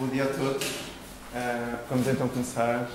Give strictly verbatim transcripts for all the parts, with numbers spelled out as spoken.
Bom dia a todos. Uh, vamos então começar.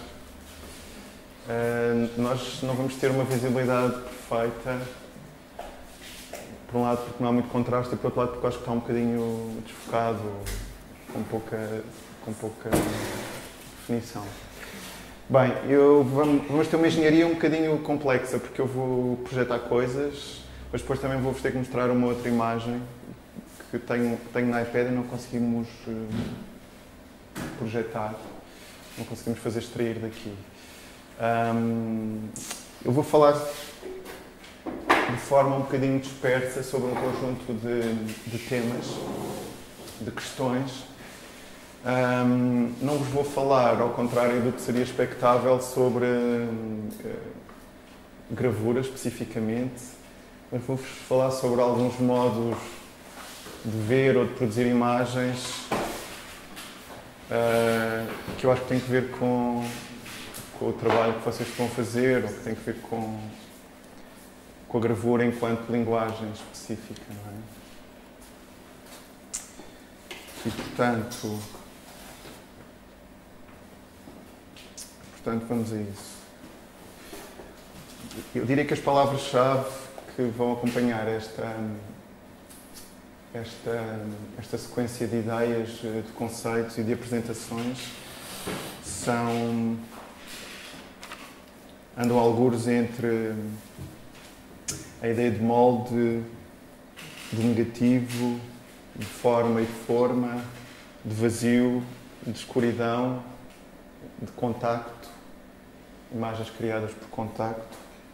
Uh, nós não vamos ter uma visibilidade perfeita, por um lado porque não há muito contraste e por outro lado porque acho que está um bocadinho desfocado, com pouca, com pouca definição. Bem, eu, vamos, vamos ter uma engenharia um bocadinho complexa porque eu vou projetar coisas, mas depois também vou-vos ter que mostrar uma outra imagem que tenho, que tenho na iPad e não conseguimos uh, projetar, não conseguimos fazer extrair daqui. Um, eu vou falar de forma um bocadinho dispersa sobre um conjunto de, de temas, de questões. Um, não vos vou falar, ao contrário do que seria expectável, sobre uh, gravura especificamente, mas vou-vos falar sobre alguns modos de ver ou de produzir imagens uh, que eu acho que têm que ver com, com o trabalho que vocês estão a fazer, ou que têm que ver com, com a gravura enquanto linguagem específica, não é? E portanto, portanto vamos a isso. Eu diria que as palavras-chave que vão acompanhar esta Esta, esta sequência de ideias, de conceitos e de apresentações são, andam algures entre a ideia de molde, de negativo, de forma e de forma, de vazio, de escuridão, de contacto, imagens criadas por contacto.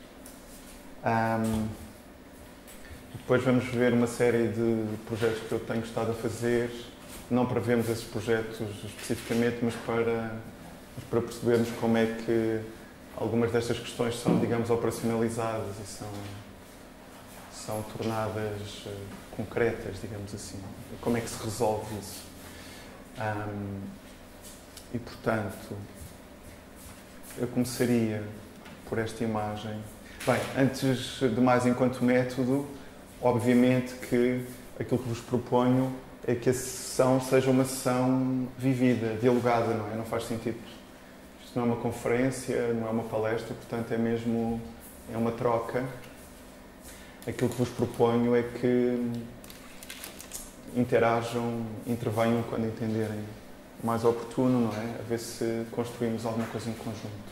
Um, Depois vamos ver uma série de projetos que eu tenho estado a fazer, não para vermos esses projetos especificamente, mas para, mas para percebermos como é que algumas destas questões são, digamos, operacionalizadas e são, são tornadas concretas, digamos assim. Como é que se resolve isso? Um, e, portanto, eu começaria por esta imagem. Bem, antes de mais, enquanto método, obviamente que aquilo que vos proponho é que a sessão seja uma sessão vivida, dialogada, não é? Não faz sentido. Isto não é uma conferência, não é uma palestra, portanto é mesmo é uma troca. Aquilo que vos proponho é que interajam, intervenham quando entenderem mais oportuno, não é? A ver se construímos alguma coisa em conjunto.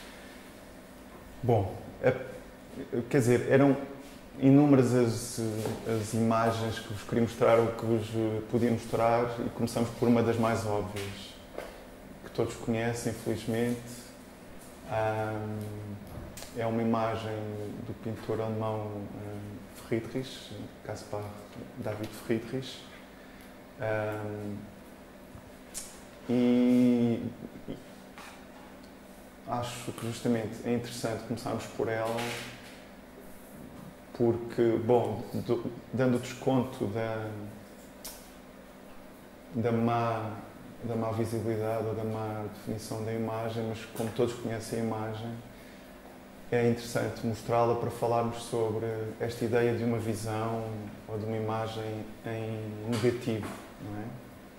Bom, é, quer dizer, eram inúmeras as, as imagens que vos queria mostrar ou que vos podia mostrar e começamos por uma das mais óbvias, que todos conhecem, felizmente. Um, é uma imagem do pintor alemão um, Friedrich, Caspar David Friedrich. Um, e, e acho que justamente é interessante começarmos por ela, porque, bom, do, dando desconto da, da, má, da má visibilidade ou da má definição da imagem, mas como todos conhecem a imagem, é interessante mostrá-la para falarmos sobre esta ideia de uma visão ou de uma imagem em negativo, não é?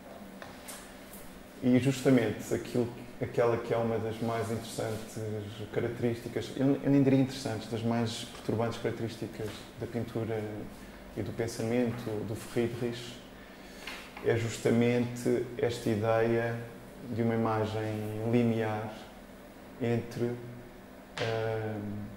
E justamente aquilo, aquela que é uma das mais interessantes características, eu, eu nem diria interessantes, das mais perturbantes características da pintura e do pensamento do Friedrich, é justamente esta ideia de uma imagem limiar entre, uh,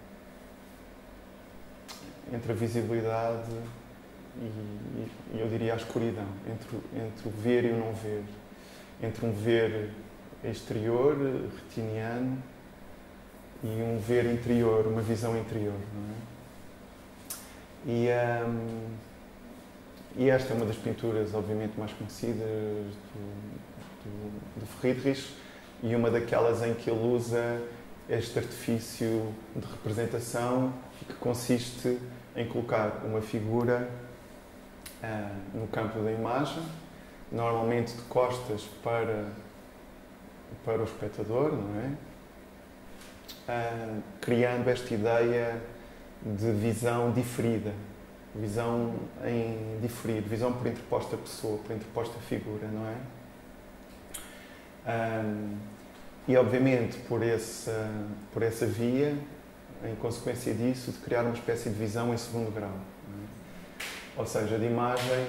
entre a visibilidade e, e eu diria a escuridão, entre, entre o ver e o não ver, entre um ver exterior, retiniano, e um ver interior, uma visão interior, não é? E, um, e esta é uma das pinturas, obviamente, mais conhecidas do, do, do Friedrich e uma daquelas em que ele usa este artifício de representação que consiste em colocar uma figura uh, no campo da imagem, normalmente de costas para para o espectador, não é? Uh, criando esta ideia de visão diferida, visão em diferido, visão por interposta pessoa, por interposta figura, não é? Um, e, obviamente, por essa, por essa via, em consequência disso, de criar uma espécie de visão em segundo grau. Não é? Ou seja, de imagem,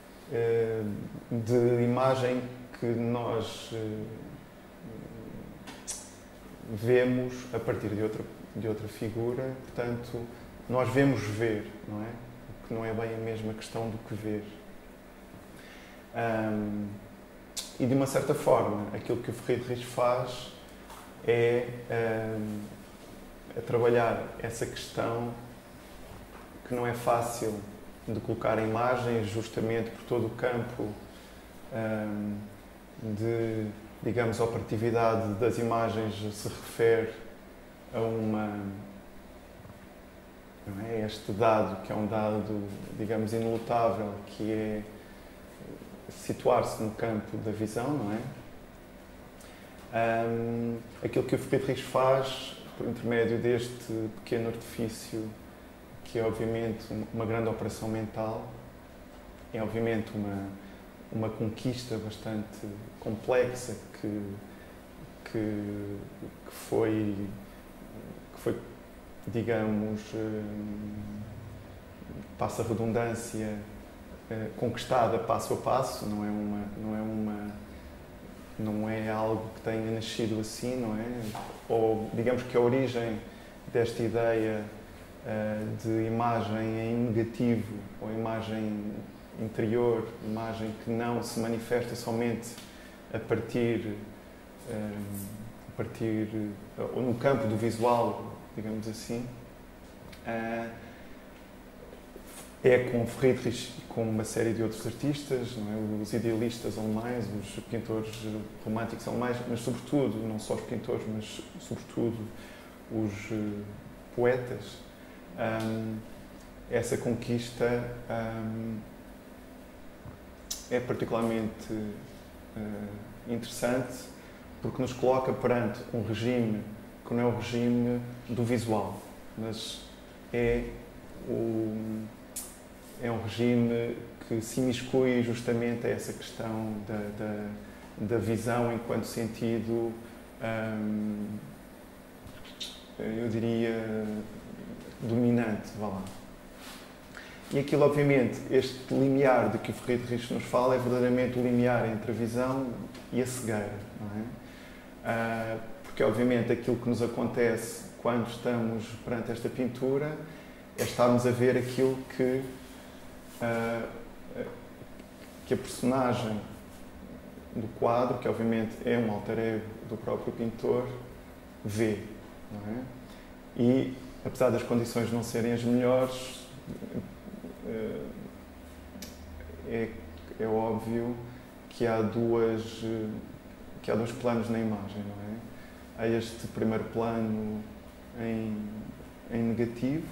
de imagem que nós vemos a partir de outra, de outra figura, portanto, nós vemos ver, não é? O que não é bem a mesma questão do que ver. Um, e, de uma certa forma, aquilo que o Friedrich faz é, um, é trabalhar essa questão que não é fácil de colocar em imagens, justamente por todo o campo um, de, digamos, operatividade das imagens se refere a uma, não é, este dado, que é um dado, digamos, inelutável, que é situar-se no campo da visão, não é? Um, aquilo que o Friedrich faz, por intermédio deste pequeno artifício, que é obviamente uma grande operação mental, é obviamente uma, uma conquista bastante complexa que, que, que, foi, que foi, digamos, passa a redundância, conquistada passo a passo, não é uma, não é uma, não é algo que tenha nascido assim, não é? Ou digamos que a origem desta ideia uh, de imagem em negativo, ou imagem interior, imagem que não se manifesta somente a partir, uh, a partir, ou no campo do visual, digamos assim. Uh, É com Friedrich e com uma série de outros artistas, não é? Os idealistas alemães, os pintores românticos alemães, mas sobretudo, não só os pintores, mas sobretudo os uh, poetas. Um, essa conquista um, é particularmente uh, interessante porque nos coloca perante um regime que não é o regime do visual, mas é o É um regime que se imiscui justamente a essa questão da, da, da visão enquanto sentido, hum, eu diria, dominante, vá lá. E aquilo, obviamente, este limiar de que o Friedrich nos fala é verdadeiramente o limiar entre a visão e a cegueira, não é? Ah, porque, obviamente, aquilo que nos acontece quando estamos perante esta pintura é estarmos a ver aquilo que Uh, que a personagem do quadro, que obviamente é um alter ego do próprio pintor, vê, não é? E, apesar das condições não serem as melhores, uh, é, é óbvio que há duas que há dois planos na imagem, não é? Há este primeiro plano em, em negativo,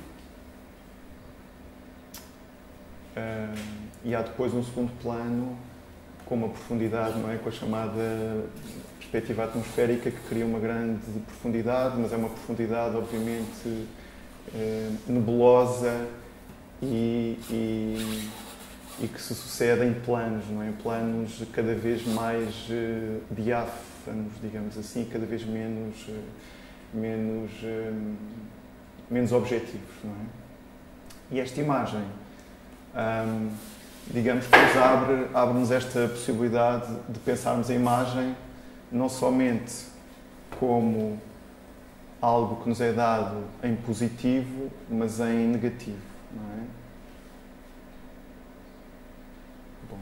Uh, e há depois um segundo plano com uma profundidade, não é? Com a chamada perspectiva atmosférica, que cria uma grande profundidade, mas é uma profundidade obviamente uh, nebulosa e, e, e que se sucede em planos, não é? Planos cada vez mais uh, diáfanos, digamos assim, cada vez menos, uh, menos, uh, menos objetivos, não é? E esta imagem, Um, digamos que nos abre, abre-nos esta possibilidade de pensarmos a imagem não somente como algo que nos é dado em positivo, mas em negativo, não é? Bom.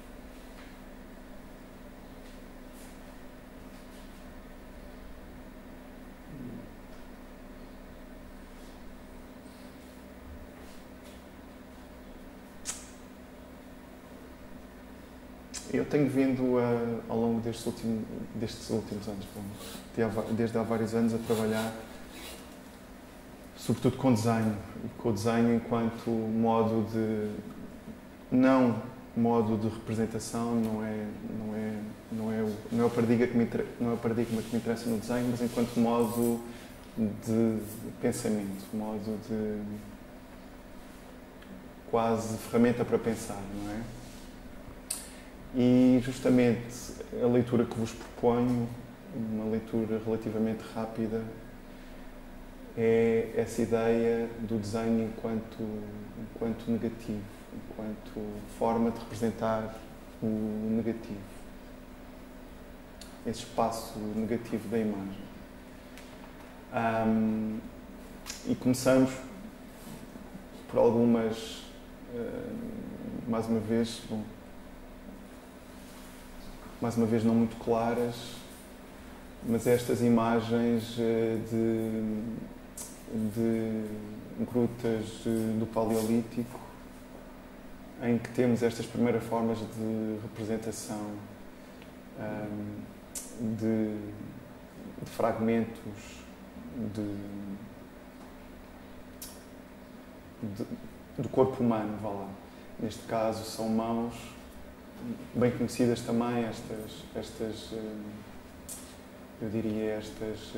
Eu tenho vindo, a, ao longo destes, ultimo, destes últimos anos, desde há vários anos, a trabalhar sobretudo com desenho, com o desenho enquanto modo de, não modo de representação, não é, não é, não é, o, não é o paradigma que me, não é o paradigma que me interessa no desenho, mas enquanto modo de pensamento, modo de quase ferramenta para pensar, não é? E justamente a leitura que vos proponho, uma leitura relativamente rápida, é essa ideia do desenho enquanto, enquanto negativo, enquanto forma de representar o negativo, esse espaço negativo da imagem. Um, e começamos por algumas, uh, mais uma vez, bom, mais uma vez não muito claras, mas estas imagens uh, de, de grutas uh, do Paleolítico, em que temos estas primeiras formas de representação um, de, de fragmentos de, de, do corpo humano, vá lá. Neste caso são mãos, bem conhecidas também, estas, estas eu diria, estas,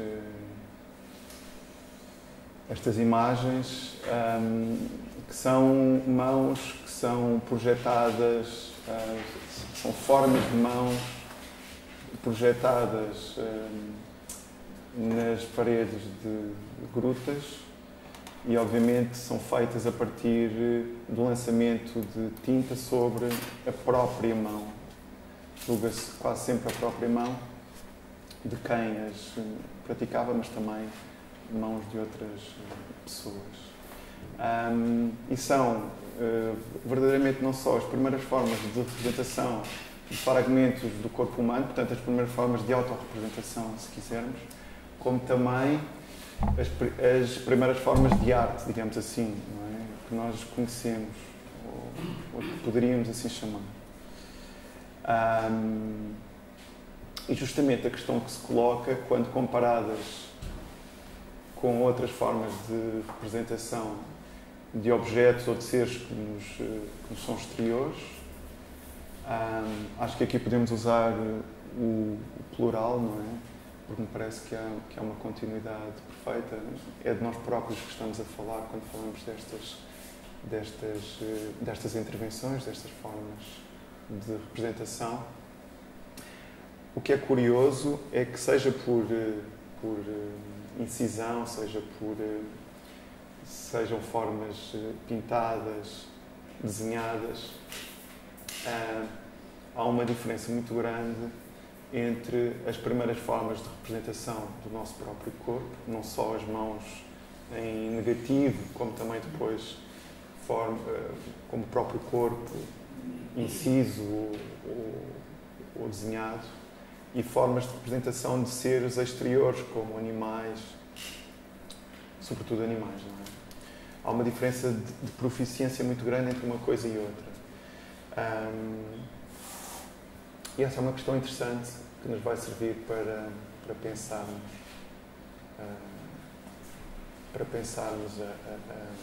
estas imagens, um, que são mãos que são projetadas, uh, são formas de mãos projetadas um, nas paredes de grutas e, obviamente, são feitas a partir do lançamento de tinta sobre a própria mão. Julga-se quase sempre a própria mão de quem as praticava, mas também mãos de outras pessoas. Um, e são uh, verdadeiramente não só as primeiras formas de representação de fragmentos do corpo humano, portanto, as primeiras formas de autorrepresentação, se quisermos, como também as, as primeiras formas de arte, digamos assim, não é? Que nós conhecemos, ou, ou que poderíamos assim chamar. Um, e justamente a questão que se coloca, quando comparadas com outras formas de representação de objetos ou de seres que nos, que nos são exteriores, um, acho que aqui podemos usar o, o plural, não é? Porque me parece que há, que há uma continuidade perfeita. É de nós próprios que estamos a falar quando falamos destas, destas, destas intervenções, destas formas de representação. O que é curioso é que, seja por, por incisão, seja por sejam formas pintadas, desenhadas, há uma diferença muito grande entre as primeiras formas de representação do nosso próprio corpo, não só as mãos em negativo, como também depois forma, como o próprio corpo inciso ou, ou desenhado, e formas de representação de seres exteriores, como animais, sobretudo animais, não é? Há uma diferença de, de proficiência muito grande entre uma coisa e outra. Um, e essa é uma questão interessante que nos vai servir para, para pensarmos, uh, para pensarmos a, a, a,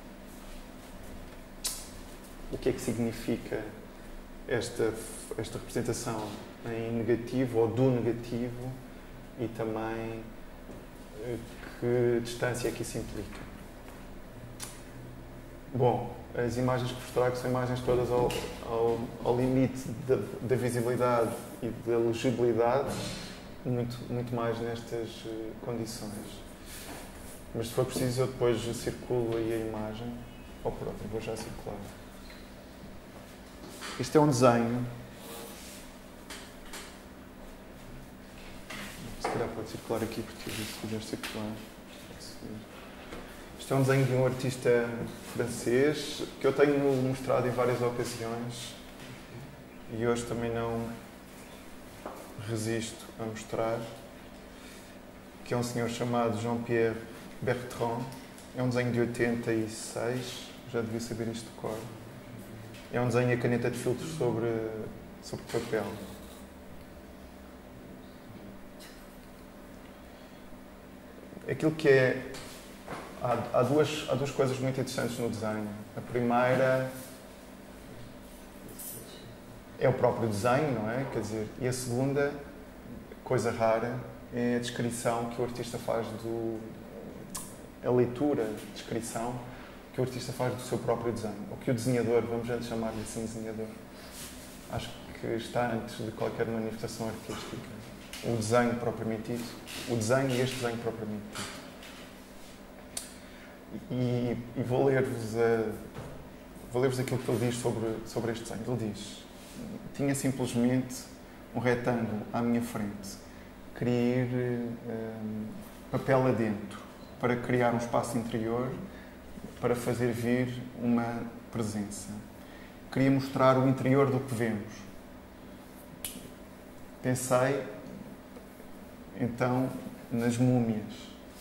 o que é que significa esta, esta representação em negativo ou do negativo e também que distância é que isso implica. Bom, as imagens que vos trago são imagens todas ao, ao, ao limite da, da visibilidade e da legibilidade, muito, muito mais nestas uh, condições. Mas se for preciso eu depois circulo aí a imagem. Ou pronto, eu vou já circular. Isto é um desenho. Se calhar pode circular aqui, porque se quiser circular. Isto é um desenho de um artista francês que eu tenho mostrado em várias ocasiões e hoje também não resisto a mostrar, que é um senhor chamado Jean-Pierre Bertrand. É um desenho de oitenta e seis, já devia saber isto de cor. É um desenho a caneta de filtros sobre, sobre papel. Aquilo que é... Há, há, duas, há duas coisas muito interessantes no desenho. A primeira é o próprio desenho, não é? Quer dizer, e a segunda, coisa rara, é a descrição que o artista faz do... a leitura, a descrição que o artista faz do seu próprio desenho. Ou que o desenhador, vamos antes chamar-lhe assim desenhador. Acho que está antes de qualquer manifestação artística. O desenho propriamente dito, o desenho e este desenho propriamente dito. E, e vou ler-vos a, vou ler-vos aquilo que ele diz sobre, sobre este desenho. Ele diz: tinha simplesmente um retângulo à minha frente. Queria ir um, papel adentro, para criar um espaço interior, para fazer vir uma presença. Queria mostrar o interior do que vemos. Pensei, então, nas múmias.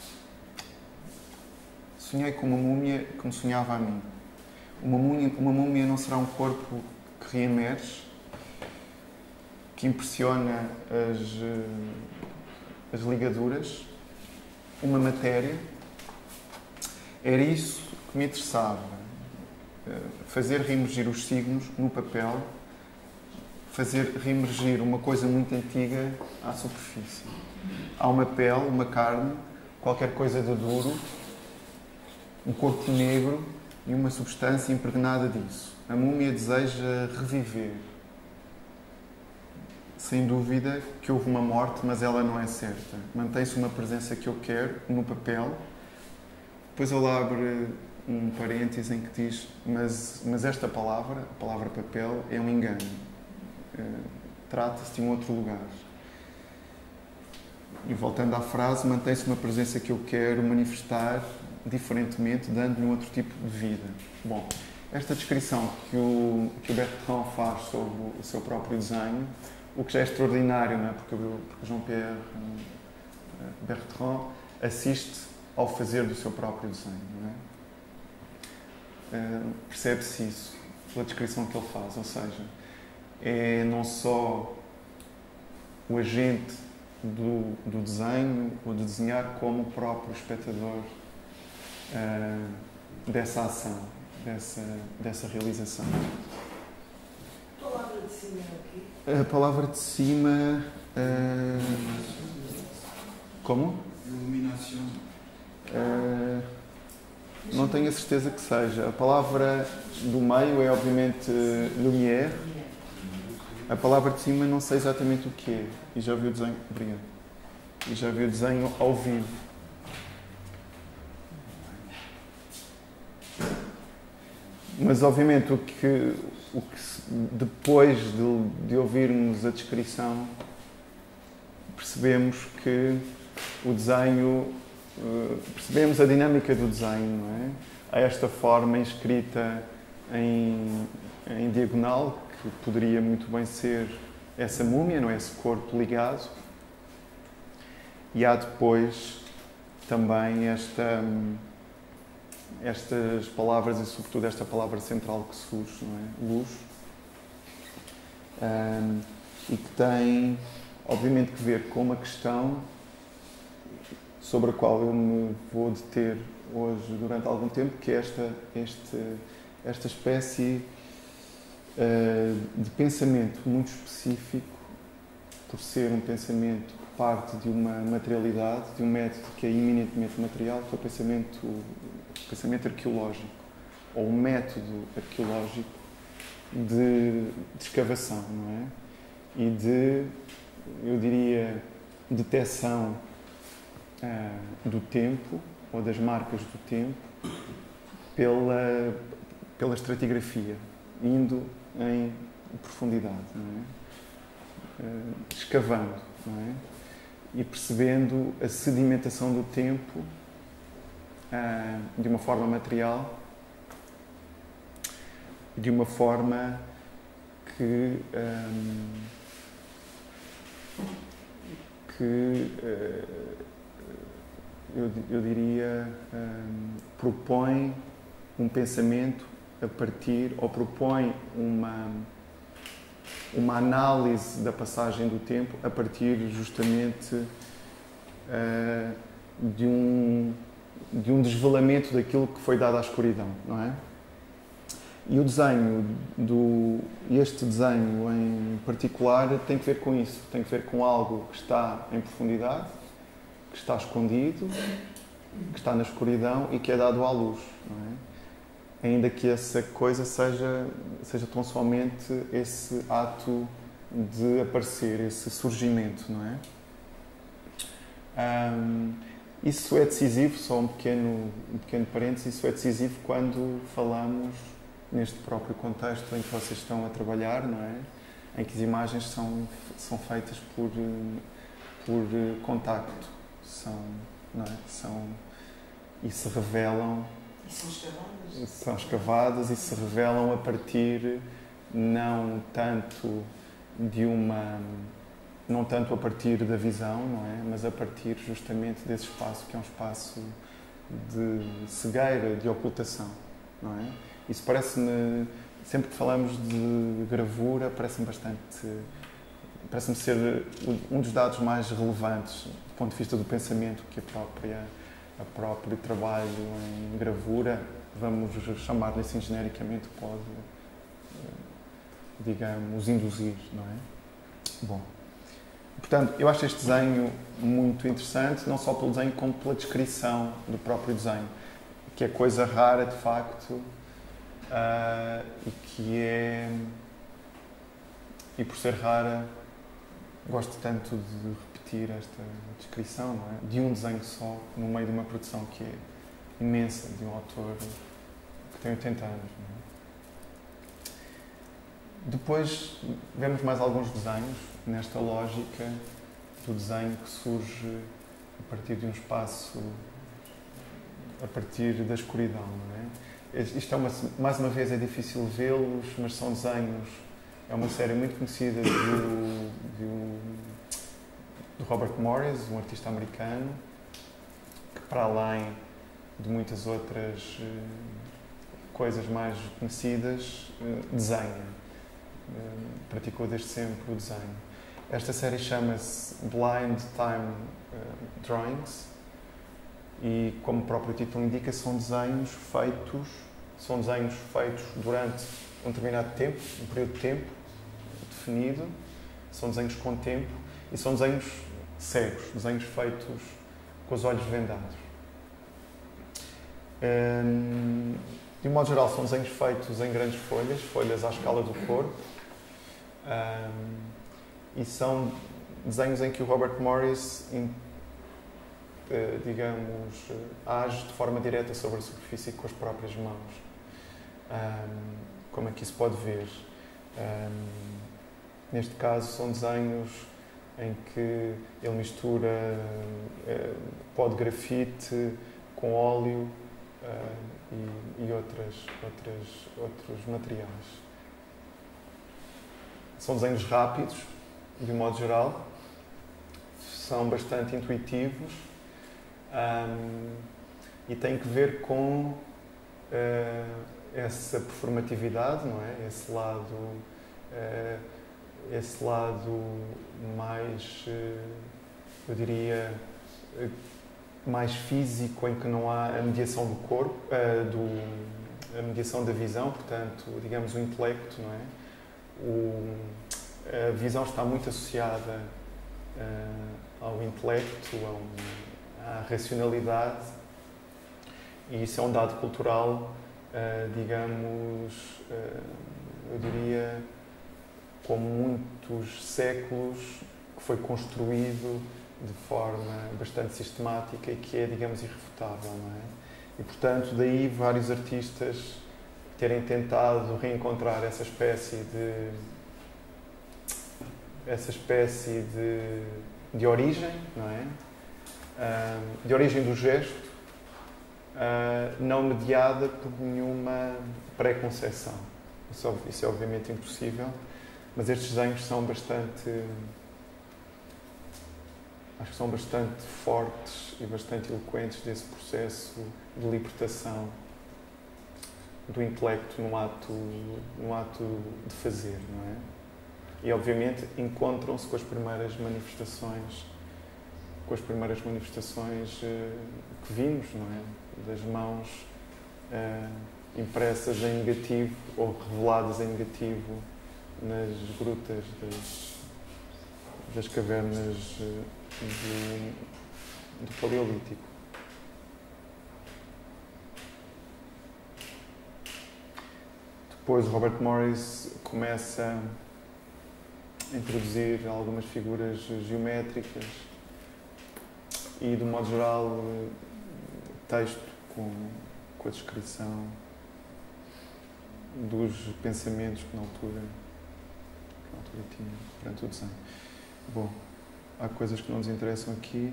Sonhei com uma múmia que me sonhava a mim. Uma múmia, uma múmia não será um corpo que reemerge, que impressiona as, as ligaduras, uma matéria. Era isso que me interessava. Fazer reemergir os signos no papel, fazer reemergir uma coisa muito antiga à superfície. Há uma pele, uma carne, qualquer coisa de duro, um corpo negro e uma substância impregnada disso. A múmia deseja reviver. Sem dúvida que houve uma morte, mas ela não é certa. Mantém-se uma presença que eu quero no papel. Depois ele abre um parêntese em que diz: mas, mas esta palavra, a palavra papel, é um engano. Uh, Trata-se de um outro lugar. E voltando à frase, mantém-se uma presença que eu quero manifestar diferentemente, dando-lhe um outro tipo de vida. Bom, esta descrição que o, que o Bertrand faz sobre o seu próprio desenho, o que já é extraordinário, não é? Porque, porque Jean-Pierre Bertrand assiste ao fazer do seu próprio desenho, não é? Uh, percebe-se isso pela descrição que ele faz, ou seja, é não só o agente do, do desenho ou de desenhar, como o próprio espectador uh, dessa ação, dessa, dessa realização. A palavra de cima é o quê? A palavra de cima... Uh, como? Iluminação. Uh, não tenho a certeza que seja. A palavra do meio é, obviamente, lumière. A palavra de cima não sei exatamente o que é. E já vi o desenho... Obrigado. E já vi o desenho ao vivo. Mas, obviamente, o que, o que depois de, de ouvirmos a descrição, percebemos que o desenho... percebemos a dinâmica do desenho, não é? Há esta forma inscrita em, em diagonal, que poderia muito bem ser essa múmia, não é? Esse corpo ligado. E há depois também esta, estas palavras, e sobretudo esta palavra central que surge, não é? Luz. Um, e que tem, obviamente, que ver com uma questão sobre a qual eu me vou deter hoje durante algum tempo, que é esta, este, esta espécie uh, de pensamento muito específico, por ser um pensamento que parte de uma materialidade, de um método que é eminentemente material, que é o pensamento, o pensamento arqueológico, ou o método arqueológico de, de escavação, não é? E de, eu diria, detecção Uh, do tempo, ou das marcas do tempo, pela, pela estratigrafia, indo em profundidade, não é? Uh, escavando, não é? E percebendo a sedimentação do tempo uh, de uma forma material, de uma forma que um, que uh, Eu, eu diria, um, propõe um pensamento a partir, ou propõe uma, uma análise da passagem do tempo a partir justamente uh, de, um, de um desvelamento daquilo que foi dado à escuridão, não é? E o desenho, do, este desenho em particular, tem que ver com isso, tem que ver com algo que está em profundidade, que está escondido, que está na escuridão e que é dado à luz, não é? Ainda que essa coisa seja, seja tão somente esse ato de aparecer, esse surgimento, não é? Um, isso é decisivo, só um pequeno, um pequeno parênteses, isso é decisivo quando falamos neste próprio contexto em que vocês estão a trabalhar, não é? Em que as imagens são, são feitas por, por contacto, são, não é? São, e se revelam... E são escavadas. São escavadas e se revelam a partir, não tanto de uma... não tanto a partir da visão, não é? Mas a partir justamente desse espaço, que é um espaço de cegueira, de ocultação, não é? Isso parece-me, sempre que falamos de gravura, parece-me bastante, parece-me ser um dos dados mais relevantes do ponto de vista do pensamento que a própria, a próprio trabalho em gravura, vamos chamar-lhe assim genericamente, pode, digamos, induzir, não é? Bom. Portanto, eu acho este desenho muito interessante, não só pelo desenho, como pela descrição do próprio desenho, que é coisa rara, de facto, uh, e que é... E por ser rara, gosto tanto de repetir esta descrição, não é? De um desenho só, no meio de uma produção que é imensa, de um autor que tem oitenta anos, não é? Depois, vemos mais alguns desenhos nesta lógica do desenho que surge a partir de um espaço, a partir da escuridão, não é? Isto é uma, mais uma vez é difícil vê-los, mas são desenhos, é uma série muito conhecida do, do, do Robert Morris, um artista americano, que para além de muitas outras coisas mais conhecidas, desenha. Praticou desde sempre o desenho. Esta série chama-se Blind Time Drawings e, como o próprio título indica, são desenhos feitos, são desenhos feitos durante um determinado tempo, um período de tempo definido, são desenhos com tempo e são desenhos cegos, desenhos feitos com os olhos vendados. Hum, de um modo geral, são desenhos feitos em grandes folhas, folhas à escala do corpo. Um, e são desenhos em que o Robert Morris, in, uh, digamos, uh, age de forma direta sobre a superfície com as próprias mãos. Um, como aqui se pode ver. Um, neste caso, são desenhos em que ele mistura uh, pó de grafite com óleo uh, e, e outras, outras, outros materiais. São desenhos rápidos, de um modo geral, são bastante intuitivos um, e têm que ver com uh, essa performatividade, não é? Esse lado, uh, esse lado mais, uh, eu diria, uh, mais físico, em que não há a mediação do corpo, uh, do, a mediação da visão, portanto, digamos, o intelecto, não é? O, a visão está muito associada uh, ao intelecto, ao, à racionalidade, e isso é um dado cultural, uh, digamos, uh, eu diria, com muitos séculos, que foi construído de forma bastante sistemática e que é, digamos, irrefutável, não é? E, portanto, daí vários artistas terem tentado reencontrar essa espécie de essa espécie de, de origem, não é? Uh, de origem do gesto, uh, não mediada por nenhuma pré-conceição. Isso, isso é obviamente impossível, mas estes desenhos são bastante, acho que são bastante fortes e bastante eloquentes desse processo de libertação do intelecto no ato, no ato de fazer, não é? E, obviamente, encontram-se com as primeiras manifestações, com as primeiras manifestações uh, que vimos, não é? Das mãos uh, impressas em negativo ou reveladas em negativo nas grutas das, das cavernas uh, do, do Paleolítico. Depois, Robert Morris começa introduzir algumas figuras geométricas e, de um modo geral, texto com, com a descrição dos pensamentos que na altura, que na altura tinha perante o desenho. Bom, há coisas que não nos interessam aqui.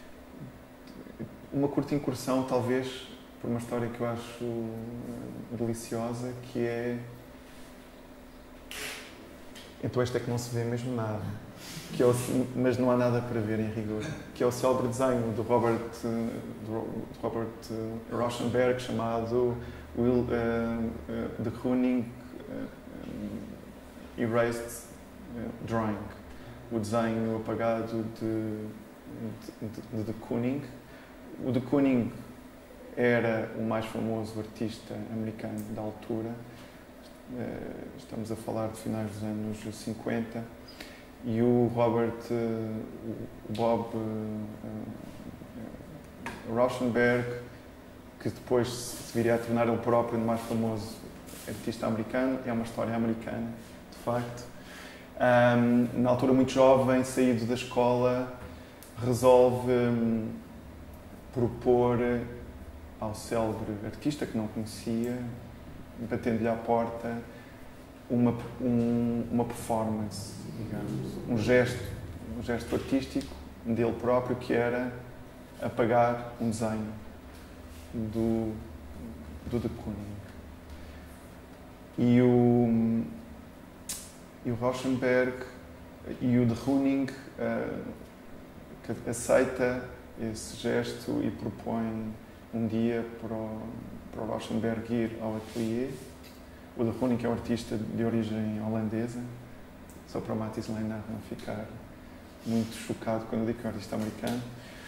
Uma curta incursão, talvez, por uma história que eu acho deliciosa, que é... Então este é que não se vê mesmo nada, que é o, mas não há nada para ver em rigor, que é o célebre desenho do Robert, do Robert Rauschenberg, chamado Will, uh, uh, The Kooning uh, Erased Drawing, o desenho apagado de, de, de, de Kooning. O de Kooning era o mais famoso artista americano da altura. Estamos a falar de finais dos anos cinquenta, e o Robert, o Bob Rauschenberg, que depois se viria a tornar ele próprio o mais famoso artista americano, é uma história americana, de facto. Um, na altura muito jovem, saído da escola, resolve um, propor ao célebre artista que não conhecia, batendo-lhe à porta, uma, um, uma performance, digamos, um gesto, um gesto artístico dele próprio, que era apagar um desenho do, do de Kooning. E o, e o Rauschenberg e o de Kooning uh, que aceita esse gesto e propõe um dia para o, para o Rauschenberg ir ao ateliê. O de Kooning é um artista de origem holandesa, só para o Mathis Leinart não ficar muito chocado quando eu digo que é um artista americano.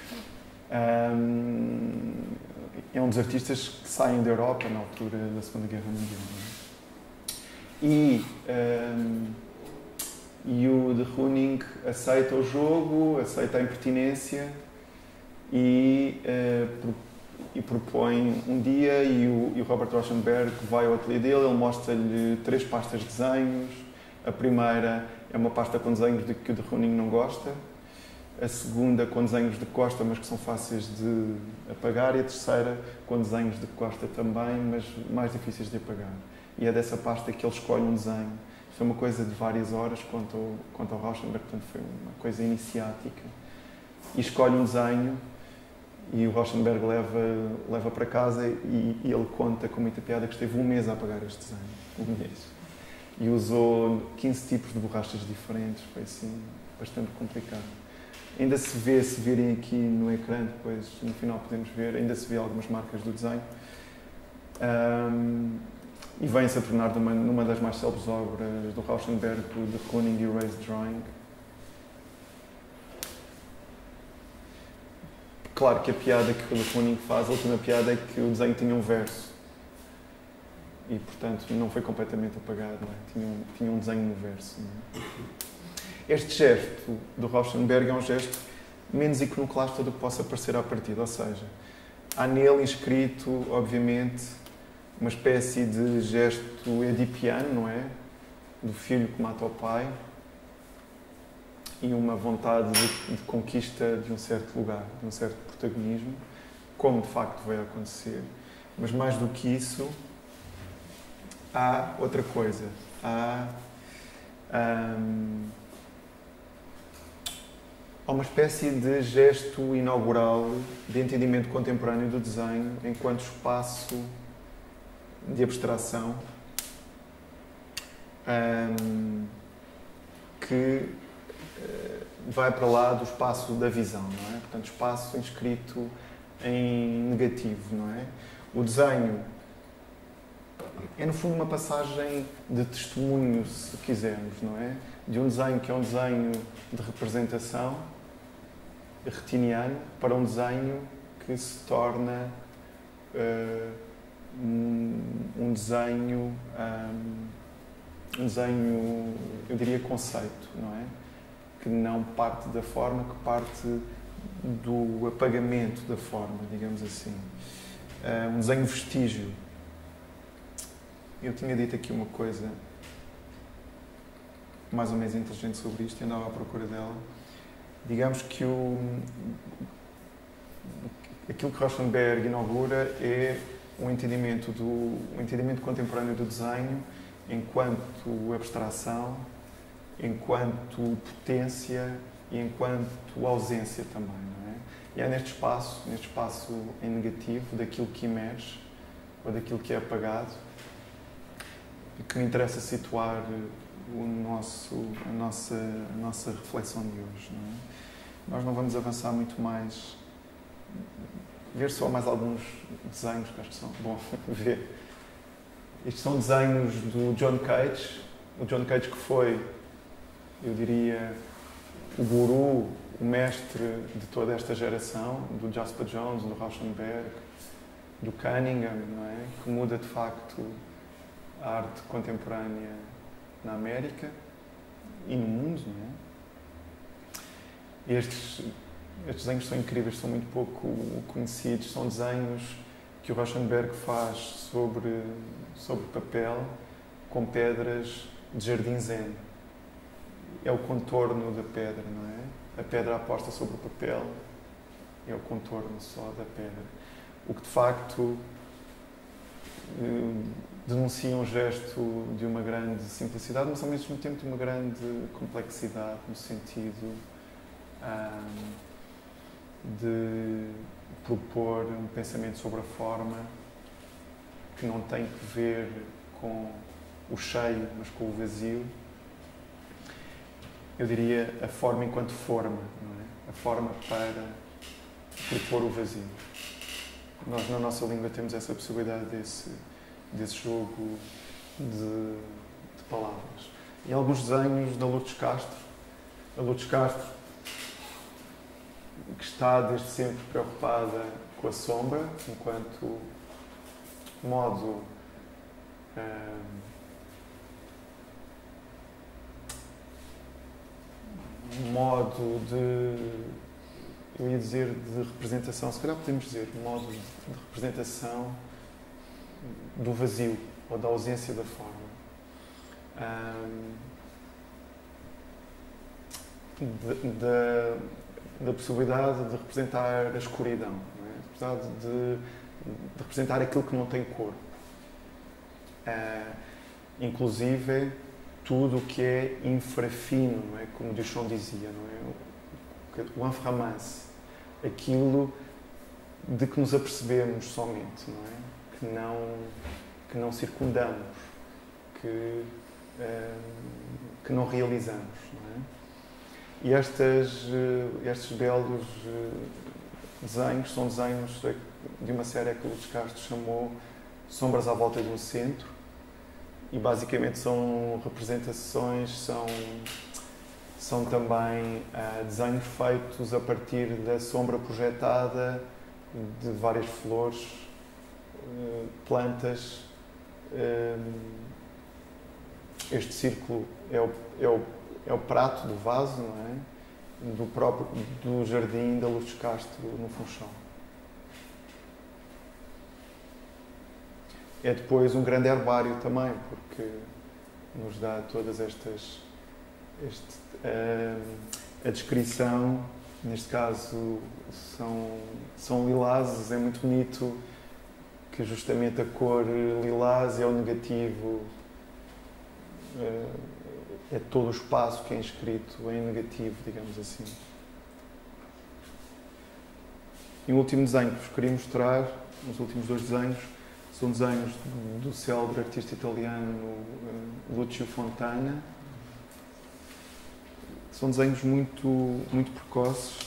Um, é um dos artistas que saem da Europa na altura da Segunda Guerra Mundial. Não é? E, um, e o de Kooning aceita o jogo, aceita a impertinência e uh, e propõe um dia, e o, e o Robert Rauschenberg vai ao ateliê dele, ele mostra-lhe três pastas de desenhos. A primeira é uma pasta com desenhos de que o de Kooning não gosta, a segunda com desenhos de que gosta, mas que são fáceis de apagar, e a terceira com desenhos de que gosta também, mas mais difíceis de apagar. E é dessa pasta que ele escolhe um desenho. Foi uma coisa de várias horas quanto ao, quanto ao Rauschenberg, portanto foi uma coisa iniciática. E escolhe um desenho, e o Rauschenberg leva, leva para casa, e, e ele conta com muita piada que esteve um mês a apagar este desenho. Um mês. E usou quinze tipos de borrachas diferentes, foi assim bastante complicado. Ainda se vê, se virem aqui no ecrã, depois no final podemos ver, ainda se vê algumas marcas do desenho. Um, e vem-se a tornar numa, numa das mais célebres obras do Rauschenberg, o The Kooning Erased Drawing. Claro que a piada que o de Kooning faz, a última piada, é que o desenho tinha um verso. E, portanto, não foi completamente apagado, não é? Tinha, um, tinha um desenho no verso. Não é? Este gesto do Rauschenberg é um gesto menos iconoclasta do que possa parecer à partida. Ou seja, há nele inscrito, obviamente, uma espécie de gesto edipiano, não é? Do filho que mata o pai, e uma vontade de, de conquista de um certo lugar, de um certo protagonismo, como de facto vai acontecer. Mas mais do que isso, há outra coisa. Há, hum, há uma espécie de gesto inaugural de entendimento contemporâneo do desenho enquanto espaço de abstração, hum, que vai para lá do espaço da visão, não é? Portanto, espaço inscrito em negativo, não é? O desenho é, no fundo, uma passagem de testemunho, se quisermos, não é? De um desenho que é um desenho de representação retiniano para um desenho que se torna uh, um, um desenho, um, um desenho, eu diria, conceito, não é? Que não parte da forma, que parte do apagamento da forma, digamos assim. Uh, um desenho vestígio. Eu tinha dito aqui uma coisa mais ou menos inteligente sobre isto e andava à procura dela. Digamos que o, aquilo que Rauschenberg inaugura é um entendimento, do, um entendimento contemporâneo do desenho enquanto abstração, enquanto potência e enquanto ausência também, não é? E é neste espaço, neste espaço em negativo, daquilo que emerge ou daquilo que é apagado, que me interessa situar o nosso, a, nossa, a nossa reflexão de hoje, não é? Nós não vamos avançar muito mais, ver só mais alguns desenhos que acho que são bom ver. Estes são desenhos do John Cage, o John Cage que foi, eu diria, o guru, o mestre de toda esta geração, do Jasper Johns, do Rauschenberg, do Cunningham, não é? Que muda de facto a arte contemporânea na América e no mundo, não é? Estes, estes desenhos são incríveis, são muito pouco conhecidos, são desenhos que o Rauschenberg faz sobre, sobre papel com pedras de jardim zen. É o contorno da pedra, não é? A pedra aposta sobre o papel é o contorno só da pedra. O que de facto denuncia um gesto de uma grande simplicidade, mas ao mesmo tempo de uma grande complexidade, no sentido hum, de propor um pensamento sobre a forma que não tem que ver com o cheio, mas com o vazio. Eu diria a forma enquanto forma, não é? A forma para propor o vazio. Nós, na nossa língua, temos essa possibilidade desse, desse jogo de, de palavras. E alguns desenhos da Lourdes Castro. A Lourdes Castro, que está desde sempre preocupada com a sombra, enquanto modo hum, modo de, eu ia dizer de representação, se calhar podemos dizer, modo de, de representação do vazio ou da ausência da forma. Hum, da, da possibilidade de representar a escuridão, não é? A possibilidade de, de representar aquilo que não tem cor. Uh, inclusive tudo o que é infrafino, não é? Como Duchamp dizia, não é? O inframance, aquilo de que nos apercebemos somente, não é? Que não, que não circundamos, que, uh, que não realizamos, não é? E estas, estes belos desenhos são desenhos de uma série que o Lourdes Castro chamou Sombras à Volta de um Centro, e basicamente são representações, são, são também uh, desenhos feitos a partir da sombra projetada de várias flores, uh, plantas. Uh, este círculo é o, é o É o prato do vaso, não é? Do próprio do jardim da Lourdes Castro no Funchal. É depois um grande herbário também, porque nos dá todas estas este, uh, a descrição, neste caso são são lilazes, é muito bonito que justamente a cor lilás é o negativo. Uh, É todo o espaço que é inscrito em negativo, digamos assim. E o último desenho que vos queria mostrar, os últimos dois desenhos, são desenhos do célebre artista italiano Lucio Fontana. São desenhos muito, muito precoces.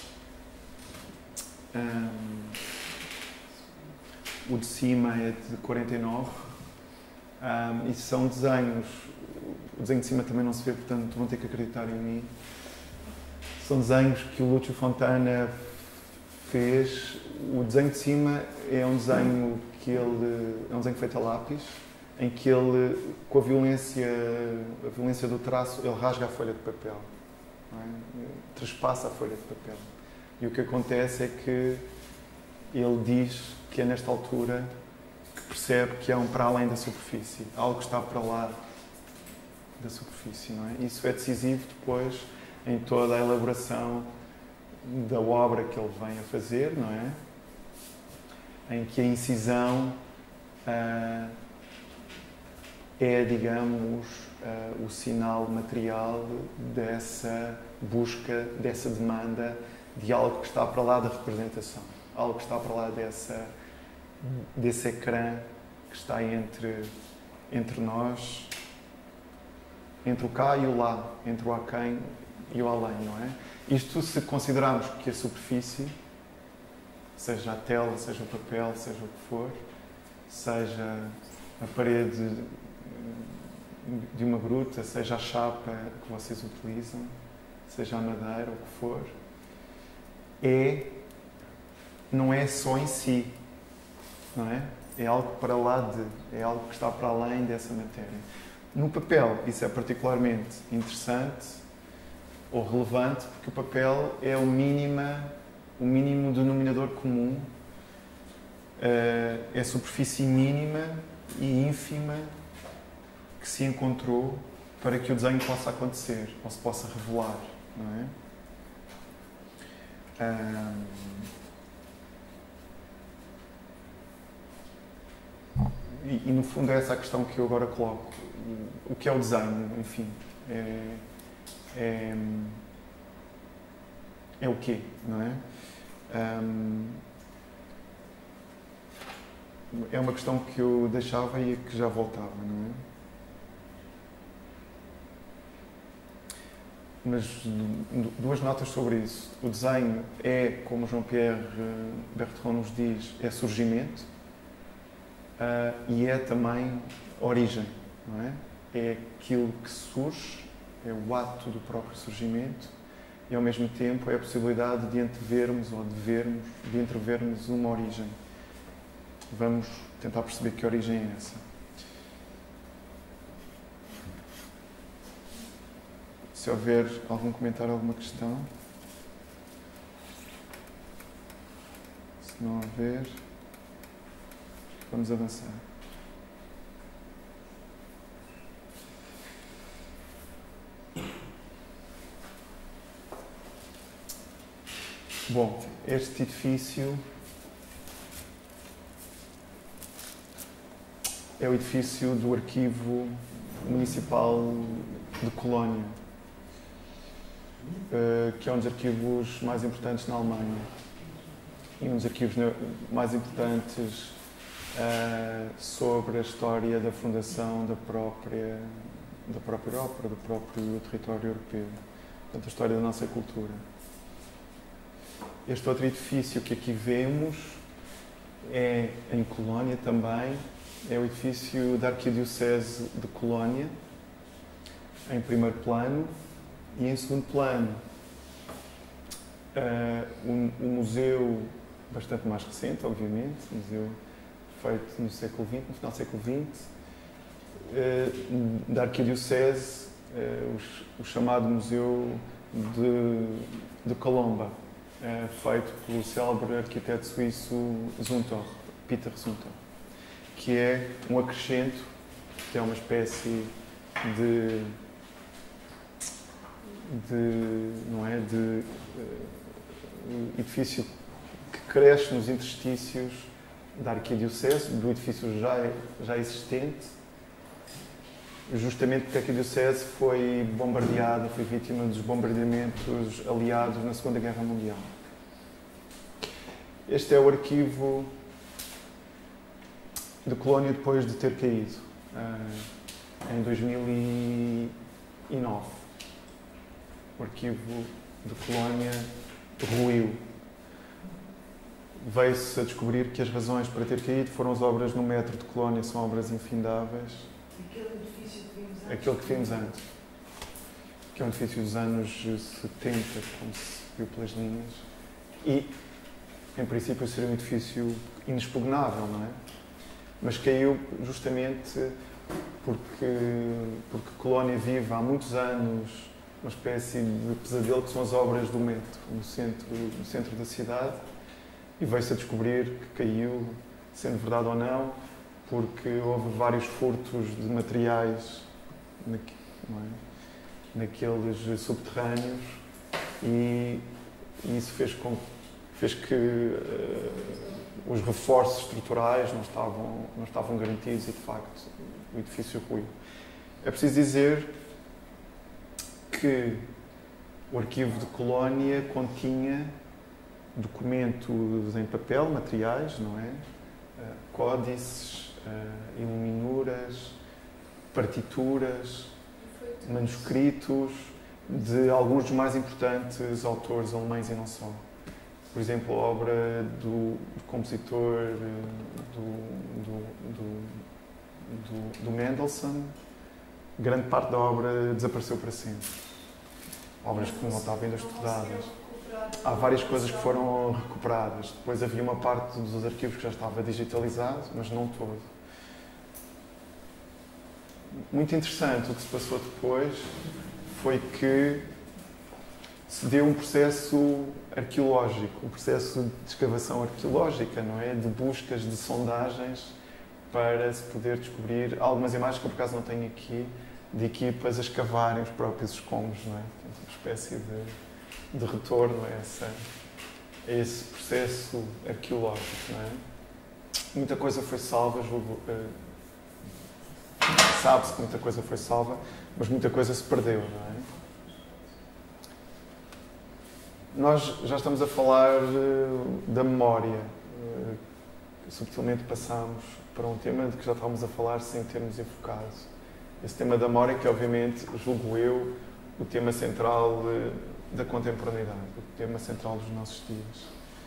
Um, o de cima é de quarenta e nove. Um, e são desenhos... O desenho de cima também não se vê, portanto vão ter que acreditar em mim. São desenhos que o Lucio Fontana fez. O desenho de cima é um desenho que ele é um desenho feito a lápis, em que ele, com a violência, a violência do traço, ele rasga a folha de papel, não é? Traspassa a folha de papel. E o que acontece é que ele diz que é nesta altura que percebe que há um para além da superfície, algo que está para lá da superfície, não é? Isso é decisivo depois em toda a elaboração da obra que ele vem a fazer, não é? Em que a incisão uh, é, digamos, uh, o sinal material dessa busca, dessa demanda de algo que está para lá da representação, algo que está para lá dessa, desse ecrã que está entre, entre nós, entre o cá e o lá, entre o aquém e o além, não é? Isto se considerarmos que a superfície, seja a tela, seja o papel, seja o que for, seja a parede de uma gruta, seja a chapa que vocês utilizam, seja a madeira, o que for, é, não é só em si, não é? É algo para lá de, é algo que está para além dessa matéria. No papel, isso é particularmente interessante ou relevante, porque o papel é o, mínima, o mínimo denominador comum, é a superfície mínima e ínfima que se encontrou para que o desenho possa acontecer, ou se possa revelar, não é? Um, e, e no fundo é essa a questão que eu agora coloco. O que é o desenho, enfim, é, é, é o quê, não é? Um, é uma questão que eu deixava e que já voltava, não é? Mas duas notas sobre isso. O desenho é, como Jean-Pierre Bertrand nos diz, é surgimento uh, e é também origem, não é? É aquilo que surge, é o ato do próprio surgimento e, ao mesmo tempo, é a possibilidade de antevermos ou de vermos, de entrevermos uma origem. Vamos tentar perceber que origem é essa. Se houver algum comentário, alguma questão. Se não houver, vamos avançar. Bom, este edifício é o edifício do Arquivo Municipal de Colónia, que é um dos arquivos mais importantes na Alemanha e um dos arquivos mais importantes sobre a história da fundação da própria, da própria Europa, do próprio território europeu, portanto, a história da nossa cultura. Este outro edifício que aqui vemos é em Colónia também, é o edifício da Arquidiocese de Colónia, em primeiro plano. E em segundo plano, uh, um, um museu bastante mais recente, obviamente, um museu feito no século vinte, no final do século vinte, uh, da Arquidiocese, uh, o, o chamado Museu de, de Colomba, uh, feito pelo célebre arquiteto suíço Zumthor, Peter Zumthor, que é um acrescento, que é uma espécie de de, não é, de uh, edifício que cresce nos interstícios da Arquidiocese, do edifício já, já existente, justamente porque a Arquidiocese foi bombardeada, foi vítima dos bombardeamentos aliados na Segunda Guerra Mundial. Este é o arquivo de Colónia depois de ter caído, uh, em dois mil e nove. O arquivo de Colónia ruiu. Veio-se a descobrir que as razões para ter caído foram as obras no metro de Colónia, são obras infindáveis. Aquele edifício que vimos antes. Aquele que vimos antes. Que é um edifício dos anos setenta, como se viu pelas linhas. E, em princípio, seria um edifício inexpugnável, não é? Mas caiu justamente porque, porque Colónia vive há muitos anos uma espécie de pesadelo que são as obras do metro no centro, no centro da cidade, e veio-se a descobrir que caiu, sendo verdade ou não, porque houve vários furtos de materiais não é? Naqueles subterrâneos, e, e isso fez, com, fez que uh, os reforços estruturais não estavam, não estavam garantidos e, de facto, o edifício ruiu. É preciso dizer que o arquivo de Colónia continha documentos em papel, materiais, não é? Uh, códices, uh, iluminuras, partituras, manuscritos de alguns dos mais importantes autores alemães e não só. Por exemplo, a obra do, do compositor do, do, do, do, do Mendelssohn, grande parte da obra desapareceu para sempre. Obras que não estavam ainda estudadas. Há várias coisas que foram recuperadas. Depois havia uma parte dos arquivos que já estava digitalizado, mas não todo. Muito interessante o que se passou depois foi que se deu um processo arqueológico, um processo de escavação arqueológica, não é? De buscas, de sondagens para se poder descobrir algumas imagens que eu por acaso não tenho aqui, de equipas a escavarem os próprios escombros, não é? Uma espécie de, de retorno a, essa, a esse processo arqueológico, não é? Muita coisa foi salva, julgo, uh, sabe-se que muita coisa foi salva, mas muita coisa se perdeu, não é? Nós já estamos a falar uh, da memória. Uh, subtilmente passamos para um tema de que já estávamos a falar sem termos enfocado. Esse tema da memória, que obviamente, julgo eu, o tema central uh, da contemporaneidade, o tema central dos nossos dias.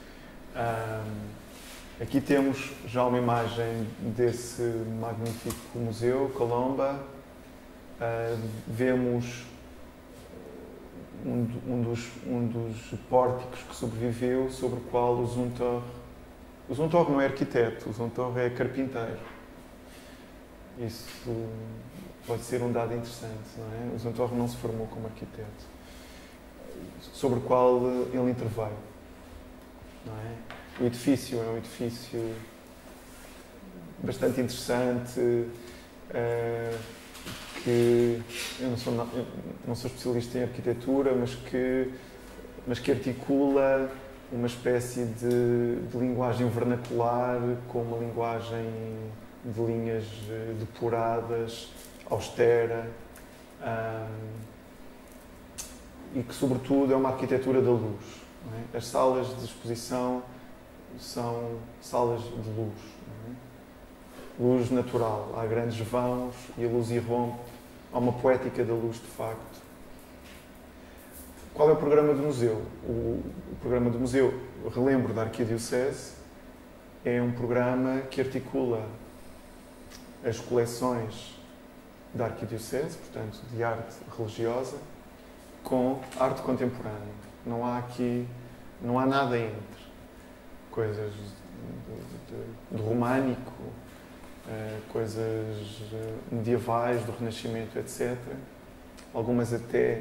Um, aqui temos já uma imagem desse magnífico museu, Colomba. Uh, vemos um, um, dos, um dos pórticos que sobreviveu, sobre o qual o Zumthor... O Zumthor não é arquiteto, o Zumthor é carpinteiro. Isso pode ser um dado interessante, não é? O Zumthor não se formou como arquiteto, sobre o qual ele interveio, não é? O edifício é um edifício bastante interessante, uh, que eu não sou, eu não sou especialista em arquitetura, mas que, mas que articula uma espécie de, de linguagem vernacular com uma linguagem de linhas depuradas, austera, um, e que, sobretudo, é uma arquitetura da luz. Não é? As salas de exposição são salas de luz. Não é? Luz natural. Há grandes vãos e a luz irrompe. Há uma poética da luz, de facto. Qual é o programa do museu? O, o programa do museu, relembro, da Arquidiocese, é um programa que articula as coleções da Arquidiocese, portanto, de arte religiosa, com arte contemporânea. Não há aqui, não há nada entre. Coisas de, de, de românico, coisas medievais, do Renascimento, etcétera. Algumas até,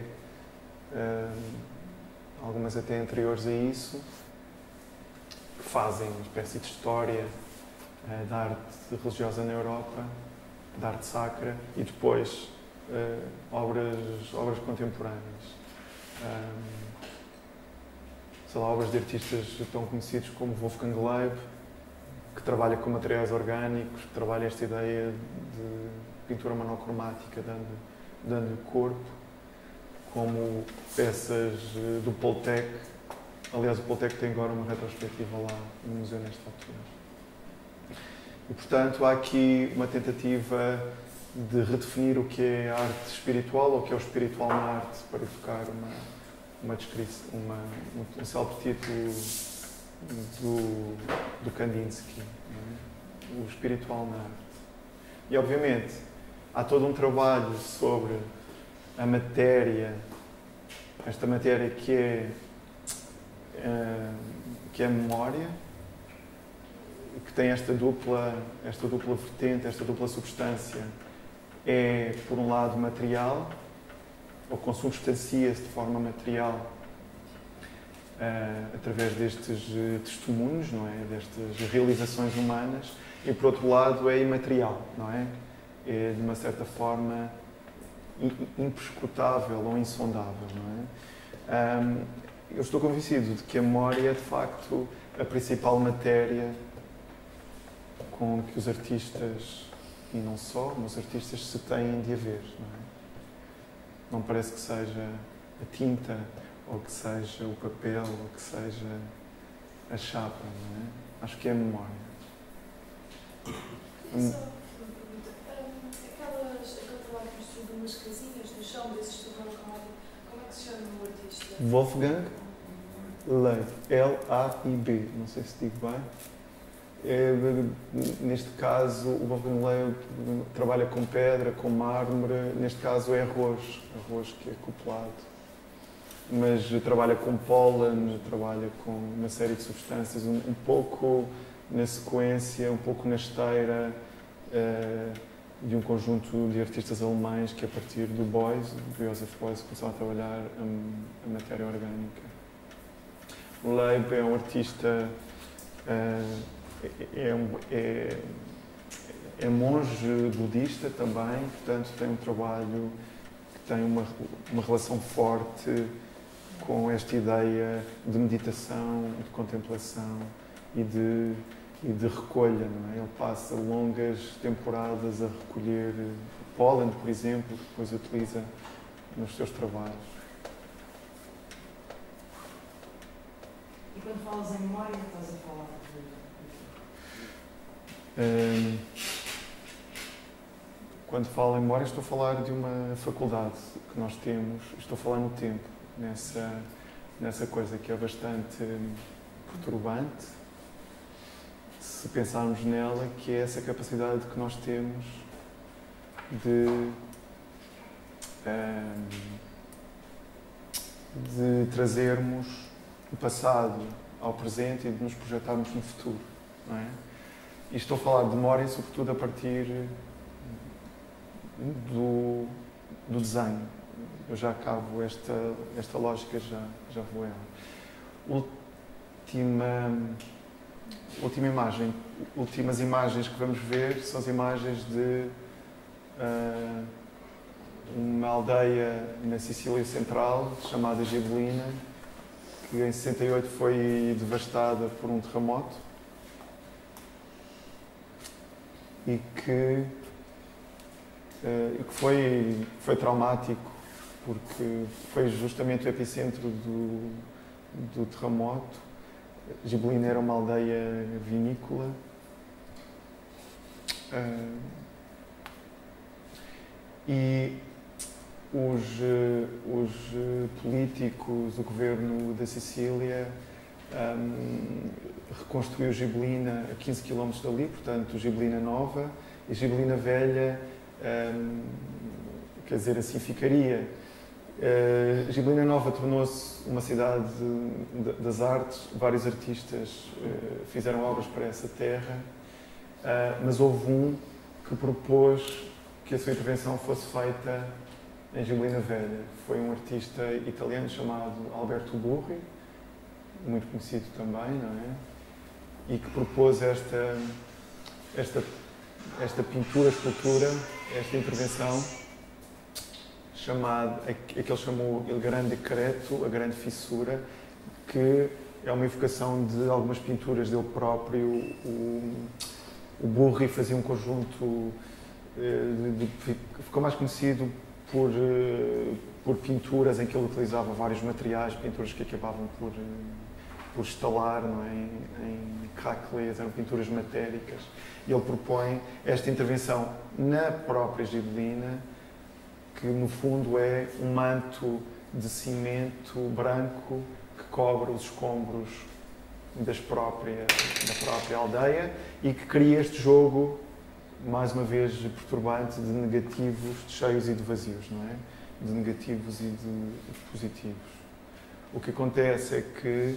algumas até anteriores a isso, que fazem uma espécie de história da arte religiosa na Europa, da arte sacra, e depois uh, obras, obras contemporâneas. Um, sei lá, obras de artistas tão conhecidos como Wolfgang Leib, que trabalha com materiais orgânicos, que trabalha esta ideia de pintura monocromática, dando, dando corpo, como peças do Poltec. Aliás, o Poltec tem agora uma retrospectiva lá no museu nesta altura. E, portanto, há aqui uma tentativa de redefinir o que é a arte espiritual, ou o que é o espiritual na arte, para evocar uma, uma descrição, uma, um célebre título do, do Kandinsky, não é? O espiritual na arte. E, obviamente, há todo um trabalho sobre a matéria, esta matéria que é, uh, que é a memória, que tem esta dupla, esta dupla vertente, esta dupla substância. É, por um lado, material, ou consubstancia-se de forma material uh, através destes uh, testemunhos, não é? Destas realizações humanas, e, por outro lado, é imaterial, não é? É, de uma certa forma, imprescrutável ou insondável, não é? Um, eu estou convencido de que a memória é, de facto, a principal matéria com que os artistas, e não só, mas os artistas se têm de haver, não é? Não parece que seja a tinta, ou que seja o papel, ou que seja a chapa, não é? Acho que é a memória. Queria só uma pergunta. Um, aquelas, aquele trabalho construído umas casinhas no chão desses de barroco, como é que se chama o artista? Wolfgang Leib, L A I B, não sei se digo bem. É, neste caso, o Wolfgang Leib trabalha com pedra, com mármore, neste caso é arroz, arroz que é acoplado. Mas trabalha com pólen, trabalha com uma série de substâncias, um, um pouco na sequência, um pouco na esteira uh, de um conjunto de artistas alemães que, a partir do Beuys, do Joseph Beuys, começaram a trabalhar a, a matéria orgânica. O Leib é um artista, uh, é, um, é, é monge budista também, portanto tem um trabalho que tem uma, uma relação forte com esta ideia de meditação, de contemplação e de, e de recolha, não é? Ele passa longas temporadas a recolher pólen, por exemplo, que depois utiliza nos seus trabalhos. E quando falas em memória, estás a falar de... Hum, quando falo em memória, estou a falar de uma faculdade que nós temos, estou a falar no tempo, nessa, nessa coisa que é bastante perturbante, se pensarmos nela, que é essa capacidade que nós temos de, hum, de trazermos o passado ao presente e de nos projetarmos no futuro, não é? E estou a falar de memória, sobretudo, a partir do, do desenho. Eu já acabo esta, esta lógica, já, já vou a ela. Última, última imagem. Últimas imagens que vamos ver são as imagens de uh, uma aldeia na Sicília Central, chamada Gibellina, que em sessenta e oito foi devastada por um terremoto e que, uh, que foi, foi traumático, porque foi justamente o epicentro do, do terremoto. Gibellina era uma aldeia vinícola. Uh, e os, os políticos, o governo da Sicília um, reconstruiu Gibellina a quinze quilómetros dali, portanto Gibellina Nova, e Gibellina Velha, um, quer dizer, assim ficaria. Uh, Gibellina Nova tornou-se uma cidade de, de, das artes, vários artistas uh, fizeram obras para essa terra, uh, mas houve um que propôs que a sua intervenção fosse feita em Gibellina Velha. Foi um artista italiano chamado Alberto Burri, muito conhecido também, não é? E que propôs esta, esta, esta pintura, escultura, esta intervenção, chamada, a que ele chamou Il Grande Creto, a Grande Fissura, que é uma evocação de algumas pinturas dele próprio. O, o Burri fazia um conjunto, de, de, ficou mais conhecido por, por pinturas em que ele utilizava vários materiais, pinturas que acabavam por, por estalar, não é? em, em craquelés, eram pinturas matéricas. E ele propõe esta intervenção na própria Gibellina, que no fundo é um manto de cimento branco que cobre os escombros das própria, da própria aldeia e que cria este jogo, mais uma vez, perturbante de negativos, de cheios e de vazios, não é? De negativos e de, de positivos. O que acontece é que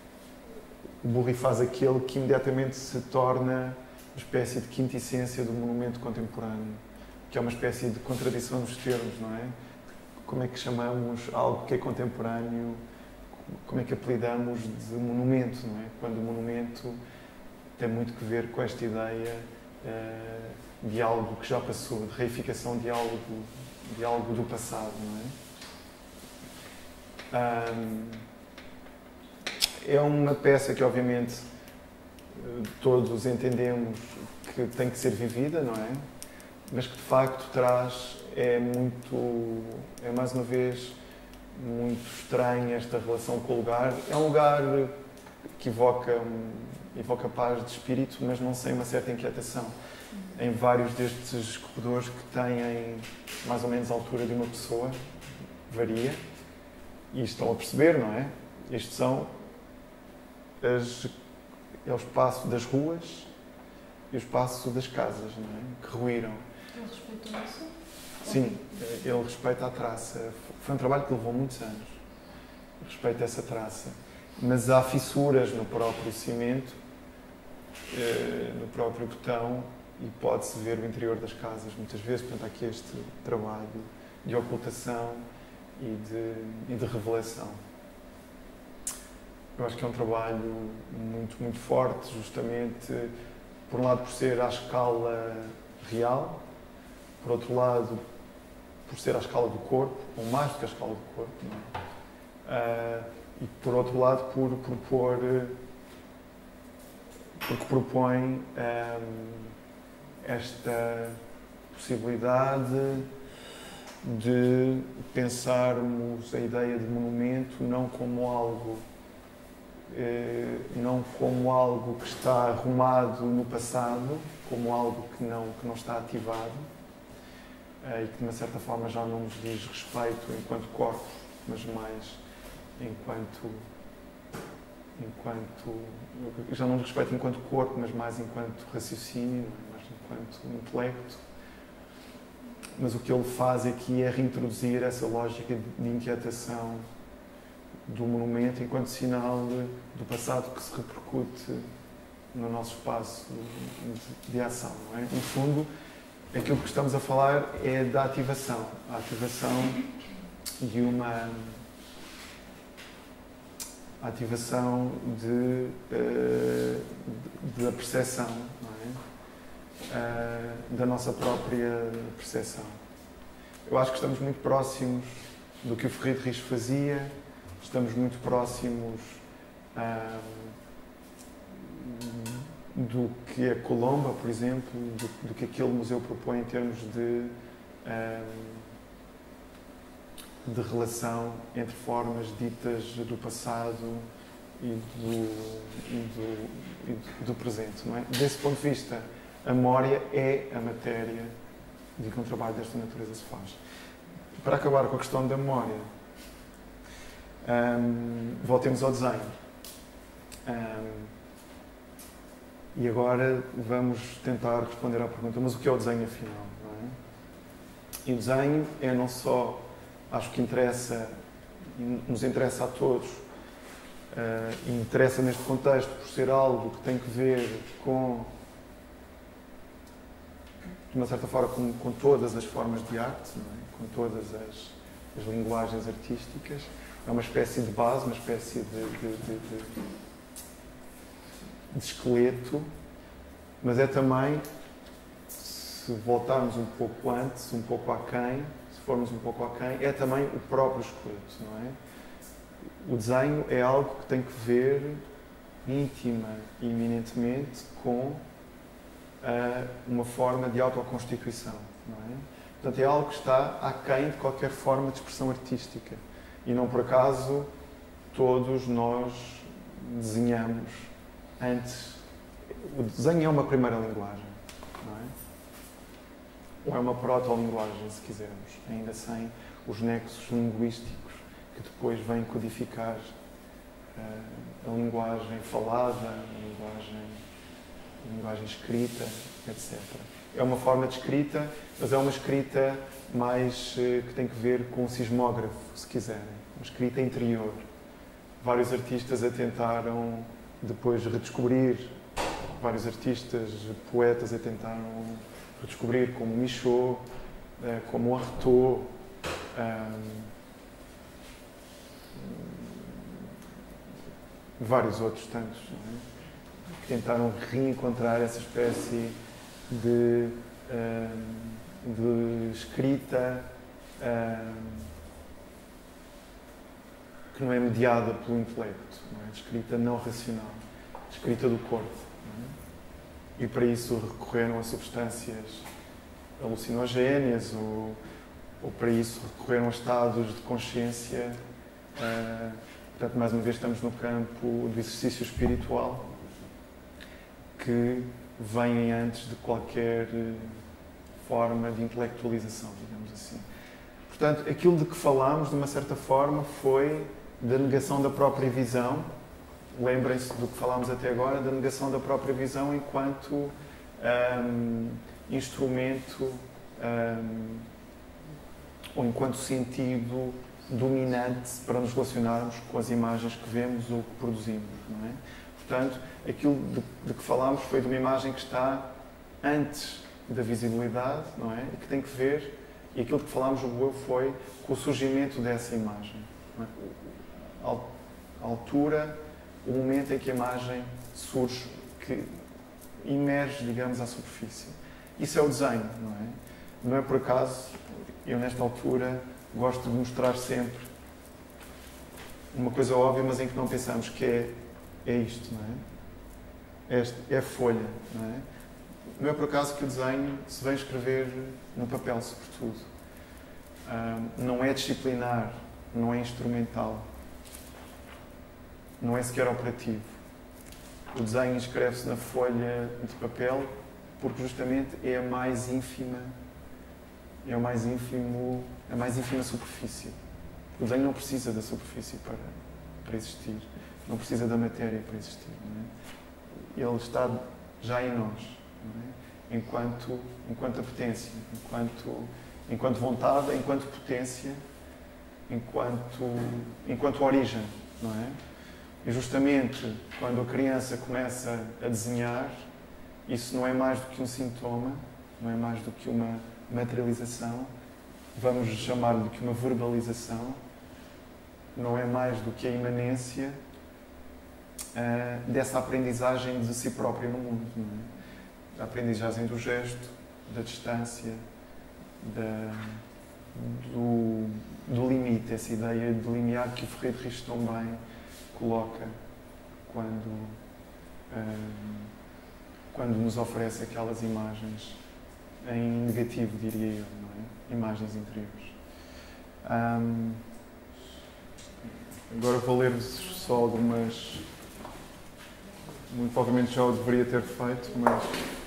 o Burri faz aquele que imediatamente se torna uma espécie de quintessência do monumento contemporâneo, que é uma espécie de contradição dos termos, não é? Como é que chamamos algo que é contemporâneo, como é que apelidamos de monumento, não é? Quando o monumento tem muito que ver com esta ideia uh, de algo que já passou, de reificação de algo de algo do passado, não é? Um, é uma peça que, obviamente, todos entendemos que tem que ser vivida, não é? Mas que, de facto, traz, é muito, é mais uma vez, muito estranha esta relação com o lugar. É um lugar que evoca, um, evoca paz de espírito, mas não sem uma certa inquietação. Em vários destes corredores que têm mais ou menos a altura de uma pessoa, varia, e estão a perceber, não é? Estes são as, é o espaço das ruas e o espaço das casas, não é? Que ruíram. Ele respeitou isso? Sim, ele respeita a traça. Foi um trabalho que levou muitos anos. Respeita essa traça. Mas há fissuras no próprio cimento, no próprio betão, e pode-se ver o interior das casas muitas vezes. Portanto, há aqui este trabalho de ocultação e de, e de revelação. Eu acho que é um trabalho muito, muito forte, justamente, por um lado, por ser à escala real, por outro lado, por ser à escala do corpo, ou mais do que à escala do corpo, não é? Uh, e, por outro lado, por propor, porque propõe um, esta possibilidade de pensarmos a ideia de monumento não como algo, eh, não como algo que está arrumado no passado, como algo que não, que não está ativado, eh, e que de uma certa forma já não nos diz respeito enquanto corpos, mas mais enquanto, enquanto já não nos respeito enquanto corpo, mas mais enquanto raciocínio, mais enquanto intelecto. Mas o que ele faz aqui é reintroduzir essa lógica de inquietação do monumento enquanto sinal de, do passado que se repercute no nosso espaço de, de ação, não é? No fundo, aquilo que estamos a falar é da ativação, a ativação de uma a ativação de, uh, de, da percepção, não é? Uh, da nossa própria percepção. Eu acho que estamos muito próximos do que o Ferreiro de Rios fazia, estamos muito próximos uh, do que a Colomba, por exemplo, do, do que aquele museu propõe em termos de, uh, de relação entre formas ditas do passado e do, e do, e do presente. Não é? Desse ponto de vista, a memória é a matéria de que um trabalho desta natureza se faz. Para acabar com a questão da memória, um, voltemos ao desenho. Um, e agora vamos tentar responder à pergunta, mas o que é o desenho afinal? Não é? E o desenho é não só, acho que interessa, nos interessa a todos, uh, e interessa neste contexto por ser algo que tem que ver com, de uma certa forma, com, com todas as formas de arte, não é? Com todas as, as linguagens artísticas. É uma espécie de base, uma espécie de, de, de, de, de esqueleto, mas é também, se voltarmos um pouco antes, um pouco aquém, se formos um pouco aquém, é também o próprio esqueleto, não é? O desenho é algo que tem que ver íntima e eminentemente com Uh, uma forma de autoconstituição, não é? Portanto, é algo que está aquém de qualquer forma de expressão artística. E não por acaso todos nós desenhamos antes. O desenho é uma primeira linguagem, não é? Ou é uma proto-linguagem, se quisermos, ainda sem os nexos linguísticos que depois vêm codificar uh, a linguagem falada, a linguagem linguagem escrita, etcétera. É uma forma de escrita, mas é uma escrita mais que tem que ver com o sismógrafo, se quiserem. Uma escrita interior. Vários artistas a tentaram depois redescobrir, vários artistas, poetas a tentaram redescobrir, como Michaud, como Artaud, um, vários outros tantos, não é? Que tentaram reencontrar essa espécie de, de escrita uh, que não é mediada pelo intelecto, não é? Descrita não racional, descrita do corpo. Não é? E para isso recorreram a substâncias alucinogéneas ou, ou para isso recorreram a estados de consciência. Uh, portanto, mais uma vez estamos no campo do exercício espiritual que vêm antes de qualquer forma de intelectualização, digamos assim. Portanto, aquilo de que falámos, de uma certa forma, foi da negação da própria visão. Lembrem-se do que falámos até agora, da negação da própria visão enquanto um, instrumento um, ou enquanto sentido dominante para nos relacionarmos com as imagens que vemos ou que produzimos, não é? Portanto, aquilo de, de que falámos foi de uma imagem que está antes da visibilidade, não é? E que tem que ver, e aquilo de que falámos foi com o surgimento dessa imagem. Não é? A altura, o momento em que a imagem surge, que emerge, digamos, à superfície. Isso é o desenho, não é? Não é por acaso, eu nesta altura gosto de mostrar sempre uma coisa óbvia, mas em que não pensamos, que é, é isto, não é? Este, é a folha, não é? Não é por acaso que o desenho se vem escrever no papel, sobretudo. Um, não é disciplinar, não é instrumental, não é sequer operativo. O desenho escreve-se na folha de papel porque justamente é a mais ínfima, é o mais ínfimo, a mais ínfima superfície. O desenho não precisa da superfície para, para existir, não precisa da matéria para existir. Não é? Ele está já em nós, não é? enquanto, enquanto apetência, enquanto, enquanto vontade, enquanto potência, enquanto, enquanto origem, não é? E justamente quando a criança começa a desenhar, isso não é mais do que um sintoma, não é mais do que uma materialização, vamos chamar do que uma verbalização, não é mais do que a imanência uh, dessa aprendizagem de si própria no mundo. Não é? A aprendizagem do gesto, da distância, da, do, do limite, essa ideia de limiar que o Ferreiro Rios tão bem coloca quando, uh, quando nos oferece aquelas imagens em negativo, diria eu, não é? Imagens interiores. Um, agora vou ler-vos só algumas. Muito provavelmente já o deveria ter feito, mas.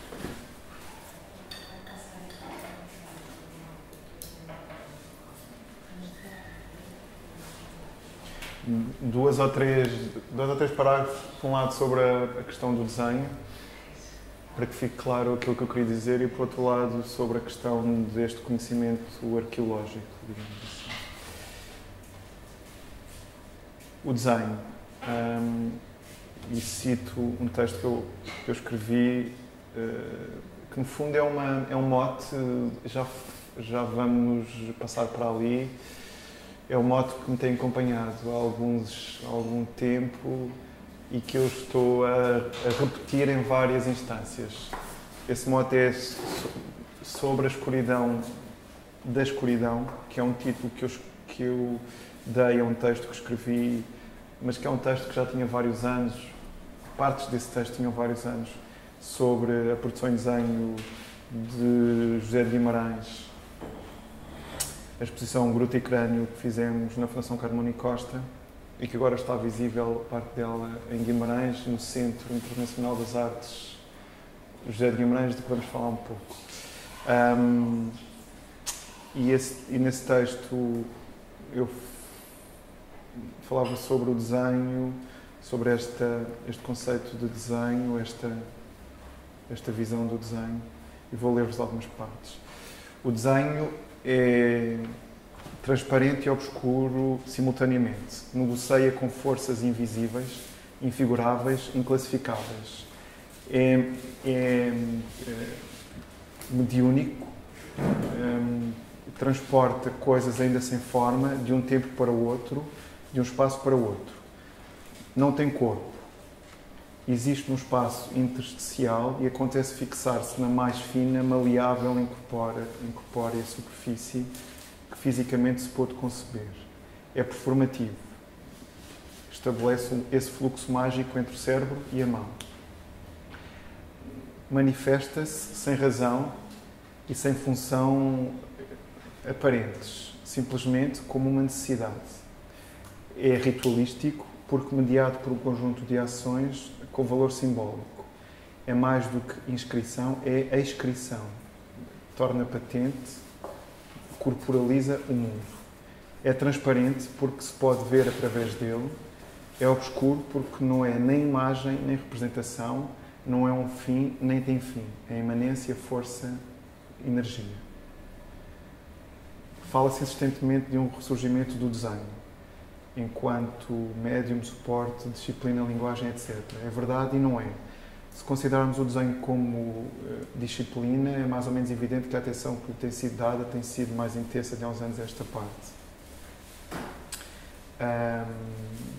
Duas ou três, dois ou três parágrafos, por um lado, sobre a, a questão do desenho, para que fique claro aquilo que eu queria dizer, e por outro lado sobre a questão deste conhecimento arqueológico, digamos assim. O desenho. Um, e cito um texto que eu, que eu escrevi, uh, que no fundo é, uma, é um mote, já, já vamos passar para ali, é um mote que me tem acompanhado há, alguns, há algum tempo e que eu estou a, a repetir em várias instâncias. Esse mote é sobre a escuridão da escuridão, que é um título que eu, que eu dei a um texto que escrevi, mas que é um texto que já tinha vários anos, partes desse texto tinham vários anos, sobre a produção em desenho de José de Guimarães, a exposição Gruta e Crânio que fizemos na Fundação Carmona e Costa, e que agora está visível, parte dela, em Guimarães, no Centro Internacional das Artes José de Guimarães, de que vamos falar um pouco. Um, e, esse, e nesse texto eu falava sobre o desenho, sobre esta, este conceito de desenho, esta, esta visão do desenho, e vou ler-vos algumas partes. O desenho é transparente e obscuro simultaneamente. Negocia com forças invisíveis, infiguráveis, inclassificáveis. É, é, é mediúnico, é, transporta coisas ainda sem forma, de um tempo para o outro, de um espaço para o outro. Não tem corpo. Existe um espaço intersticial e acontece fixar-se na mais fina, maleável, incorpórea, incorpórea superfície que fisicamente se pôde conceber. É performativo. Estabelece esse fluxo mágico entre o cérebro e a mão. Manifesta-se sem razão e sem função aparentes, simplesmente como uma necessidade. É ritualístico porque mediado por um conjunto de ações com valor simbólico. É mais do que inscrição, é excrição. Torna patente, corporaliza o mundo. É transparente porque se pode ver através dele. É obscuro porque não é nem imagem, nem representação, não é um fim, nem tem fim. É imanência, força, energia. Fala-se insistentemente de um ressurgimento do desenho, enquanto médium, suporte, disciplina, linguagem, etcétera. É verdade e não é. Se considerarmos o desenho como uh, disciplina, é mais ou menos evidente que a atenção que lhe tem sido dada tem sido mais intensa de há uns anos esta parte. Um,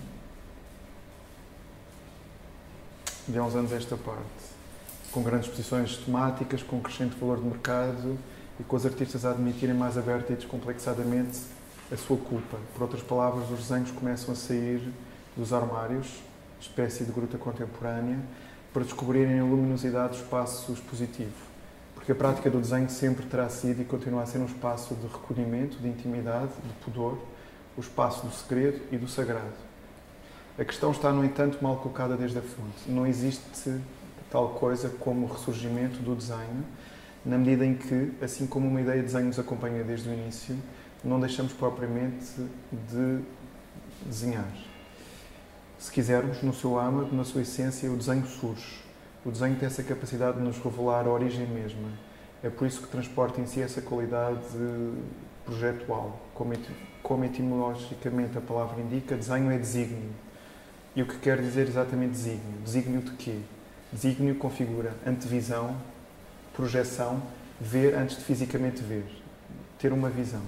de há uns anos esta parte, com grandes exposições temáticas, com crescente valor de mercado e com os artistas a admitirem mais aberta e descomplexadamente a sua culpa. Por outras palavras, os desenhos começam a sair dos armários, espécie de gruta contemporânea, para descobrirem a luminosidade do espaço expositivo. Porque a prática do desenho sempre terá sido e continua a ser um espaço de recolhimento, de intimidade, de pudor, o espaço do segredo e do sagrado. A questão está, no entanto, mal colocada desde a fonte. Não existe tal coisa como o ressurgimento do desenho, na medida em que, assim como uma ideia de desenho nos acompanha desde o início, não deixamos propriamente de desenhar. Se quisermos, no seu âmago, na sua essência, o desenho surge. O desenho tem essa capacidade de nos revelar a origem mesma. É por isso que transporta em si essa qualidade projetual. Como, etim como etimologicamente a palavra indica, desenho é desígnio. E o que quer dizer exatamente desígnio? Desígnio de quê? Desígnio configura antevisão, projeção, ver antes de fisicamente ver. Ter uma visão.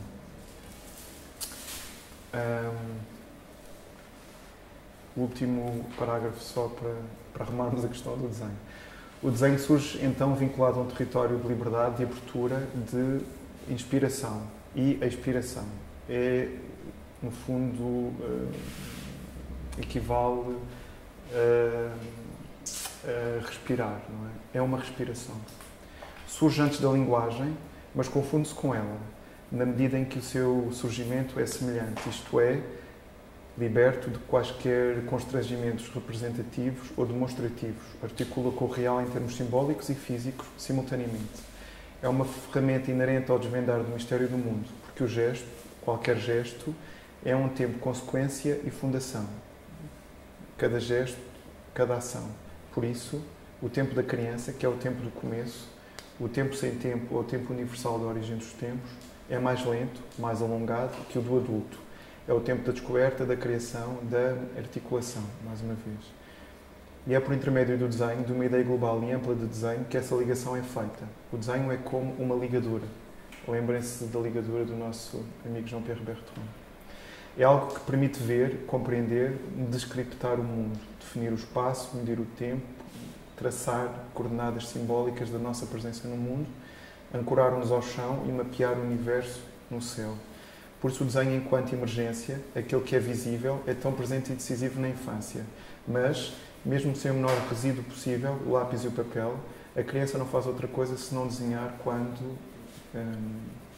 Um, o último parágrafo só para, para arrumarmos a questão do desenho. O desenho surge então vinculado a um território de liberdade, de abertura, de inspiração e expiração. É, no fundo, uh, equivale a, a respirar, não é? É uma respiração. Surge antes da linguagem, mas confunde-se com ela, na medida em que o seu surgimento é semelhante, isto é, liberto de quaisquer constrangimentos representativos ou demonstrativos, articula com o real em termos simbólicos e físicos simultaneamente. É uma ferramenta inerente ao desvendar do mistério do mundo, porque o gesto, qualquer gesto, é um tempo consequência e fundação. Cada gesto, cada ação. Por isso, o tempo da criança, que é o tempo do começo, o tempo sem tempo, ou o tempo universal da origem dos tempos, é mais lento, mais alongado que o do adulto. É o tempo da descoberta, da criação, da articulação, mais uma vez. E é por intermédio do desenho, de uma ideia global e ampla de desenho, que essa ligação é feita. O desenho é como uma ligadura. Lembrem-se da ligadura do nosso amigo Jean-Pierre Bertrand. É algo que permite ver, compreender, descriptar o mundo, definir o espaço, medir o tempo, traçar coordenadas simbólicas da nossa presença no mundo, ancorar-nos ao chão e mapear o universo no céu. Por isso o desenho enquanto emergência, aquele que é visível, é tão presente e decisivo na infância. Mas, mesmo sem o menor resíduo possível, o lápis e o papel, a criança não faz outra coisa senão desenhar quando, hum,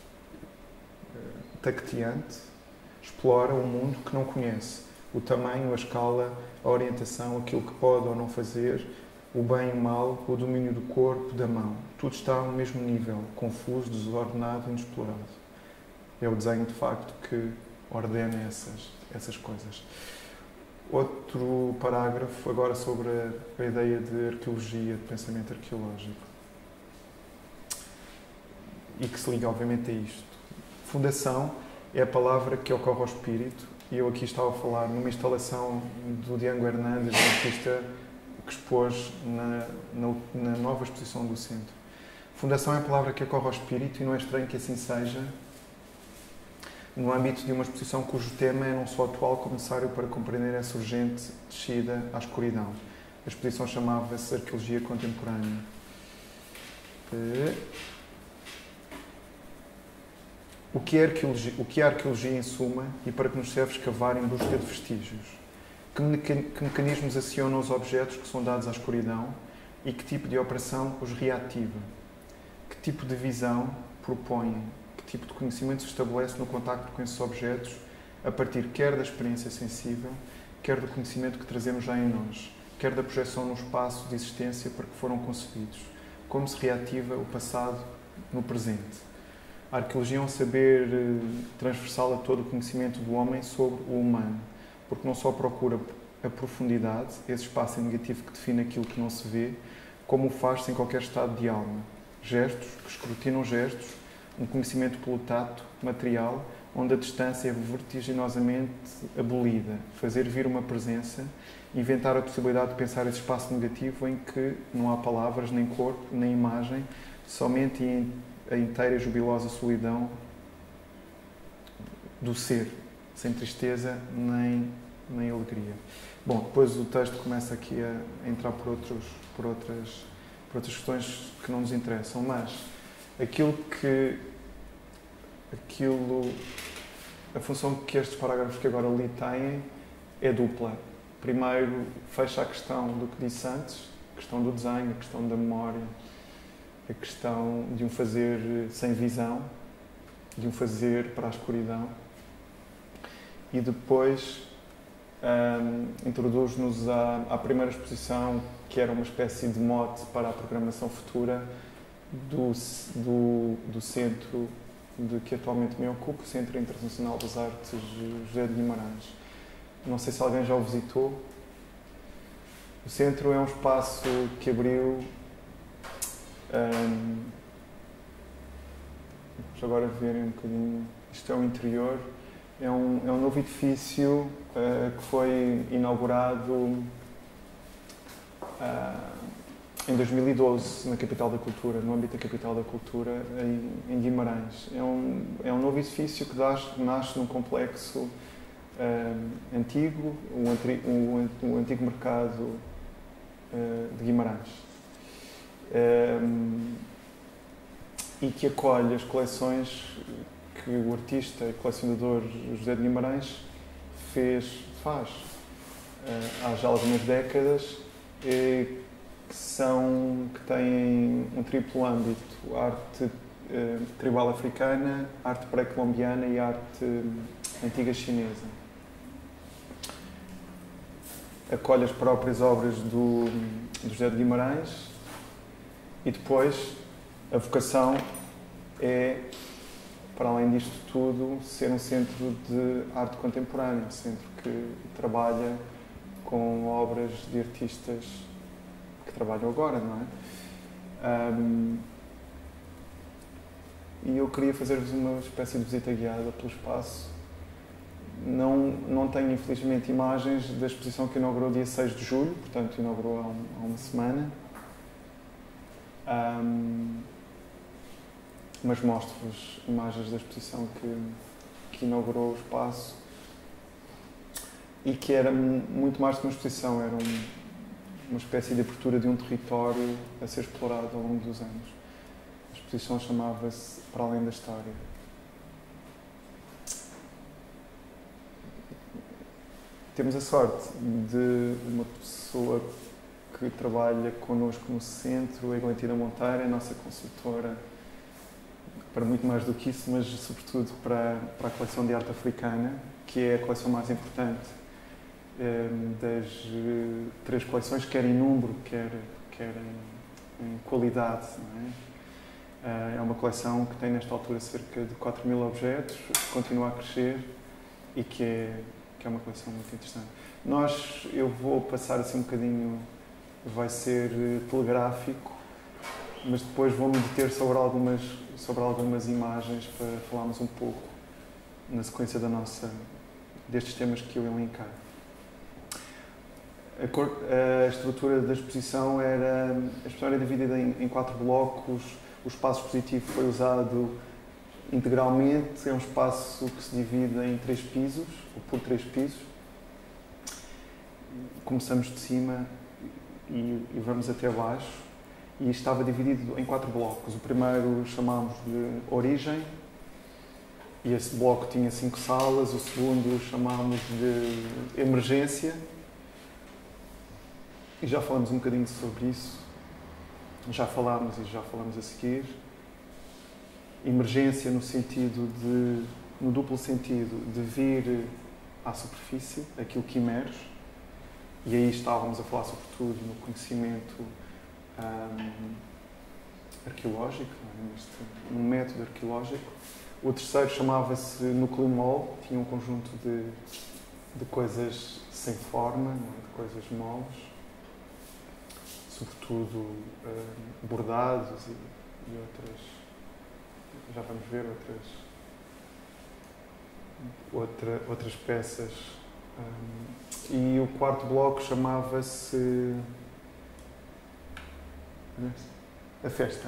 tacteante, explora o mundo que não conhece. O tamanho, a escala, a orientação, aquilo que pode ou não fazer, o bem e o mal, o domínio do corpo, da mão. Tudo está ao mesmo nível, confuso, desordenado, inexplorado. É o desenho, de facto, que ordena essas, essas coisas. Outro parágrafo, agora sobre a, a ideia de arqueologia, de pensamento arqueológico. E que se liga, obviamente, a isto. Fundação é a palavra que ocorre ao espírito, e eu aqui estava a falar numa instalação do Django Hernandes, um artista que expôs na, na, na nova exposição do centro. Fundação é a palavra que ocorre ao espírito, e não é estranho que assim seja, no âmbito de uma exposição cujo tema é não só atual como necessário para compreender essa urgente descida à escuridão. A exposição chamava-se Arqueologia Contemporânea. O que, é arqueologia, o que é arqueologia em suma e para que nos serve escavar em busca de vestígios? Que, meca, que mecanismos acionam os objetos que são dados à escuridão e que tipo de operação os reativa? Que tipo de visão propõem? Que tipo de conhecimento se estabelece no contacto com esses objetos a partir quer da experiência sensível, quer do conhecimento que trazemos já em nós, quer da projeção no espaço de existência para que foram concebidos? Como se reativa o passado no presente? A arqueologia é um saber transversal a todo o conhecimento do homem sobre o humano, porque não só procura a profundidade, esse espaço negativo que define aquilo que não se vê, como o faz sem qualquer estado de alma. Gestos, que escrutinam gestos, um conhecimento pelo tato, material, onde a distância é vertiginosamente abolida, fazer vir uma presença, inventar a possibilidade de pensar esse espaço negativo em que não há palavras, nem corpo, nem imagem, somente em a inteira e jubilosa solidão do ser, sem tristeza nem, nem alegria. Bom, depois o texto começa aqui a entrar por, outros, por, outras, por outras questões que não nos interessam, mas aquilo que aquilo, a função que estes parágrafos que agora li têm é dupla. Primeiro, fecha a questão do que disse antes, a questão do desenho, a questão da memória, a questão de um fazer sem visão, de um fazer para a escuridão, e depois um, introduz-nos à, à primeira exposição, que era uma espécie de mote para a programação futura do, do, do centro de que atualmente me ocupo, o Centro Internacional das Artes José de Guimarães. Não sei se alguém já o visitou. O centro é um espaço que abriu. Um, vamos agora ver um bocadinho. Isto é o interior. É um, é um novo edifício uh, que foi inaugurado uh, em dois mil e doze, na Capital da Cultura, no âmbito da Capital da Cultura, em, em Guimarães. É um, é um novo edifício que das, nasce num complexo uh, antigo, o, antri, o, o antigo mercado uh, de Guimarães. Um, e que acolhe as coleções que o artista e colecionador José de Guimarães fez, faz uh, há já algumas décadas, e que, são, que têm um triplo âmbito: arte uh, tribal africana, arte pré-colombiana e arte uh, antiga chinesa. Acolhe as próprias obras do, do José de Guimarães. E depois, a vocação é, para além disto tudo, ser um centro de arte contemporânea, um centro que trabalha com obras de artistas que trabalham agora, não é? Um, e eu queria fazer-vos uma espécie de visita guiada pelo espaço. Não, não tenho, infelizmente, imagens da exposição que inaugurou dia seis de julho, portanto, inaugurou há, um, há uma semana. Um, mas mostro-vos imagens da exposição que, que inaugurou o espaço e que era muito mais do que uma exposição, era um, uma espécie de abertura de um território a ser explorado ao longo dos anos. A exposição chamava-se Para Além da História. Temos a sorte de uma pessoa que trabalha connosco no centro, a Eglentina Monteiro, a nossa consultora, para muito mais do que isso, mas sobretudo para, para a coleção de arte africana, que é a coleção mais importante eh, das eh, três coleções, quer em número, quer, quer em, em qualidade. Não é? É uma coleção que tem nesta altura cerca de quatro mil objetos, que continua a crescer e que é, que é uma coleção muito interessante. Nós, eu vou passar assim um bocadinho, vai ser telegráfico, mas depois vou-me deter sobre algumas, sobre algumas imagens para falarmos um pouco na sequência da nossa, destes temas que eu elenquei. A, cor, a estrutura da exposição era, a exposição era dividida em, em quatro blocos. O espaço expositivo foi usado integralmente, é um espaço que se divide em três pisos, ou por três pisos. Começamos de cima e, e vamos até baixo, e estava dividido em quatro blocos. O primeiro chamámos de Origem, e esse bloco tinha cinco salas, o segundo chamámos de emergência, e já falámos um bocadinho sobre isso, já falámos e já falámos a seguir. Emergência no sentido de, no duplo sentido, de vir à superfície, aquilo que emerge, e aí estávamos a falar sobretudo no conhecimento um, arqueológico, neste, num método arqueológico. O terceiro chamava-se núcleo mole, tinha um conjunto de, de coisas sem forma, não é? De coisas moles, sobretudo um, bordados e, e outras, já vamos ver outras, outra, outras peças. Um, e o quarto bloco chamava-se a festa.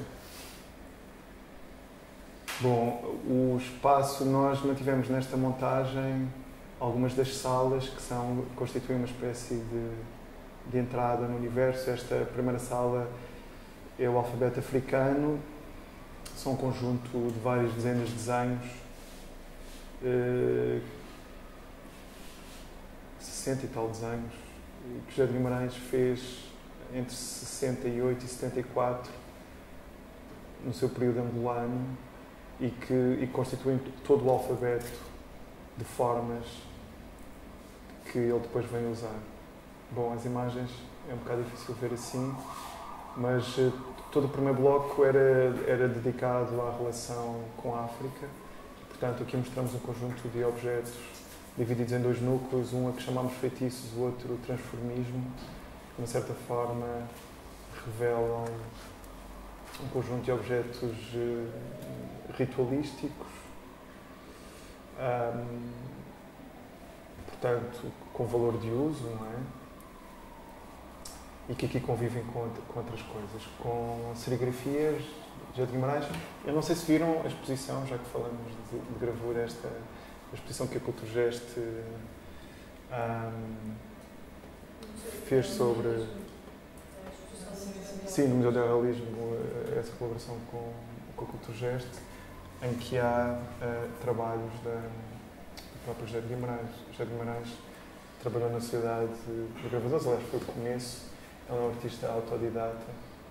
Bom, o espaço, nós mantivemos nesta montagem algumas das salas que são, constituem uma espécie de, de entrada no universo. Esta primeira sala é o alfabeto africano, são um conjunto de várias dezenas de desenhos, eh, sessenta e tal desenhos, que José de Guimarães fez entre sessenta e oito e setenta e quatro, no seu período angolano, e que e constituem todo o alfabeto de formas que ele depois vem usar. Bom, as imagens é um bocado difícil ver assim, mas todo o primeiro bloco era, era dedicado à relação com a África. Portanto, aqui mostramos um conjunto de objetos divididos em dois núcleos, um a que chamamos feitiços, o outro transformismo, que, de uma certa forma, revelam um conjunto de objetos uh, ritualísticos, um, portanto, com valor de uso, não é? E que aqui convivem com, com outras coisas, com serigrafias de Guimarães. Eu não sei se viram a exposição, já que falamos de, de gravura, esta a exposição que a Culturgest um, fez sobre... Sim, no Museu do Realismo, essa colaboração com, com a Culturgest, em que há uh, trabalhos da, do próprio José de Guimarães. José de Guimarães trabalhou na Sociedade de Gravadores, aliás, foi o começo. Ele é um artista autodidata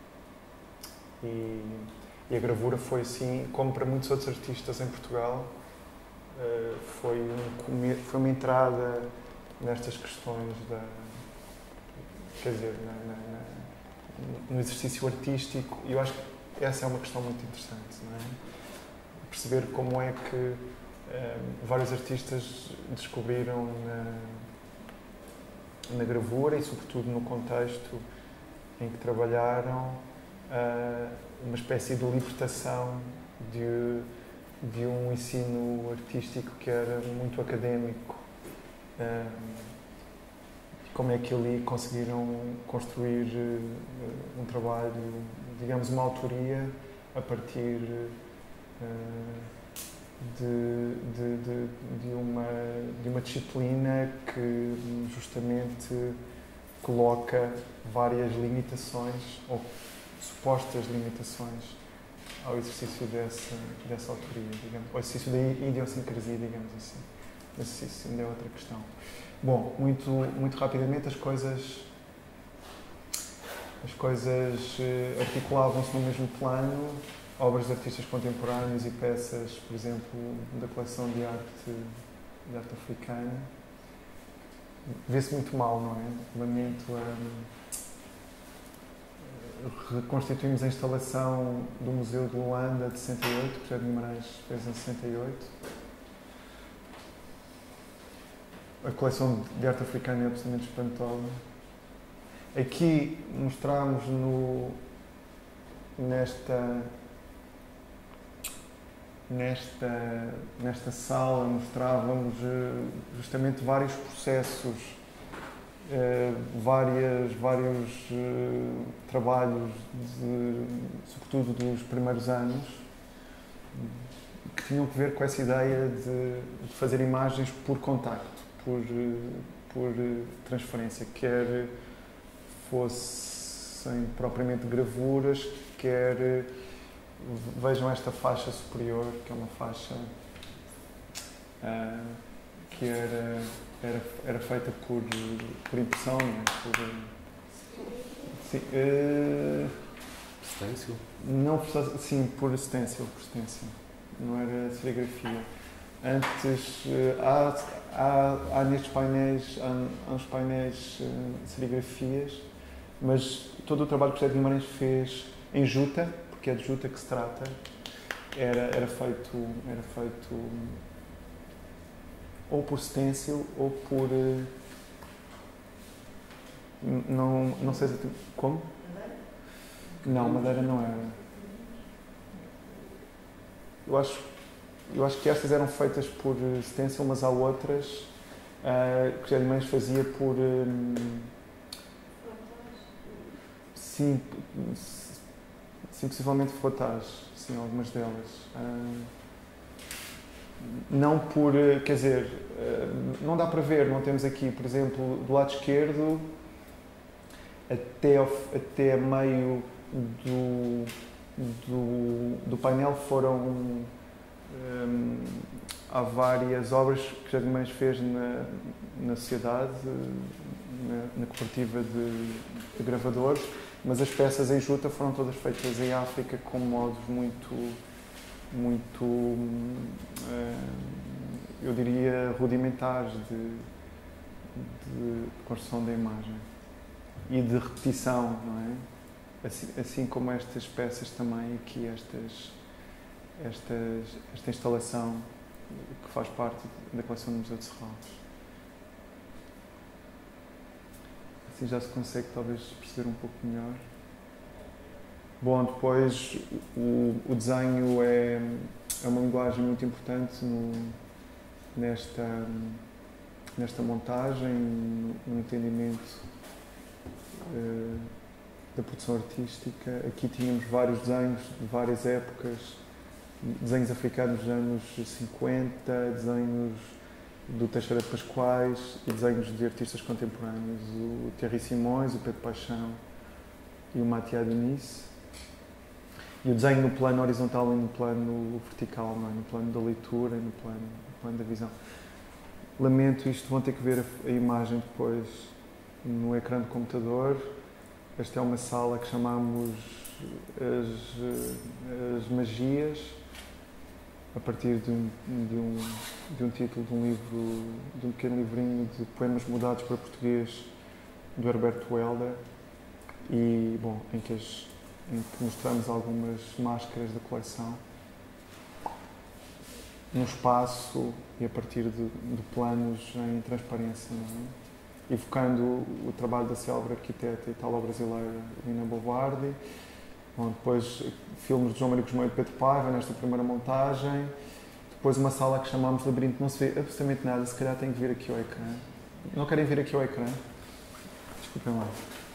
e, e a gravura foi assim, como para muitos outros artistas em Portugal, uh, foi, um, foi uma entrada nestas questões da, quer dizer, na, na, na, no exercício artístico, e eu acho que essa é uma questão muito interessante, não é? Perceber como é que um, vários artistas descobriram na, na gravura e, sobretudo, no contexto em que trabalharam, uh, uma espécie de libertação de, de um ensino artístico que era muito académico. Um, como é que ali conseguiram construir uh, um trabalho, digamos, uma autoria a partir uh, de, de, de, de, uma, de uma disciplina que justamente coloca várias limitações, ou supostas limitações, ao exercício dessa, dessa autoria, digamos, ao exercício da idiosincrasia, digamos assim. Mas isso ainda é outra questão. Bom, muito, muito rapidamente as coisas, as coisas articulavam-se no mesmo plano, obras de artistas contemporâneos e peças, por exemplo, da coleção de arte, de arte africana. Vê-se muito mal, não é? Lamento, um, reconstituímos a instalação do Museu de Luanda de sessenta e oito, que José de Guimarães fez em sessenta e oito. A coleção de arte africana é absolutamente espantosa. Aqui mostramos no, nesta, nesta, nesta sala, mostrávamos justamente vários processos, várias, vários trabalhos, de, sobretudo dos primeiros anos, que tinham que ver com essa ideia de, de fazer imagens por contacto. Por, por transferência, quer fossem propriamente gravuras, quer vejam esta faixa superior, que é uma faixa uh, que era, era, era feita por, por impressão, não é? Por, sim, uh, stencil? Não, sim, por stencil, por stencil. Não era serigrafia. Antes, uh, há, há, há nestes painéis, há, há uns painéis uh, serigrafias, mas todo o trabalho que o José de Guimarães fez em juta, porque é de juta que se trata, era, era feito, era feito ou por stencil ou por... Uh, não, não sei se... Como? Não, madeira não era. Eu acho, eu acho que estas eram feitas por stencil, mas há outras uh, que o José de Guimarães fazia por... Um, sim, sim, possivelmente frottage, sim, algumas delas. Uh, não por, quer dizer, uh, não dá para ver, não temos aqui, por exemplo, do lado esquerdo até, ao, até meio do, do, do painel foram, um, há várias obras que José de Guimarães fez na, na sociedade, na, na cooperativa de, de gravadores, mas as peças em juta foram todas feitas em África com modos muito, muito, eu diria, rudimentares de, de construção da imagem e de repetição, não é? Assim, assim como estas peças também aqui, estas, estas, esta instalação que faz parte da coleção do Museu de Serralves. Assim já se consegue talvez perceber um pouco melhor. Bom, depois o, o desenho é, é uma linguagem muito importante no, nesta, nesta montagem, no, no entendimento uh, da produção artística. Aqui tínhamos vários desenhos de várias épocas, desenhos africanos dos anos cinquenta, desenhos do Teixeira de Pascoais e desenhos de artistas contemporâneos, o Thierry Simões, o Pedro Paixão e o Mathieu Denis. E o desenho no plano horizontal e no plano vertical, não é? No plano da leitura e no plano, no plano da visão. Lamento isto, vão ter que ver a, a imagem depois no ecrã do computador. Esta é uma sala que chamamos as, as magias, a partir de um, de, um, de um título de um livro, de um pequeno livrinho de poemas mudados para português do Herberto Helder, e, bom, em que, as, em que mostramos algumas máscaras da coleção num espaço e a partir de, de planos em transparência, não é? Evocando o trabalho da célebre arquiteta italo-brasileira Lina Bobardi. Bom, depois filmes de João Maria Guzmão e de Pedro Paiva nesta primeira montagem. Depois uma sala que chamámos Labirinto, não se vê absolutamente nada, se calhar tem que vir aqui ao ecrã. Não querem vir aqui ao ecrã? Desculpem lá.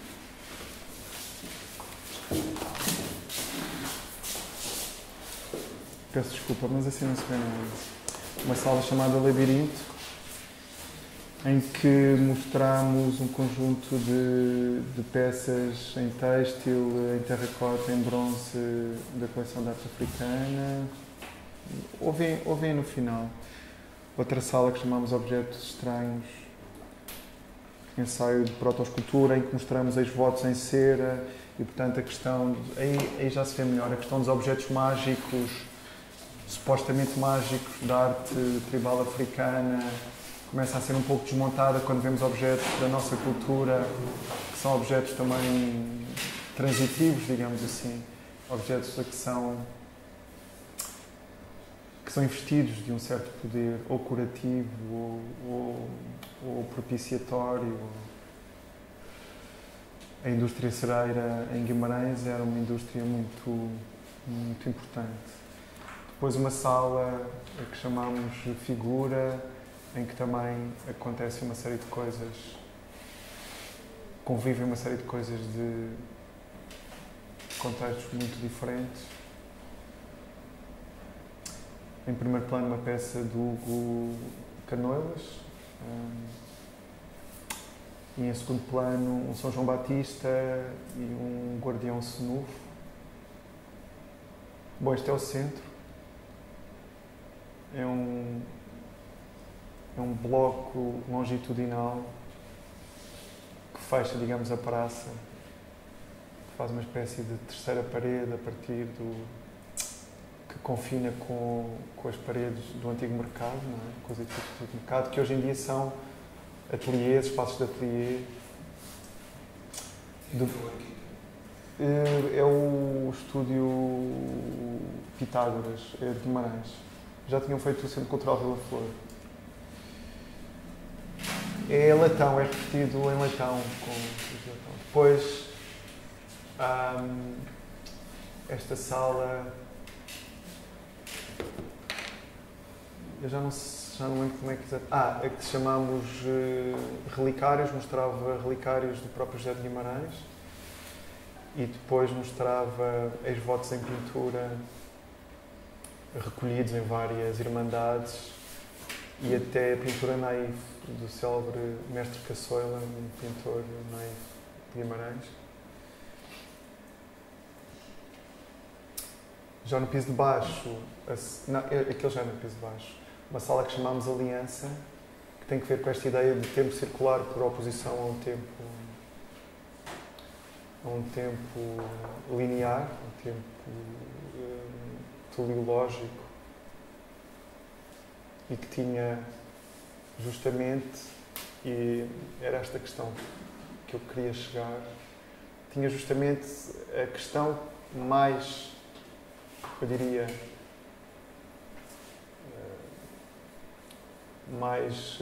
Peço desculpa, mas assim não se vê nada. Uma sala chamada Labirinto, em que mostramos um conjunto de, de peças em têxtil, em terracota, em bronze da coleção de arte africana. Ouvem, ouvem no final. Outra sala que chamamos Objetos Estranhos, ensaio de protoescultura, em que mostramos ex-votos em cera e, portanto, a questão, de, aí, aí já se vê melhor, a questão dos objetos mágicos, supostamente mágicos da arte tribal africana, começa a ser um pouco desmontada quando vemos objetos da nossa cultura, que são objetos também transitivos, digamos assim, objetos que são, que são investidos de um certo poder, ou curativo, ou, ou, ou propiciatório. A indústria cereira em Guimarães era uma indústria muito, muito importante. Depois uma sala que chamamos Figura, em que também acontece uma série de coisas, convivem uma série de coisas de contextos muito diferentes. Em primeiro plano, uma peça do Hugo Canoelas, um, e em segundo plano, um São João Batista e um Guardião Senufo. Bom, este é o centro. É um é um bloco longitudinal que fecha, digamos, a praça, que faz uma espécie de terceira parede a partir do... que confina com, com as paredes do antigo mercado, não é? Com os edifícios do antigo mercado, que hoje em dia são ateliês, espaços de ateliê. Do, é o estúdio Pitágoras, é de Guimarães. Já tinham feito o Centro Cultural Vila Flor. É latão, é repetido em latão. Com... Depois, hum, esta sala... Eu já não, já não lembro como é que... Ah, é que chamámos uh, Relicários, mostrava relicários do próprio José de Guimarães e depois mostrava ex-votos em pintura recolhidos em várias irmandades e até a pintura naif do célebre mestre Caçoila, um pintor naif de Guimarães. Já no piso de baixo, não, aquele já no piso de baixo, uma sala que chamámos Aliança, que tem que ver com esta ideia de tempo circular por oposição a um tempo, a um tempo linear, um tempo um, teleológico, e que tinha justamente, e era esta questão que eu queria chegar, tinha justamente a questão mais, eu diria, mais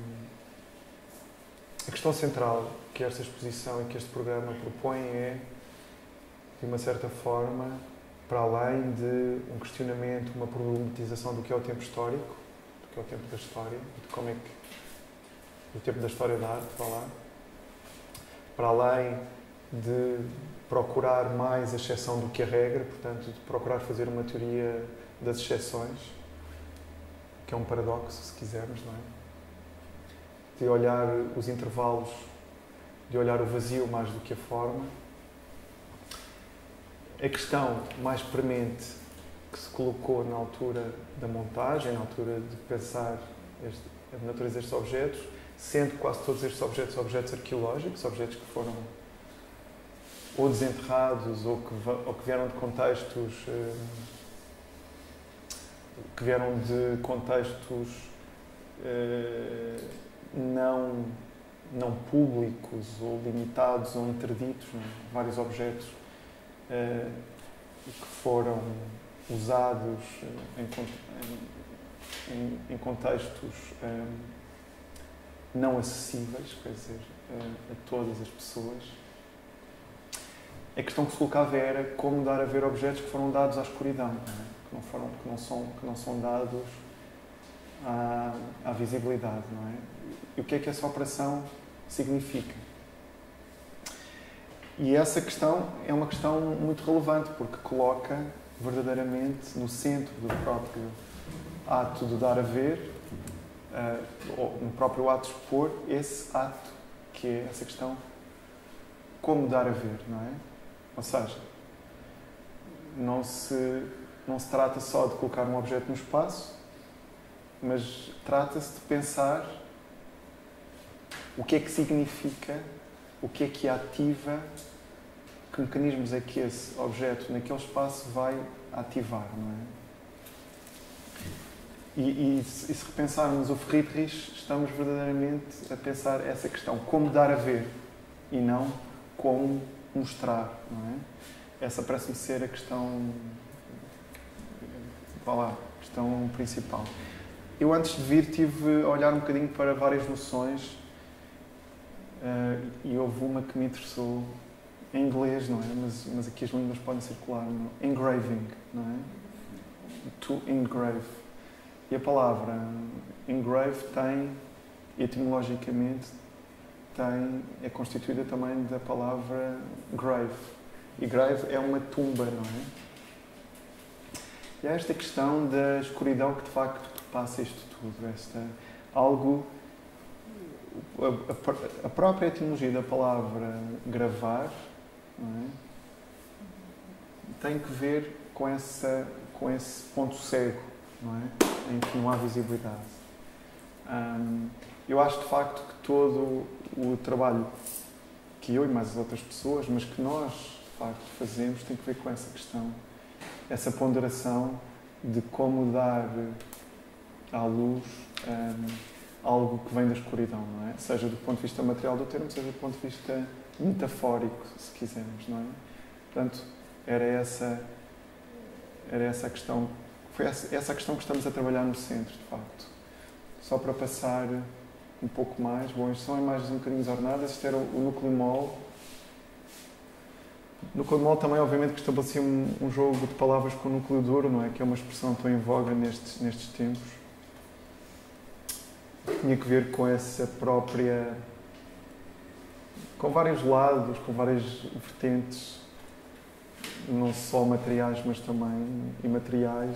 a questão central que esta exposição e que este programa propõe é, de uma certa forma, para além de um questionamento, uma problematização do que é o tempo histórico, do que é o tempo da história, de como é que o tempo da história da arte, para lá, para além de procurar mais a exceção do que a regra, portanto, de procurar fazer uma teoria das exceções, que é um paradoxo, se quisermos, não é? De olhar os intervalos, de olhar o vazio mais do que a forma. A questão mais premente que se colocou na altura da montagem, na altura de pensar este, a natureza destes objetos, sendo quase todos estes objetos objetos arqueológicos, objetos que foram ou desenterrados ou que, ou que vieram de contextos eh, que vieram de contextos eh, não, não públicos ou limitados ou interditos, né? Vários objetos eh, que foram usados em, em, em contextos eh, não acessíveis, quer dizer, eh, a todas as pessoas. A questão que se colocava era como dar a ver objetos que foram dados à escuridão, não é? que, não foram, que, não são, que não são dados à, à visibilidade. Não é? E o que é que essa operação significa? E essa questão é uma questão muito relevante, porque coloca verdadeiramente no centro do próprio ato de dar a ver, uh, ou no próprio ato de expor, esse ato, que é essa questão, como dar a ver, não é? Ou seja, não se, não se trata só de colocar um objeto no espaço, mas trata-se de pensar o que é que significa, o que é que ativa, que mecanismos é que esse objeto naquele espaço vai ativar, não é? E, e, se, e se repensarmos o Friedrich, estamos verdadeiramente a pensar essa questão, como dar a ver e não como mostrar, não é? Essa parece-me ser a questão, vá lá, a questão principal. Eu antes de vir tive a olhar um bocadinho para várias noções uh, e houve uma que me interessou, em inglês, não é? Mas, mas aqui as línguas podem circular, não é? Engraving, não é? To engrave. E a palavra engrave tem, etimologicamente, tem, é constituída também da palavra grave. E grave é uma tumba, não é? E há esta questão da escuridão que, de facto, passa isto tudo. Esta, algo... A, a, a própria etimologia da palavra gravar, não é? Tem que ver com, essa, com esse ponto cego, não é? Em que não há visibilidade. Um, eu acho de facto que todo o trabalho que eu e mais as outras pessoas, mas que nós de facto fazemos, tem que ver com essa questão, essa ponderação de como dar à luz um, algo que vem da escuridão, não é? Seja do ponto de vista material do termo, seja do ponto de vista metafórico, se quisermos, não é? Portanto, era essa, era essa a questão, foi essa, essa a questão que estamos a trabalhar no centro, de facto. Só para passar um pouco mais, bom, isto são imagens um bocadinho ornadas, isto era o núcleo mol. O núcleo mol também, obviamente, que estabelecia um, um jogo de palavras com o núcleo duro, não é? Que é uma expressão tão em voga nestes, nestes tempos. Tinha que ver com essa própria... com vários lados, com várias vertentes, não só materiais, mas também imateriais,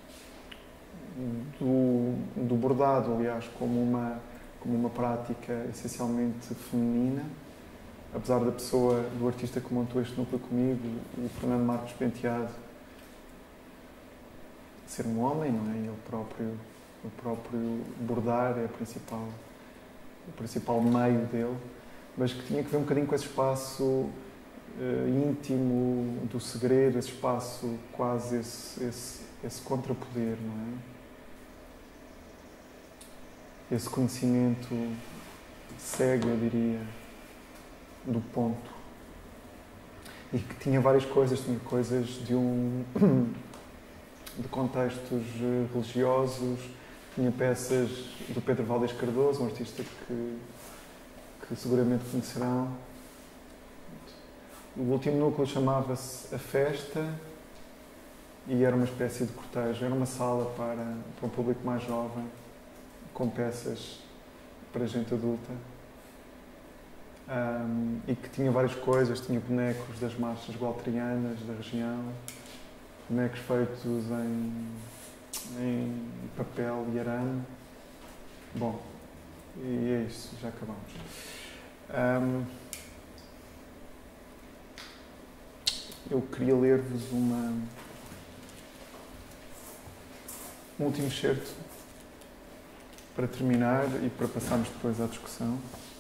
do, do bordado, aliás, como uma, como uma prática essencialmente feminina. Apesar da pessoa, do artista que montou este núcleo comigo, o Fernando Marcos Penteado, ser um homem, não é? Ele próprio, o próprio bordar é a principal, o principal meio dele, mas que tinha que ver um bocadinho com esse espaço uh, íntimo do segredo, esse espaço, quase esse, esse, esse contrapoder, não é? Esse conhecimento cego, eu diria, do ponto. E que tinha várias coisas, tinha coisas de um de contextos religiosos, tinha peças do Pedro Valdez Cardoso, um artista que, que seguramente conhecerão. O último núcleo chamava-se A Festa e era uma espécie de cortejo, era uma sala para, para um público mais jovem, com peças para gente adulta. Um, e que tinha várias coisas, tinha bonecos das marchas gualterianas da região, bonecos feitos em, em papel e arame. Bom, e é isso, já acabamos. Um, eu queria ler-vos uma, um último excerto para terminar e para passarmos depois à discussão.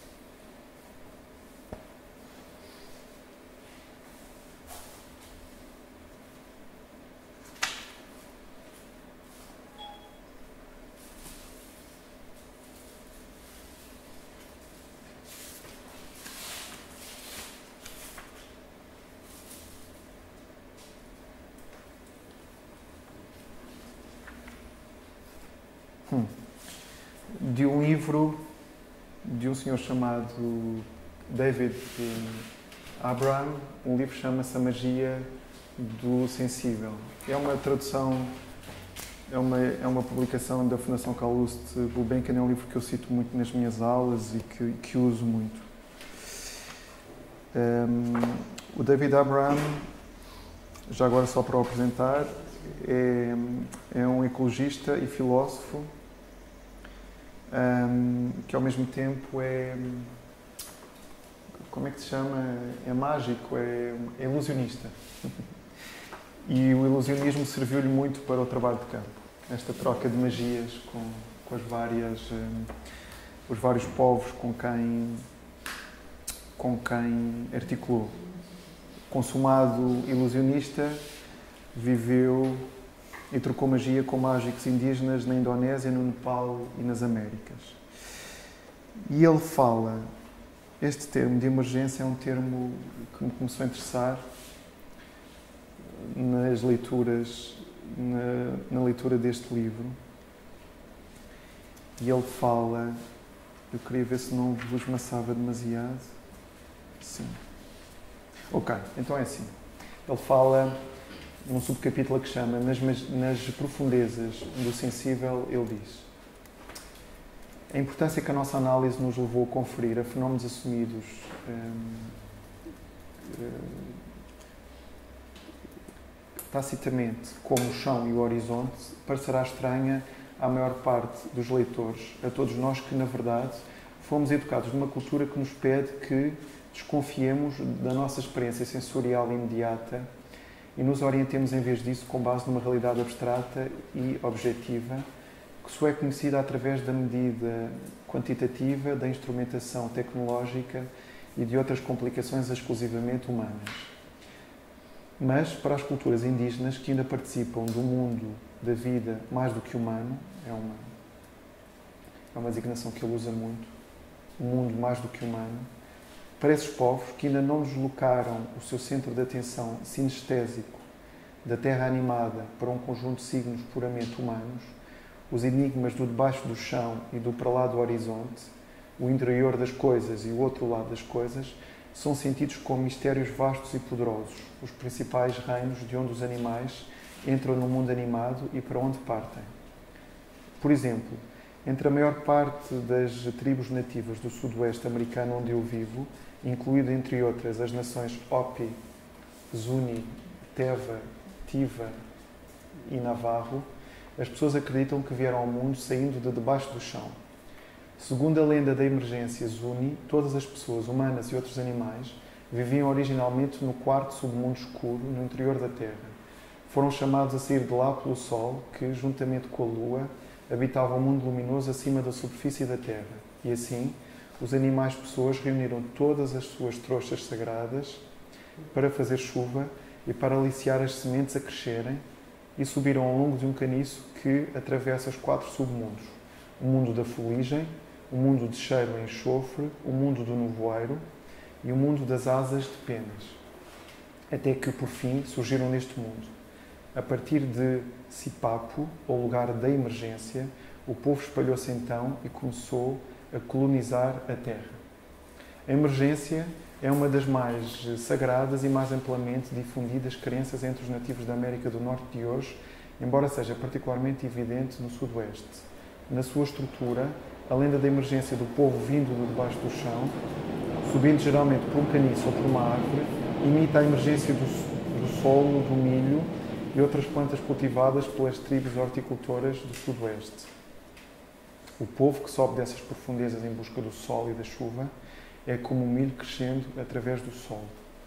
Hum. De um livro de um senhor chamado David Abraham, um livro chama-se A Magia do Sensível. É uma tradução, é uma, é uma publicação da Fundação Calouste Gulbenkian, é um livro que eu cito muito nas minhas aulas e que, que uso muito. Um, o David Abraham, já agora só para o apresentar, é, é um ecologista e filósofo um, que ao mesmo tempo é, como é que se chama? É mágico, é, é ilusionista. E o ilusionismo serviu-lhe muito para o trabalho de campo. Esta troca de magias com, com as várias, um, os vários povos com quem, com quem articulou. Consumado ilusionista, viveu e trocou magia com mágicos indígenas na Indonésia, no Nepal e nas Américas. E ele fala, este termo de emergência é um termo que me começou a interessar nas leituras, na, na leitura deste livro. E ele fala, eu queria ver se não vos maçava demasiado. Sim. Ok, então é assim. Ele fala num subcapítulo que chama nas, nas profundezas do sensível, ele diz: a importância que a nossa análise nos levou a conferir a fenómenos assumidos hum, hum, tacitamente como o chão e o horizonte parecerá estranha à maior parte dos leitores, a todos nós que, na verdade, fomos educados numa cultura que nos pede que desconfiemos da nossa experiência sensorial imediata e nos orientemos, em vez disso, com base numa realidade abstrata e objetiva que só é conhecida através da medida quantitativa, da instrumentação tecnológica e de outras complicações exclusivamente humanas. Mas, para as culturas indígenas que ainda participam do mundo da vida mais do que humano, é uma, é uma designação que ele usa muito, o mundo mais do que humano, para esses povos que ainda não deslocaram o seu centro de atenção sinestésico da terra animada para um conjunto de signos puramente humanos, os enigmas do debaixo do chão e do para lá do horizonte, o interior das coisas e o outro lado das coisas, são sentidos como mistérios vastos e poderosos, os principais reinos de onde os animais entram no mundo animado e para onde partem. Por exemplo, entre a maior parte das tribos nativas do sudoeste americano onde eu vivo, incluindo entre outras as nações Hopi, Zuni, Teva, Tiva e Navarro, as pessoas acreditam que vieram ao mundo saindo de debaixo do chão. Segundo a lenda da emergência Zuni, todas as pessoas, humanas e outros animais, viviam originalmente no quarto submundo escuro, no interior da Terra. Foram chamados a sair de lá pelo Sol, que, juntamente com a Lua, habitava o mundo luminoso acima da superfície da Terra. E assim, os animais-pessoas reuniram todas as suas trouxas sagradas para fazer chuva e para aliciar as sementes a crescerem, e subiram ao longo de um caniço que atravessa os quatro submundos: o mundo da fuligem, o mundo de cheiro e enxofre, o mundo do nevoeiro e o mundo das asas de penas, até que, por fim, surgiram neste mundo. A partir de Sipapo, ou lugar da emergência, o povo espalhou-se então e começou a colonizar a terra. A emergência é uma das mais sagradas e mais amplamente difundidas crenças entre os nativos da América do Norte de hoje, embora seja particularmente evidente no Sudoeste. Na sua estrutura, a lenda da emergência do povo vindo de debaixo do chão, subindo geralmente por um caniço ou por uma árvore, imita a emergência do, do solo, do milho e outras plantas cultivadas pelas tribos horticultoras do Sudoeste. O povo que sobe dessas profundezas em busca do sol e da chuva é como o milho crescendo através do sol.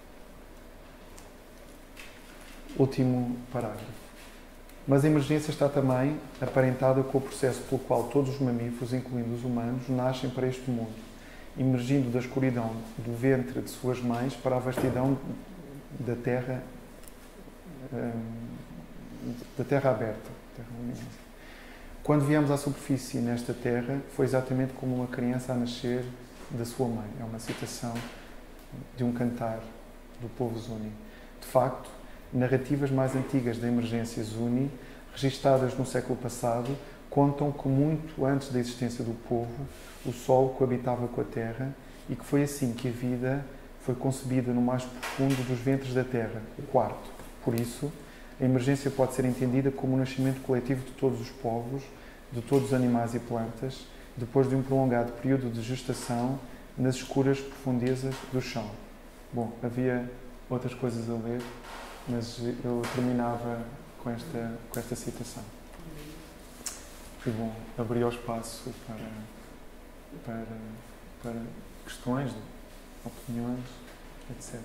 Último parágrafo. Mas a emergência está também aparentada com o processo pelo qual todos os mamíferos, incluindo os humanos, nascem para este mundo, emergindo da escuridão do ventre de suas mães para a vastidão da terra, da terra aberta, terra luminosa. Quando viemos à superfície nesta terra, foi exatamente como uma criança a nascer da sua mãe. É uma citação de um cantar do povo Zuni. De facto, narrativas mais antigas da emergência Zuni, registadas no século passado, contam que muito antes da existência do povo, o Sol coabitava com a Terra e que foi assim que a vida foi concebida no mais profundo dos ventres da Terra, o quarto. Por isso, a emergência pode ser entendida como o nascimento coletivo de todos os povos, de todos os animais e plantas, depois de um prolongado período de gestação nas escuras profundezas do chão. Bom, havia outras coisas a ler, mas eu terminava com esta, com esta citação. Foi bom abrir o espaço para, para, para questões, opiniões, etcétera.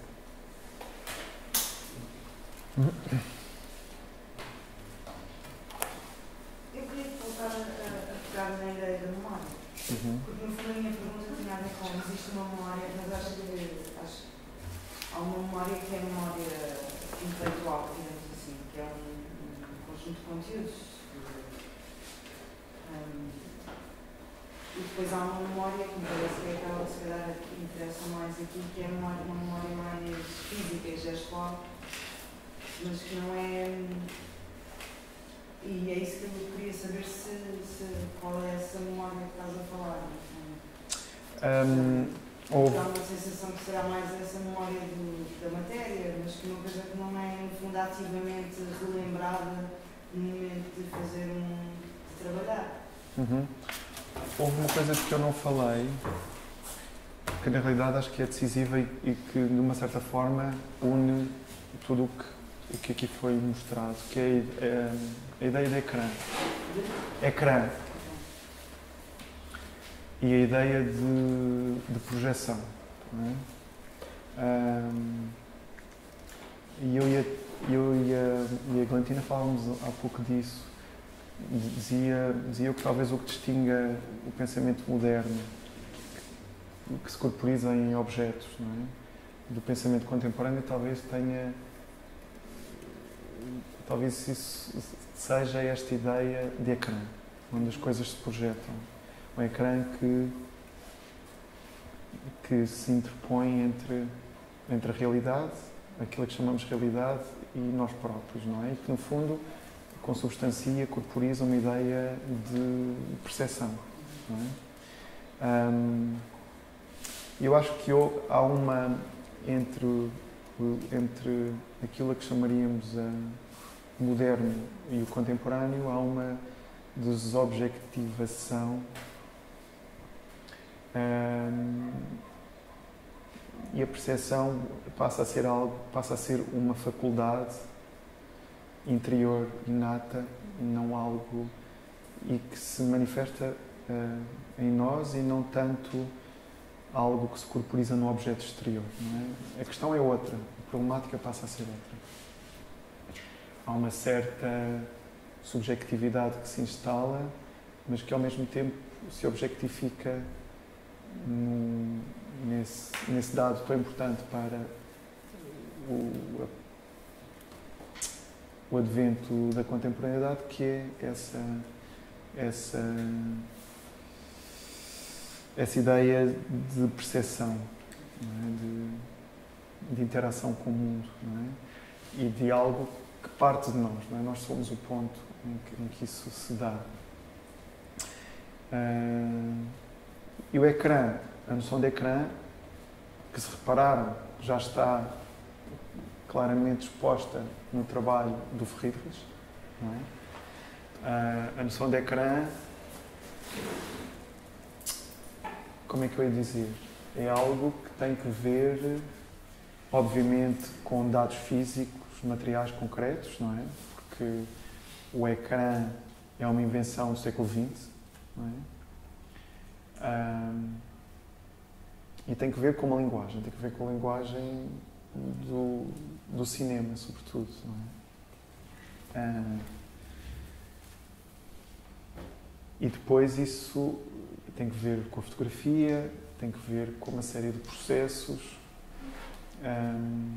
Eu queria voltar a, a pegar na ideia da memória. Uhum. Porque, no fundo, a minha pergunta tinha a ver com: existe uma memória, mas acho que acho, há uma memória que é a memória intelectual, digamos assim, que é um, um conjunto de conteúdos. Um, e depois há uma memória que me parece que é aquela que se calhar interessa mais aqui, que é uma, uma memória mais física e gestual, mas que não é. E é isso que eu queria saber se, se qual é essa memória que estás a falar. Um, ou... Dá uma sensação que será mais essa memória do, da matéria, mas que uma coisa que não é, no fundo, ativamente relembrada no momento de fazer um. de trabalhar. Uhum. Houve uma coisa de que eu não falei, que na realidade acho que é decisiva e, e que, de uma certa forma, une tudo o que, o que aqui foi mostrado, que é, é a ideia de ecrã. Ecrã. E a ideia de, de projeção. Não é? Um, e eu e a, eu e a, e a Glentina falávamos há pouco disso. dizia, dizia que talvez o que distinga o pensamento moderno, que, que se corporiza em objetos, não é? Do pensamento contemporâneo, talvez tenha, talvez isso seja esta ideia de ecrã, onde as coisas se projetam. Um ecrã que, que se interpõe entre, entre a realidade, aquilo que chamamos de realidade, e nós próprios, não é? E que, no fundo, consubstancia, corporiza uma ideia de percepção, não é? Um, eu acho que há uma, entre, entre aquilo a que chamaríamos a moderno e o contemporâneo, há uma desobjetivação um, e a percepção passa a ser algo, passa a ser uma faculdade interior, inata, não algo, e que se manifesta uh, em nós e não tanto algo que se corporiza no objeto exterior, não é? A questão é outra, a problemática passa a ser outra. Há uma certa subjetividade que se instala, mas que ao mesmo tempo se objetifica num, nesse, nesse dado tão importante para o, o advento da contemporaneidade, que é essa, essa, essa ideia de percepção, não é? de, de interação com o mundo, não é? E de algo que parte de nós, não é? Nós somos o ponto em que, em que isso se dá. Uh, e o ecrã, a noção de ecrã, que se repararam, já está claramente exposta no trabalho do Friedrich, não é? Uh, a noção de ecrã, como é que eu ia dizer? É algo que tem que ver, obviamente, com dados físicos, materiais concretos, não é? Porque o ecrã é uma invenção do século vinte, não é? Um, e tem que ver com uma linguagem, tem que ver com a linguagem do, do cinema, sobretudo, não é? Um, e depois isso tem que ver com a fotografia, tem que ver com uma série de processos, um,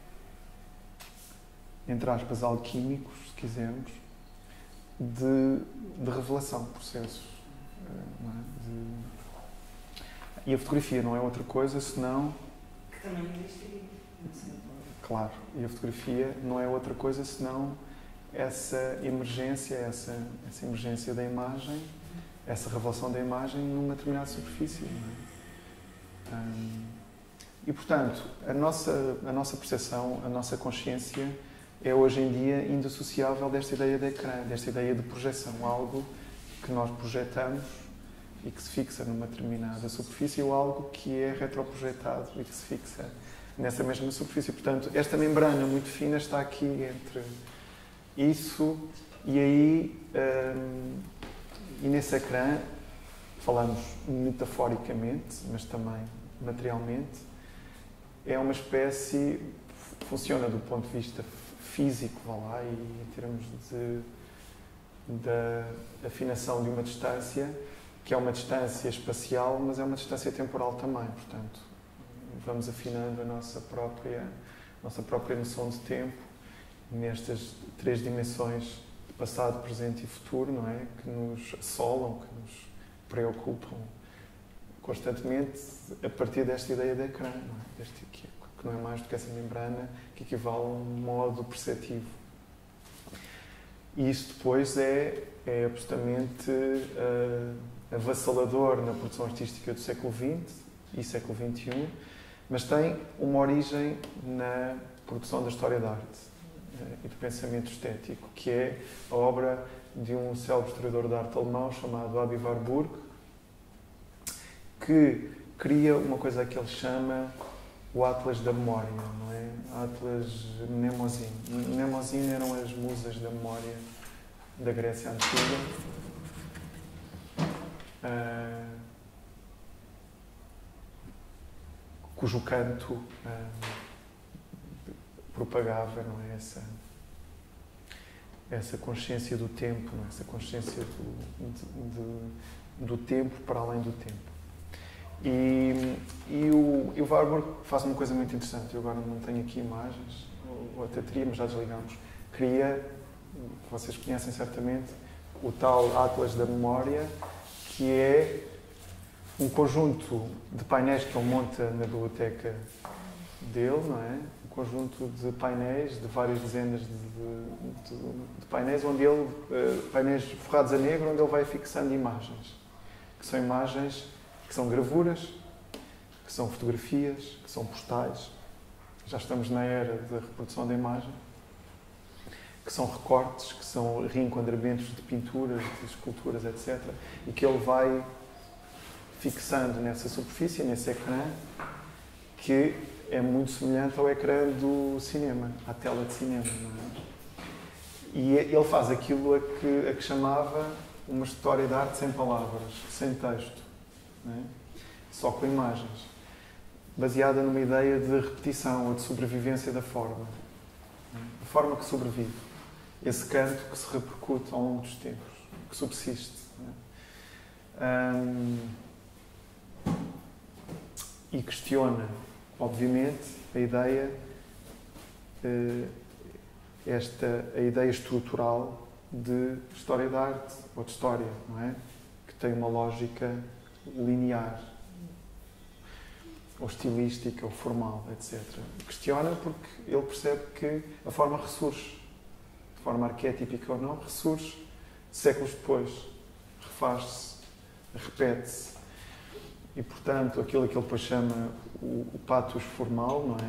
entre aspas, alquímicos, se quisermos, de, de revelação, processos. Não é? de... E a fotografia não é outra coisa senão... Que também existiria. Claro, e a fotografia não é outra coisa senão essa emergência, essa, essa emergência da imagem, essa revelação da imagem numa determinada superfície. Não é? Um, e, portanto, a nossa, a nossa percepção, a nossa consciência é hoje em dia indissociável desta ideia de ecrã, desta ideia de projeção, algo que nós projetamos e que se fixa numa determinada superfície, ou algo que é retroprojetado e que se fixa nessa mesma superfície. Portanto, esta membrana muito fina está aqui entre isso e aí, hum, e nesse ecrã, falamos metaforicamente, mas também materialmente, é uma espécie, funciona do ponto de vista físico, vá lá, e em termos de, da afinação de uma distância, que é uma distância espacial, mas é uma distância temporal também, portanto, vamos afinando a nossa própria, nossa própria noção de tempo nestas três dimensões de passado, presente e futuro, não é? Que nos assolam, que nos preocupam constantemente a partir desta ideia de ecrã, não é? Deste, que, que não é mais do que essa membrana que equivale a um modo perceptivo. E isso depois é, é absolutamente uh, avassalador na produção artística do século vinte e século vinte e um, mas tem uma origem na produção da história da arte uh, e do pensamento estético, que é a obra de um célebre historiador de arte alemão chamado Aby Warburg, que cria uma coisa que ele chama o Atlas da Memória, não é? Atlas Mnemosine. Mnemosine eram as musas da memória da Grécia Antiga, uh, cujo canto uh, propagava, não é? Essa, essa consciência do tempo, não é? Essa consciência do, de, de, do tempo para além do tempo. E, e, o, e o Warburg faz uma coisa muito interessante. Eu agora não tenho aqui imagens, ou, ou até teria, mas já desligamos. Cria, vocês conhecem certamente, o tal Atlas da Memória, que é um conjunto de painéis que ele monta na biblioteca dele, não é? Um conjunto de painéis, de várias dezenas de, de, de painéis, onde ele, painéis forrados a negro, onde ele vai fixando imagens, que são imagens que são gravuras, que são fotografias, que são postais. Já estamos na era da reprodução da imagem, que são recortes, que são reenquadramentos de pinturas, de esculturas, etcétera, e que ele vai fixando nessa superfície, nesse ecrã, que é muito semelhante ao ecrã do cinema, à tela de cinema. Não é? E ele faz aquilo a que, a que chamava uma história de arte sem palavras, sem texto, não é? Só com imagens, baseada numa ideia de repetição ou de sobrevivência da forma. A forma que sobrevive. Esse canto que se repercute ao longo dos tempos, que subsiste. Não é? Hum, e questiona, obviamente, a ideia, esta, a ideia estrutural de história da arte, ou de história, não é? Que tem uma lógica linear, ou estilística, ou formal, etcétera. Questiona porque ele percebe que a forma ressurge, de forma arquétipica ou não, ressurge séculos depois, refaz-se, repete-se. E, portanto, aquilo que ele depois chama o, o pathos formal, não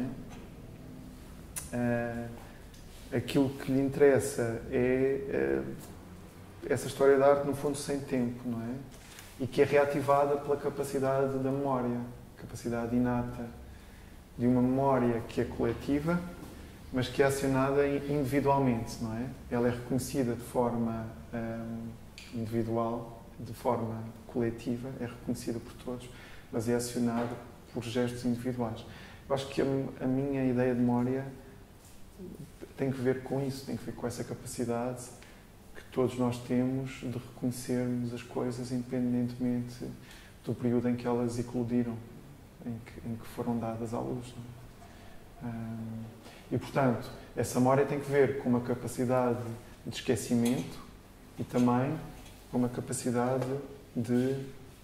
é? Uh, aquilo que lhe interessa é uh, essa história da arte, no fundo, sem tempo, não é? E que é reativada pela capacidade da memória, capacidade inata de uma memória que é coletiva, mas que é acionada individualmente, não é? Ela é reconhecida de forma um, individual, de forma coletiva, é reconhecida por todos, mas é acionada por gestos individuais. Eu acho que a, a minha ideia de memória tem que ver com isso, tem que ver com essa capacidade que todos nós temos de reconhecermos as coisas independentemente do período em que elas eclodiram, em que, em que foram dadas à luz. Não é? Um, e, portanto, essa memória tem que ver com uma capacidade de esquecimento e também com uma capacidade de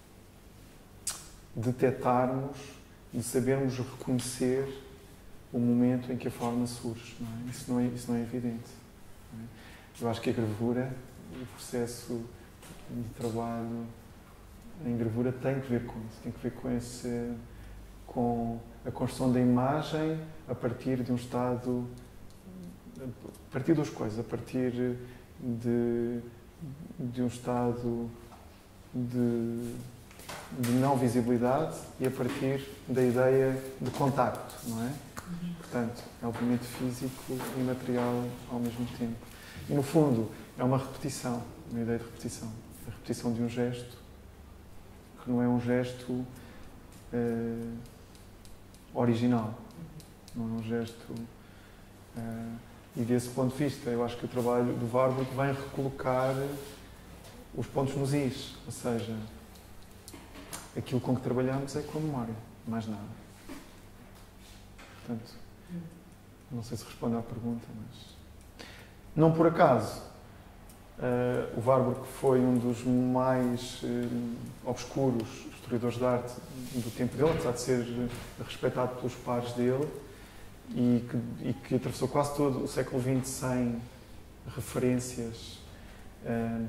detectarmos, de sabermos reconhecer o momento em que a forma surge. Não é? Isso, não é, isso não é evidente. Não é? Eu acho que a gravura, o processo de trabalho em gravura tem que ver com isso, tem que ver com, esse, com a construção da imagem a partir de um estado, a partir de duas coisas, a partir de, de um estado de, de não visibilidade e a partir da ideia de contacto, não é? Portanto, é obviamente físico e material ao mesmo tempo. E, no fundo, é uma repetição, uma ideia de repetição. A repetição de um gesto, que não é um gesto uh, original, não é um gesto... Uh, e, desse ponto de vista, eu acho que o trabalho do Warburg vem recolocar os pontos nos is, ou seja, aquilo com que trabalhamos é com a memória, mais nada. Portanto, não sei se responde à pergunta, mas... Não por acaso, uh, o Warburg foi um dos mais uh, obscuros historiadores de arte do tempo dele, apesar de ser respeitado pelos pares dele, e que, e que atravessou quase todo o século vinte sem referências uh,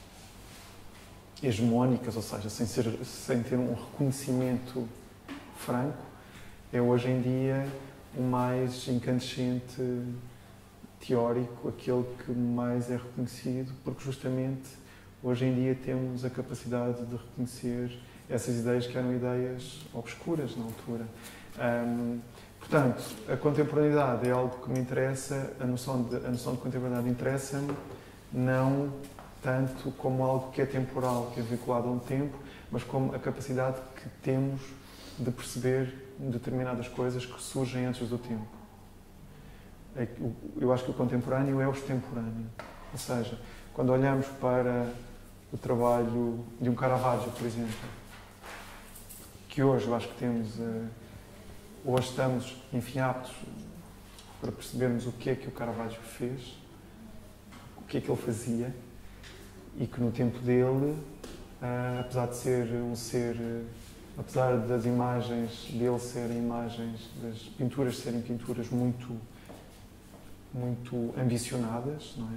hegemónicas, ou seja, sem, ser, sem ter um reconhecimento franco, é hoje em dia o mais incandescente teórico, aquele que mais é reconhecido, porque justamente hoje em dia temos a capacidade de reconhecer essas ideias que eram ideias obscuras na altura. Um, portanto, a contemporaneidade é algo que me interessa, a noção de, a noção de contemporaneidade interessa-me não tanto como algo que é temporal, que é vinculado a um tempo, mas como a capacidade que temos de perceber determinadas coisas que surgem antes do tempo. Eu acho que o contemporâneo é o extemporâneo. Ou seja, quando olhamos para o trabalho de um Caravaggio, por exemplo, que hoje eu acho que temos, hoje estamos enfiados para percebermos o que é que o Caravaggio fez, o que é que ele fazia, e que no tempo dele, apesar de ser um ser, apesar das imagens dele serem imagens, das pinturas serem pinturas muito, muito ambicionadas, não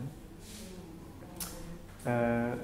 é?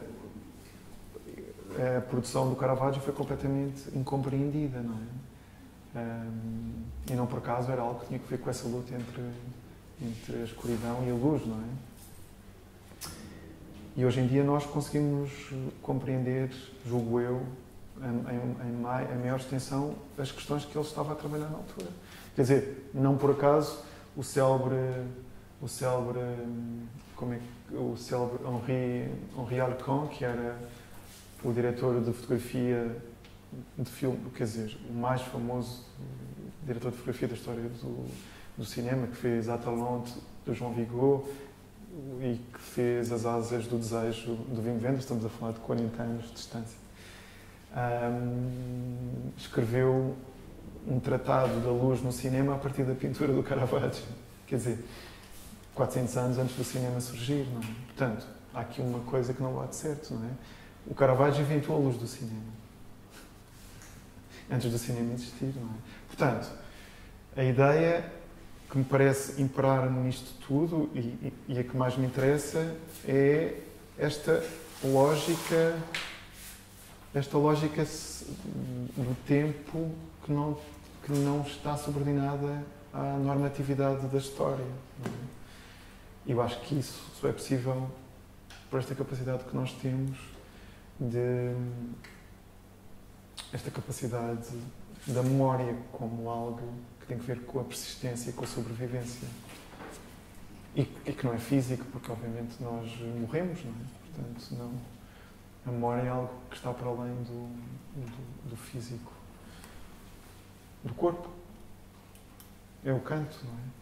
A produção do Caravaggio foi completamente incompreendida, não é? Um, e não por acaso era algo que tinha que ver com essa luta entre, entre a escuridão e a luz, não é? E hoje em dia nós conseguimos compreender, julgo eu, em, em, em maior extensão, as questões que ele estava a trabalhar na altura. Quer dizer, não por acaso o célebre, o célebre, como é, o célebre Henri, Henri Alcon, que era o diretor de fotografia de filme, quer dizer, o mais famoso diretor de fotografia da história do, do cinema, que fez Atalante, do João Vigo, e que fez As Asas do Desejo, do Wim Wenders, estamos a falar de quarenta anos de distância. Um, escreveu um tratado da luz no cinema a partir da pintura do Caravaggio. Quer dizer, quatrocentos anos antes do cinema surgir, não é? Portanto, há aqui uma coisa que não bate certo, não é? O Caravaggio inventou a luz do cinema. Antes do cinema existir, não é? Portanto, a ideia que me parece imperar nisto tudo e, e, e a que mais me interessa é esta lógica, esta lógica do tempo que não, que não está subordinada à normatividade da história. Não é? Eu acho que isso só é possível por esta capacidade que nós temos de esta capacidade da memória como algo que tem que ver com a persistência e com a sobrevivência. E, e que não é físico, porque obviamente nós morremos, não é? Portanto, não, a memória é algo que está para além do, do, do físico, do corpo. É o canto, não é?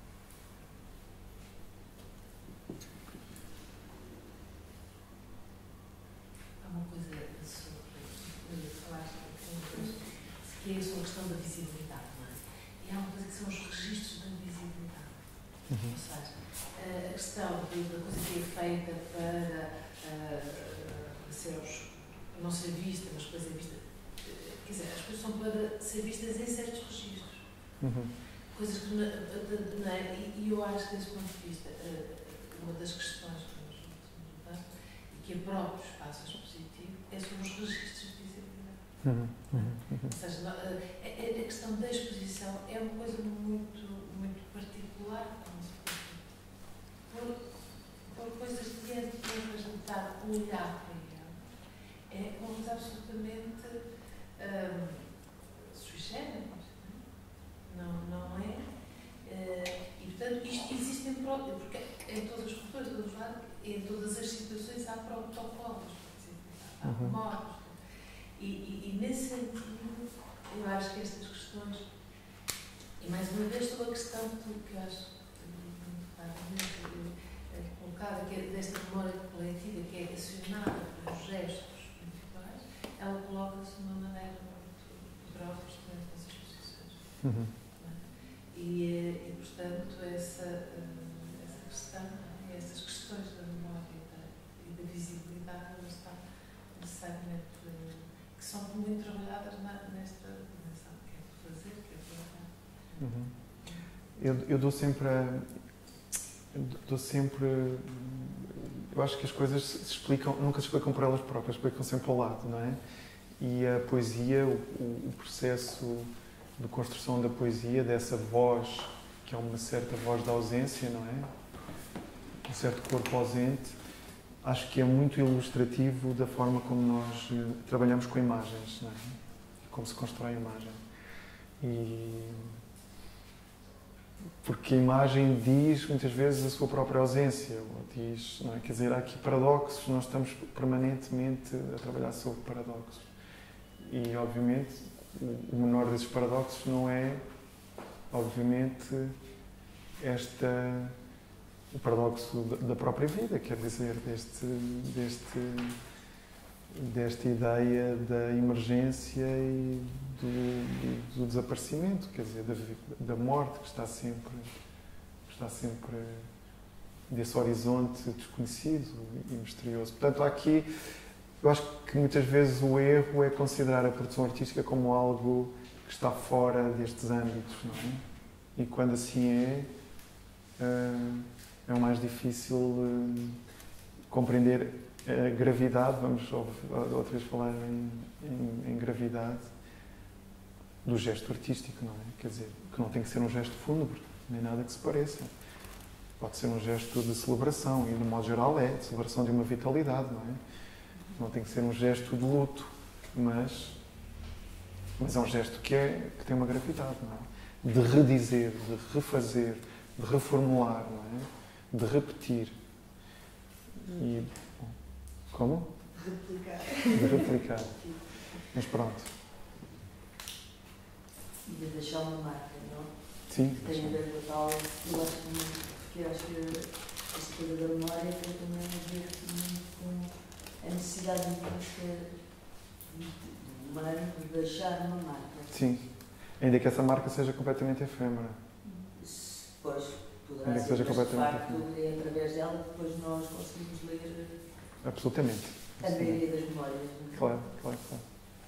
Há uma coisa sobre, falaste que é sobre a questão da visibilidade, não é? E há uma coisa que são os registros da visibilidade. Uhum. Ou seja, a questão da coisa que é feita para uh, ser os, não ser vista, mas depois é vista. Quer dizer, as coisas são para ser vistas em certos registros. Uhum. Coisas que, não é? E eu acho que, desse ponto de vista, uma das questões que nos levantam e que a próprio espaço expositivo é sobre os registros de visibilidade. Uhum. Uhum. Ou seja, a questão da exposição é uma coisa muito, muito particular, por, por coisas que é de representar, olhar para ele. É uma coisa absolutamente um, sui generis. Não, não é? Uh, e, portanto, isto existe em próprio, porque em todas as culturas, em todos os lados, em todas as situações há protocolos, há uhum. modos. E, e, e, nesse sentido, eu acho que estas questões, e mais uma vez sobre a questão que eu acho muito colocada, que é desta memória coletiva, que é acionada pelos gestos individuais, ela coloca-se de uma maneira muito poderosa, justamente nessas exposições. Uhum. E, e, portanto, essa, essa questão, essas questões da memória e da, da visibilidade, elas estão necessariamente, que são muito trabalhadas na, nesta dimensão que é de fazer, que é de fazer. Uhum. Eu, eu dou sempre a, eu dou sempre, eu acho que as coisas se explicam, nunca se explicam por elas próprias, explicam sempre ao lado, não é? E a poesia, o, o processo de construção da poesia, dessa voz, que é uma certa voz da ausência, não é? Um certo corpo ausente, acho que é muito ilustrativo da forma como nós trabalhamos com imagens, não é? Como se constrói a imagem. E... porque a imagem diz, muitas vezes, a sua própria ausência, ou diz, não é? Quer dizer, há aqui paradoxos, nós estamos permanentemente a trabalhar sobre paradoxos. E, obviamente, o menor desses paradoxos não é, obviamente, esta o paradoxo da própria vida, quer dizer, deste, deste, desta ideia da emergência e do, do, do desaparecimento, quer dizer, da, da morte que está sempre, que está sempre desse horizonte desconhecido e misterioso. Portanto, há aqui, eu acho que muitas vezes o erro é considerar a produção artística como algo que está fora destes âmbitos, não é? E quando assim é, é o mais difícil compreender a gravidade, vamos outra vez falar em, em, em gravidade, do gesto artístico, não é? Quer dizer, que não tem que ser um gesto fúnebre, nem nada que se pareça. Pode ser um gesto de celebração, e de modo geral é, de celebração de uma vitalidade, não é? Não tem que ser um gesto de luto, mas, mas é um gesto que, é, que tem uma gravidade, não é? De redizer, de refazer, de reformular, não é? De repetir. E, bom, como? Replicar. De replicar. Mas pronto. E de deixar uma marca, não? Sim. Tem a ver com a tal, eu acho que, porque eu acho que essa coisa da memória tem também a ver muito com a necessidade intrínseca do humano de deixar uma marca. Sim. Ainda que essa marca seja completamente efêmera. Pois, poderá Ainda que ser, seja mas de completamente facto efêmera. é através dela que depois nós conseguimos ler Absolutamente. a maioria das memórias. Não é? Claro, claro, claro.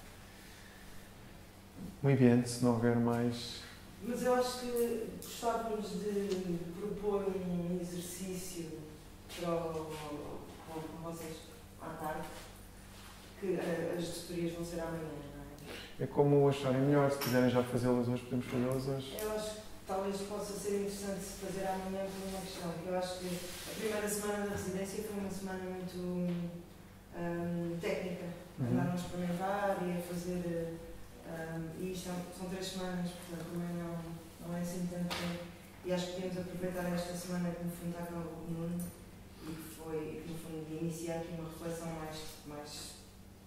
Muito bem, se não houver mais... Mas eu acho que gostávamos de propor um exercício para, o, para vocês à tarde, que uh, as tutorias vão ser amanhã, não é? É como acharem melhor, se quiserem já fazê-las hoje, podemos fazê-las hoje. Eu acho que talvez possa ser interessante se fazer amanhã por uma questão, que eu acho que a primeira semana da residência foi uma semana muito um, técnica, Uhum. andaram a experimentar e a fazer, um, e isto são três semanas, portanto também não, não é assim tanto tempo, e acho que podemos aproveitar esta semana que no fundo está com o Nuno, e que foi, que no fundo, iniciar aqui uma reflexão mais, mais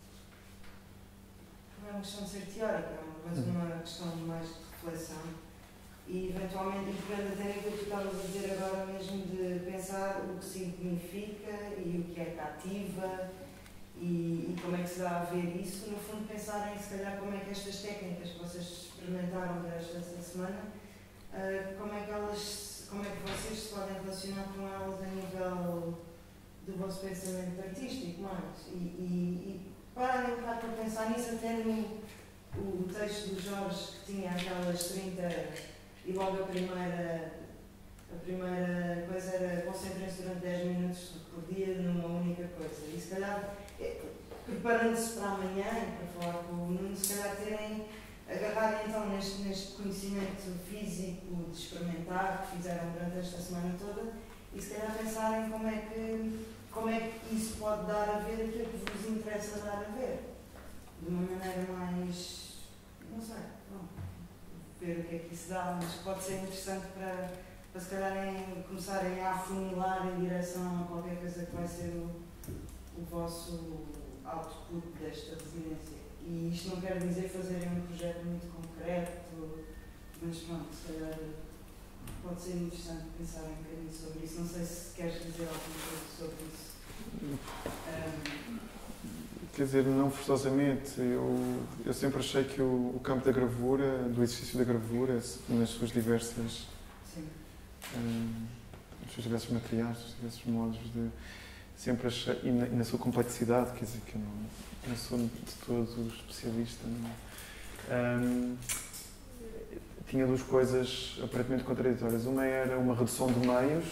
não é uma questão de ser teórica, mas uma questão mais de reflexão. E eventualmente, e pegando até aquilo que tu estavas a dizer agora mesmo, de pensar o que significa e o que é que ativa e, e como é que se dá a ver isso, no fundo pensarem se calhar como é que estas técnicas que vocês experimentaram durante esta semana, uh, como é que elas, como é que vocês se podem relacionar com elas a nível do vosso pensamento artístico mais. E, e, e parem um bocado para pensar nisso, até no o texto do Jorge que tinha aquelas trinta e logo a primeira, a primeira coisa era concentrem-se durante dez minutos por dia numa única coisa. E se calhar, preparando-se para amanhã e para falar com o Nuno, se calhar terem, agarrarem então neste, neste conhecimento físico de experimentar que fizeram durante esta semana toda e se calhar pensarem como é que, como é que isso pode dar a ver aquilo que vos interessa dar a ver. De uma maneira mais, não sei, não, ver o que é que isso dá, mas pode ser interessante para, para se calhar em, começarem a afunilar em direção a qualquer coisa que vai ser o, o vosso output desta residência. E isto não quer dizer fazerem um projeto muito concreto, mas pronto, se calhar pode ser interessante pensarem um bocadinho sobre isso. Não sei se queres dizer alguma coisa sobre isso. Um, Quer dizer, não forçosamente. Eu, eu sempre achei que o, o campo da gravura, do exercício da gravura, nas suas diversas, um, nos seus diversos materiais, nos diversos modos de... Sempre achei, e na, e na sua complexidade, quer dizer, que eu não, não sou de todo especialista, não. Um, tinha duas coisas aparentemente contraditórias. Uma era uma redução de meios,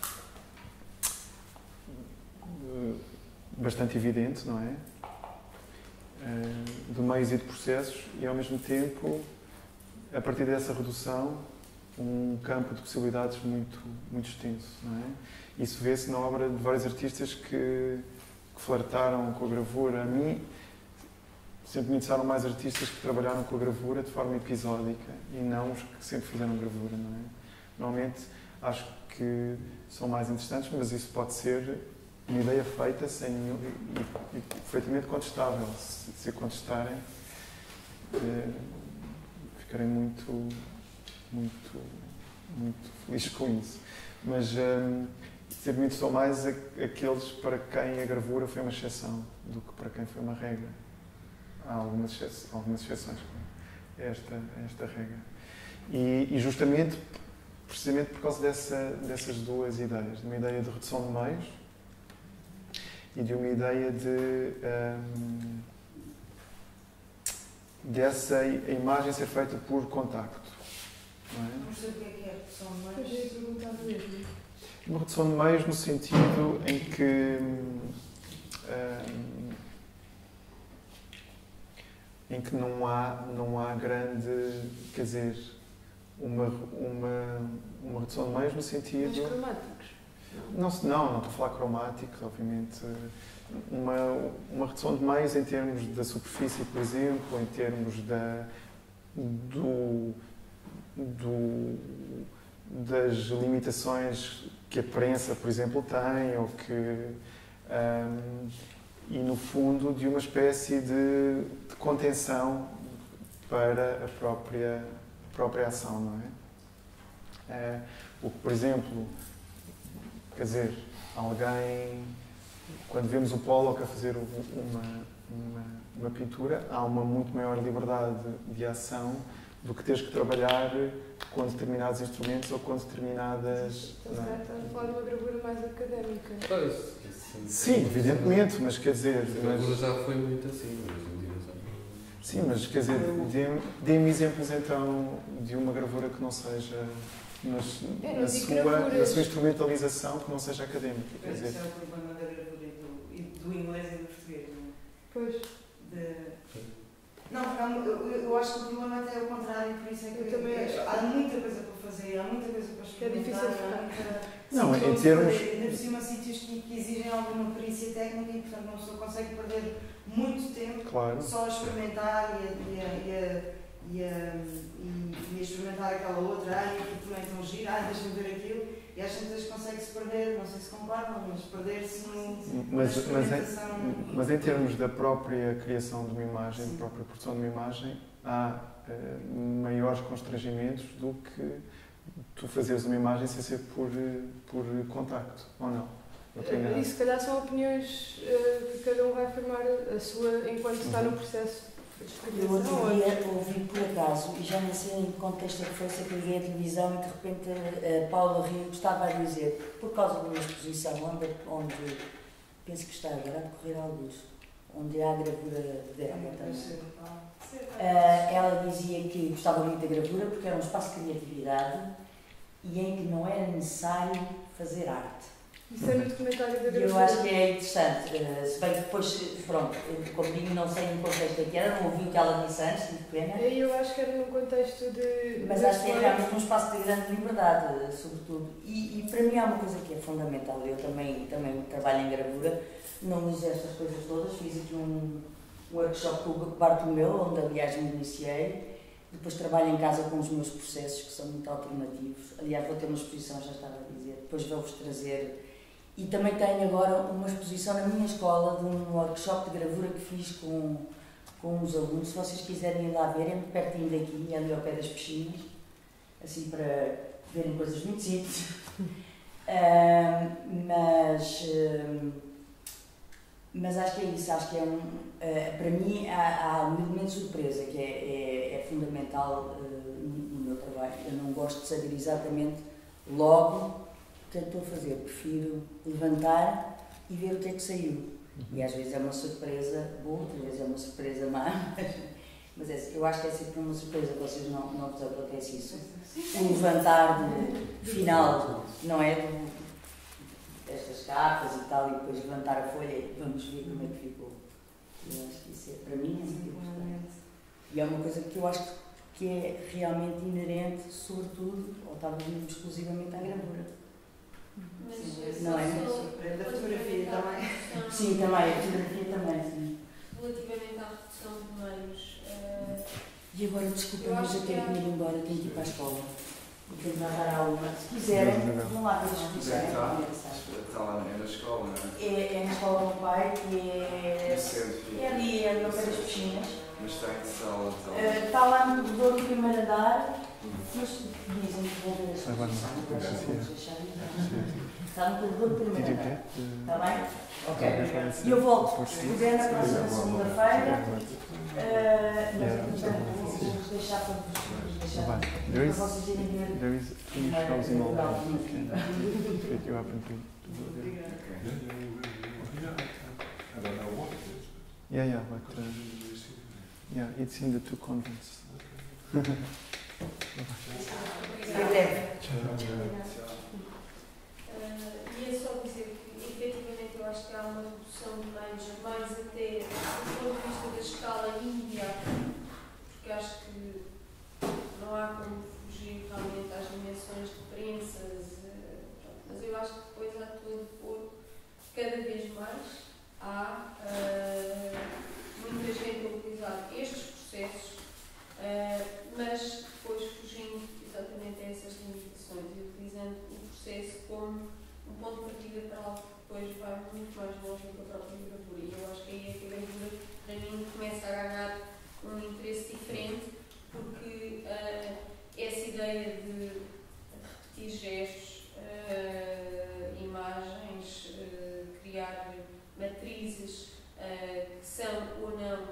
bastante evidente, não é? De meios e de processos, e ao mesmo tempo, a partir dessa redução, um campo de possibilidades muito, muito extenso, não é? Isso vê-se na obra de vários artistas que, que flertaram com a gravura. A mim, sempre me interessaram mais artistas que trabalharam com a gravura de forma episódica e não os que sempre fizeram gravura, não é? Normalmente, acho que são mais interessantes, mas isso pode ser uma ideia feita sem nenhum, e, e perfeitamente contestável. Se, se a contestarem, eh, ficarem muito, muito muito feliz com isso. Mas hum, sempre me interessou mais a, aqueles para quem a gravura foi uma exceção do que para quem foi uma regra. Há algumas, exce algumas exceções a esta, a esta regra. E, e justamente, precisamente por causa dessa, dessas duas ideias, de uma ideia de redução de meios e de uma ideia de hum, dessa imagem ser feita por contacto. Não é? Não sei o que é que é redução de Eu já ia perguntar mesmo. Uma redução de meios no sentido em que hum, em que não há, não há grande, quer dizer, uma, uma, uma redução de meios no sentido... Mais cromáticos? Não, não, não estou a falar cromáticos, obviamente. Uma, uma redução de meios em termos da superfície, por exemplo, em termos da, do, do, das limitações que a prensa, por exemplo, tem, ou que... Um, e, no fundo, de uma espécie de, de contenção para a própria, a própria ação, não é? É? O que, por exemplo, quer dizer, alguém, quando vemos o Pollock a fazer uma, uma, uma pintura, há uma muito maior liberdade de ação do que teres que trabalhar com determinados instrumentos ou com determinadas... Então, se calhar está a falar de uma gravura mais académica. Pois, sim, Sim, evidentemente, mas quer dizer... A gravura já foi muito assim, mas hoje em dia já não... Sim, mas quer dizer, dê-me dê-me exemplos então de uma gravura que não seja... Mas, É, na, sua, na sua instrumentalização que não seja académica. Quer Esse dizer, é o problema da gravura e do, e do inglês e do português, não é? Pois. De... Não, porque há mu- eu, eu acho que o problema até é o contrário, por isso é que Eu também acho. há muita coisa para fazer, há muita coisa para Que é experimentar. difícil há focar. muita- Não, Sim, em todos termos- por- Ainda por cima, sítios que, que exigem alguma perícia técnica e, portanto, uma pessoa consegue perder muito tempo claro. só a experimentar e a, e a, e a, e a, e- e a experimentar aquela outra, ah, e que também tão giro, ah, deixa-me ver aquilo, e às vezes consegue-se perder, não sei se concordam, mas perder-se no, Mas, na mas, em, experimentação. mas em termos da própria criação de uma imagem, Sim. da própria produção de uma imagem, há eh, maiores constrangimentos do que tu fazeres uma imagem sem ser por, eh, por contacto, ou não? Não tem nada. E se calhar são opiniões eh, que cada um vai formar a sua enquanto está Uhum. no processo de Eu criação. outro dia ouvi por acaso, e já nem sei em que contexto é que foi, sei que eu vi a televisão e de repente a Paula Rio estava a dizer, por causa de uma exposição onde, onde penso que está agora a decorrer à luz, onde há a gravura dela também. Ah, ela dizia que gostava muito da gravura porque era um espaço de criatividade e em que não era necessário fazer arte. Isso é no documentário da E gravura. eu acho que é interessante, eh, se bem que depois, pronto, eu, como digo, não sei em que contexto é que era, não ouvi o que ela disse antes, de pena, E eu acho que era num contexto de. mas de acho que é história. realmente um espaço de grande liberdade, sobretudo. E, e para mim há uma coisa que é fundamental, eu também, também trabalho em gravura, não uso estas coisas todas, fiz aqui um, um workshop com o Bartolomeu, onde aliás me iniciei, depois trabalho em casa com os meus processos, que são muito alternativos, aliás vou ter uma exposição, já estava a dizer, depois vou-vos trazer. E também tenho agora uma exposição na minha escola de um workshop de gravura que fiz com, com os alunos. Se vocês quiserem ir lá ver, é muito pertinho daqui, é ali ao pé das piscinas, assim para verem coisas muito simples. Ah, mas, ah, mas acho que é isso, acho que é um. ah, para mim há, há um elemento de surpresa que é, é, é fundamental ah, no, no meu trabalho. Eu não gosto de saber exatamente logo o que é que estou a fazer, prefiro levantar e ver o que é que saiu. E às vezes é uma surpresa boa, outras vezes é uma surpresa má, mas é, eu acho que é sempre uma surpresa, vocês não, não vos acontece isso. O levantar de, final, não é? Do, destas capas e tal, e depois levantar a folha e vamos ver como é que ficou. Eu acho que isso é, para mim é muito importante. E é uma coisa que eu acho que é realmente inerente, sobretudo, ou talvez mesmo exclusivamente à gravura. Mas Não é? só- Surpreende a fotografia também. Sim, também, a fotografia também, sim. Relativamente à redução de meios, eh, E agora, desculpa, Eu mas acho eu que tenho há- que ir embora, tenho que ir para a escola. Eu tenho que dar aula. Se quiserem, vão lá ver se quiserem. Está, É, está lá é na escola, não é? é na escola do meu pai, que é, No centro, é ali, é no pé das piscinas. mas está em que sala? Está lá. Eh, Está lá no corredor do primeiro andar Mas dizem que vão ver a Ah, vai, não. exposição, agora Sim, sim. vamos deixar então. Está no corredor Did you primeiro. get Está bem? Ok. the... E eu volto, se quiser, na próxima segunda-feira. Uh, mas, entretanto, vamos deixar para vos deixar Vai. para There is, vocês irem ver. there is two shows in all that you can, if you happen to, to go there. I don't know what it is. Yeah, yeah, but uh, yeah, it's in the two convents. Em breve. Uh, e é só dizer que, efetivamente, eu acho que há uma redução de meios, mais até do ponto de vista da escala imediata, porque acho que não há como fugir realmente às dimensões de prensas, uh, mas eu acho que depois há todo por cada vez mais há uh, muita gente a utilizar estes processos, uh, mas depois fugindo exatamente a essas limitações e utilizando o processo como um ponto de partida para algo que depois vai muito mais longe do que a própria gravura. E eu acho que aí é que a gravura, para mim, começa a ganhar um interesse diferente, porque uh, essa ideia de repetir gestos, uh, imagens, uh, criar matrizes uh, que são ou não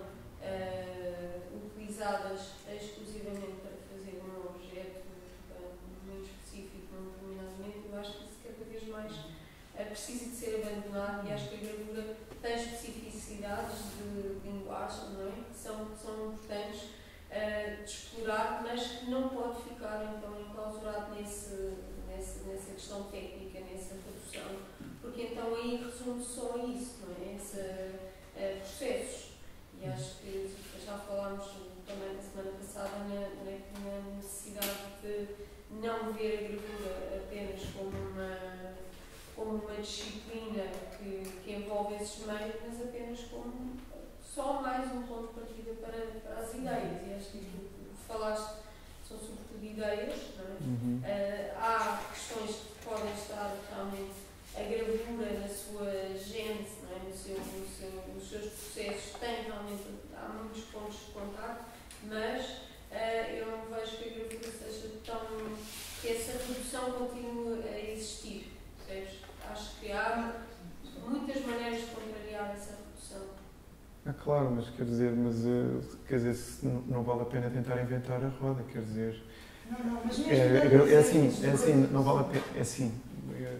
uh, utilizadas exclusivamente para fazer um objeto uh, muito específico, num determinado momento, eu acho que isso cada vez mais uh, precisa de ser abandonado, e acho que a gravura tem especificidades de linguagem, não é? que, são, que são importantes uh, de explorar, mas que não pode ficar então enclausurado nesse, nesse, nessa questão técnica, nessa redução, porque então aí resume só isso, não é? Esse, uh, processos. E acho que já falámos também na semana passada na, na, na necessidade de não ver a gravura apenas como uma, como uma disciplina que, que envolve esses meios, mas apenas como só mais um ponto de partida para, para as ideias. E acho que aquilo que falaste são sobretudo ideias, não é? Uhum. Uh, há questões que podem estar realmente a gravura na sua gênese, não é? no seu, no seu, nos seus processos, tem realmente, há muitos pontos de contato, mas uh, eu não vejo que a gravura seja tão, que essa redução continue a existir, percebes? Acho que há muitas maneiras de contrariar essa redução. É claro, mas quer dizer, mas, uh, quer dizer, se não, não vale a pena tentar inventar a roda, quer dizer... Não, não, mas mesmo É, é, é assim, é assim, não vale a pena, é assim... É,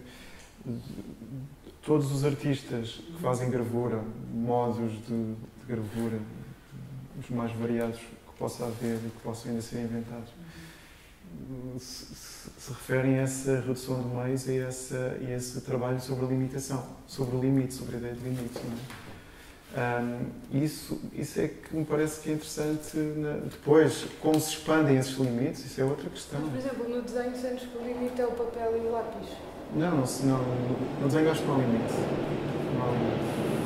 todos os artistas que fazem gravura, modos de, de gravura, os mais variados que possa haver e que possam ainda ser inventados, se, se, se referem a essa redução de meios e a, essa, e a esse trabalho sobre a limitação, sobre o limite, sobre a ideia de limite. Não é? um, isso, isso é que me parece que é interessante. Na, depois, como se expandem esses limites, isso é outra questão. Mas, por exemplo, no desenho sentes que o limite é o papel e o lápis? Não, não, não, no desenho acho que não há limite. Não há limite.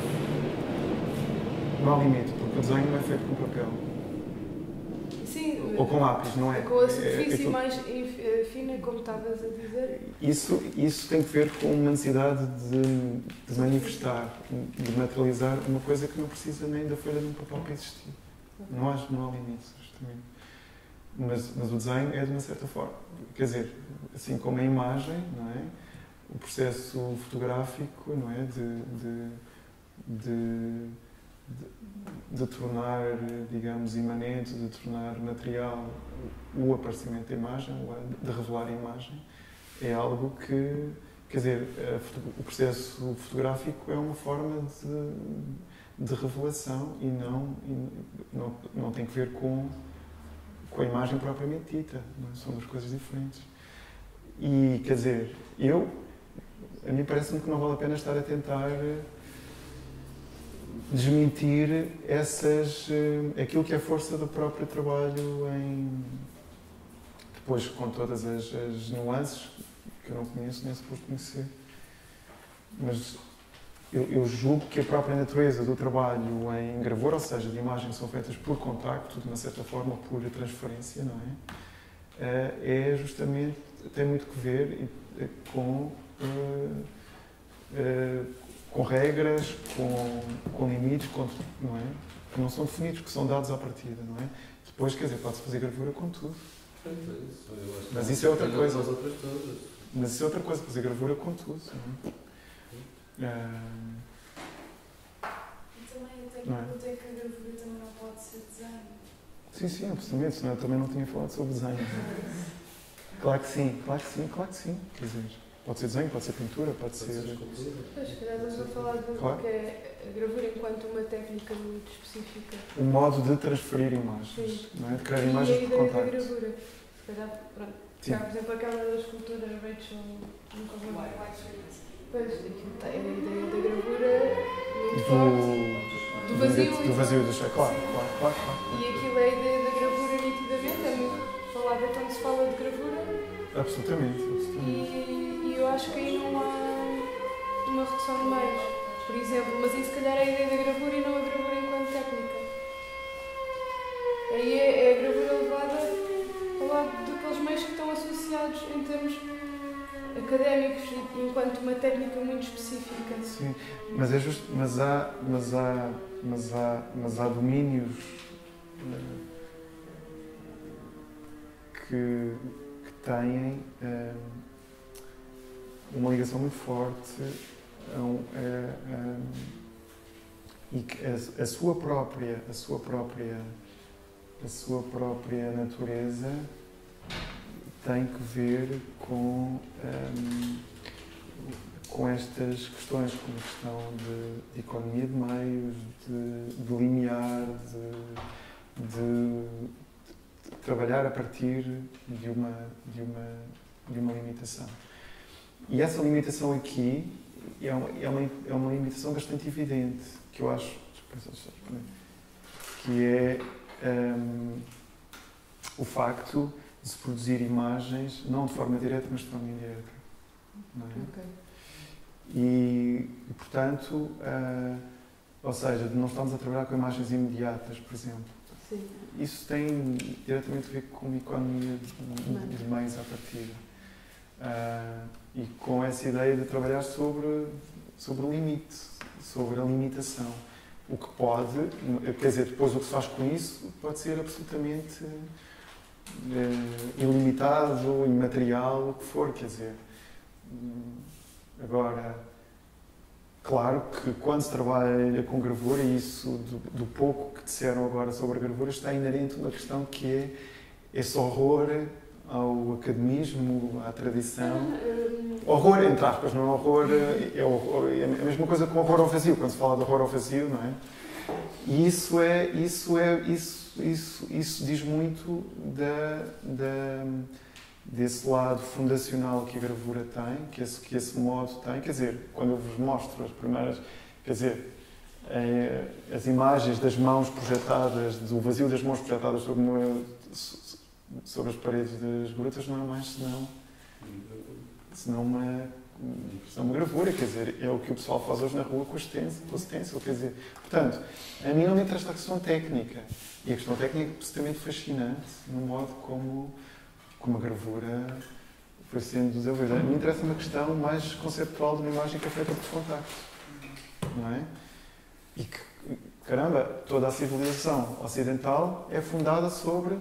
Não há limite, porque o desenho não é feito com papel. Sim. Ou com lápis, não é? Com a superfície é, é, mais fina, como estavas a dizer. Isso, isso tem que ver com uma necessidade de, de manifestar, de materializar uma coisa que não precisa nem da folha de um papel para existir. Não há, não há limites, justamente. Mas, mas o desenho é de uma certa forma. Quer dizer, assim como a imagem, não é? O processo fotográfico, não é? De, de, de, de, de tornar, digamos, imanente, de tornar material o aparecimento da imagem, de revelar a imagem, é algo que, quer dizer, o processo fotográfico é uma forma de, de revelação e não, e não, não tem que ver com, com a imagem propriamente dita, não é? São duas coisas diferentes. E, quer dizer, eu, a mim parece-me que não vale a pena estar a tentar desmentir essas, aquilo que é a força do próprio trabalho, em, depois com todas as, as nuances que eu não conheço nem suposto conhecer. Mas eu, eu julgo que a própria natureza do trabalho em gravura, ou seja, de imagens que são feitas por contacto, de uma certa forma, por transferência, não é? É justamente, tem muito que ver com, uh, uh, com regras, com, com limites, com, não é? Que não são definidos, que são dados à partida, não é? Depois, quer dizer, pode-se fazer gravura com tudo. Mas isso é outra coisa. As outras todas. Mas isso é outra coisa, fazer gravura com tudo. Não é? Ah, E também até que Não é? ponto é que a gravura também não pode ser desenho? sim, sim, absolutamente. Senão eu também não tinha falado sobre desenho. Claro que sim, claro que sim, claro que sim. Quer dizer, pode ser desenho, pode ser pintura, pode Pode ser ser. escultura. Pois, se calhar estamos a falar do Claro. que é a gravura enquanto uma técnica muito específica. O modo de transferir imagens, Sim. não é? De criar E a imagens por ideia da contacto. gravura. Se calhar, pronto. Sim. Há, por exemplo, aquela das esculturas Rachel. Nunca vou ver. Pois, aquilo tem a ideia da gravura muito forte. Do, Do vazio. do vazio do chá. Claro, Sim. claro, claro, claro. E aquilo é a ideia da gravura nitidamente, é muito falada quando se fala de gravura. Absolutamente, E, absolutamente. e eu acho que aí não há uma redução de meios, por exemplo, mas aí se calhar é a ideia da gravura e não a gravura enquanto técnica. Aí é, é a gravura levada ao lado daqueles meios que estão associados em termos académicos e enquanto uma técnica muito específica. Sim, mas é justo, mas há, mas há, mas há, mas há domínios eh, que, que têm eh, uma ligação muito forte a um, a- a- e que a, a sua própria, a sua própria, a sua própria natureza tem que ver com ehm, com estas questões, como a questão de, de economia de meios, de, de limiar, de, de, de trabalhar a partir de uma, de, uma, de uma limitação. E essa limitação aqui é uma, é uma, é uma limitação bastante evidente, que eu acho, que é hum, o facto de se produzir imagens, não de forma direta, mas de forma indireta. Não é? Ok. E, e, portanto, ah, ou seja, não estamos a trabalhar com imagens imediatas, por exemplo. Sim. Isso tem diretamente a ver com a economia de, de meios à partida. Ah, e com essa ideia de trabalhar sobre, sobre o limite, sobre a limitação. O que pode, quer dizer, depois o que se faz com isso pode ser absolutamente eh, ilimitado, imaterial, o que for, quer dizer. Agora, claro que quando se trabalha com gravura, e isso do, do pouco que disseram agora sobre a gravura, está inerente uma questão que é esse horror ao academismo, à tradição. Horror, entre aspas, não é horror, é, horror, é a mesma coisa com horror ao vazio, quando se fala de horror ao vazio, não é? E isso é, isso é, isso, isso, isso diz muito da, da desse lado fundacional que a gravura tem, que esse, que esse modo tem. Quer dizer, quando eu vos mostro as primeiras, quer dizer, é, as imagens das mãos projetadas, do vazio das mãos projetadas sobre, uma, sobre as paredes das grutas, não é mais senão, senão uma, senão uma gravura, quer dizer, é o que o pessoal faz hoje na rua com o stencil, com o stencil, quer dizer. Portanto, a mim não me interessa a questão técnica, e a questão técnica é absolutamente fascinante, no modo como como a gravura foi sendo desenvolvida. A mim interessa uma questão mais conceptual de uma imagem que é feita por contacto, não é? E que, caramba, toda a civilização ocidental é fundada sobre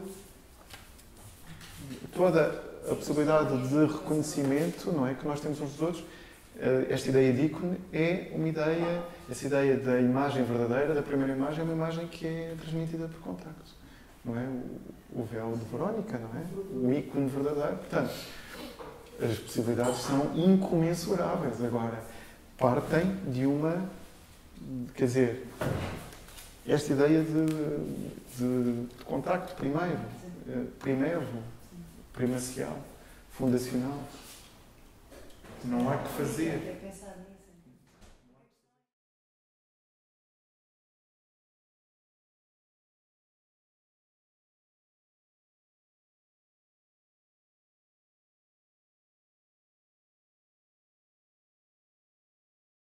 toda a possibilidade de reconhecimento, não é, que nós temos uns dos outros. Esta ideia de ícone é uma ideia, essa ideia da imagem verdadeira, da primeira imagem, é uma imagem que é transmitida por contacto. Não é? O véu de Verónica, não é? O ícone verdadeiro. Portanto, as possibilidades são incomensuráveis. Agora, partem de uma... Quer dizer, esta ideia de, de, de contacto primeiro, primeiro, primacial, fundacional. Não há que fazer. É pensar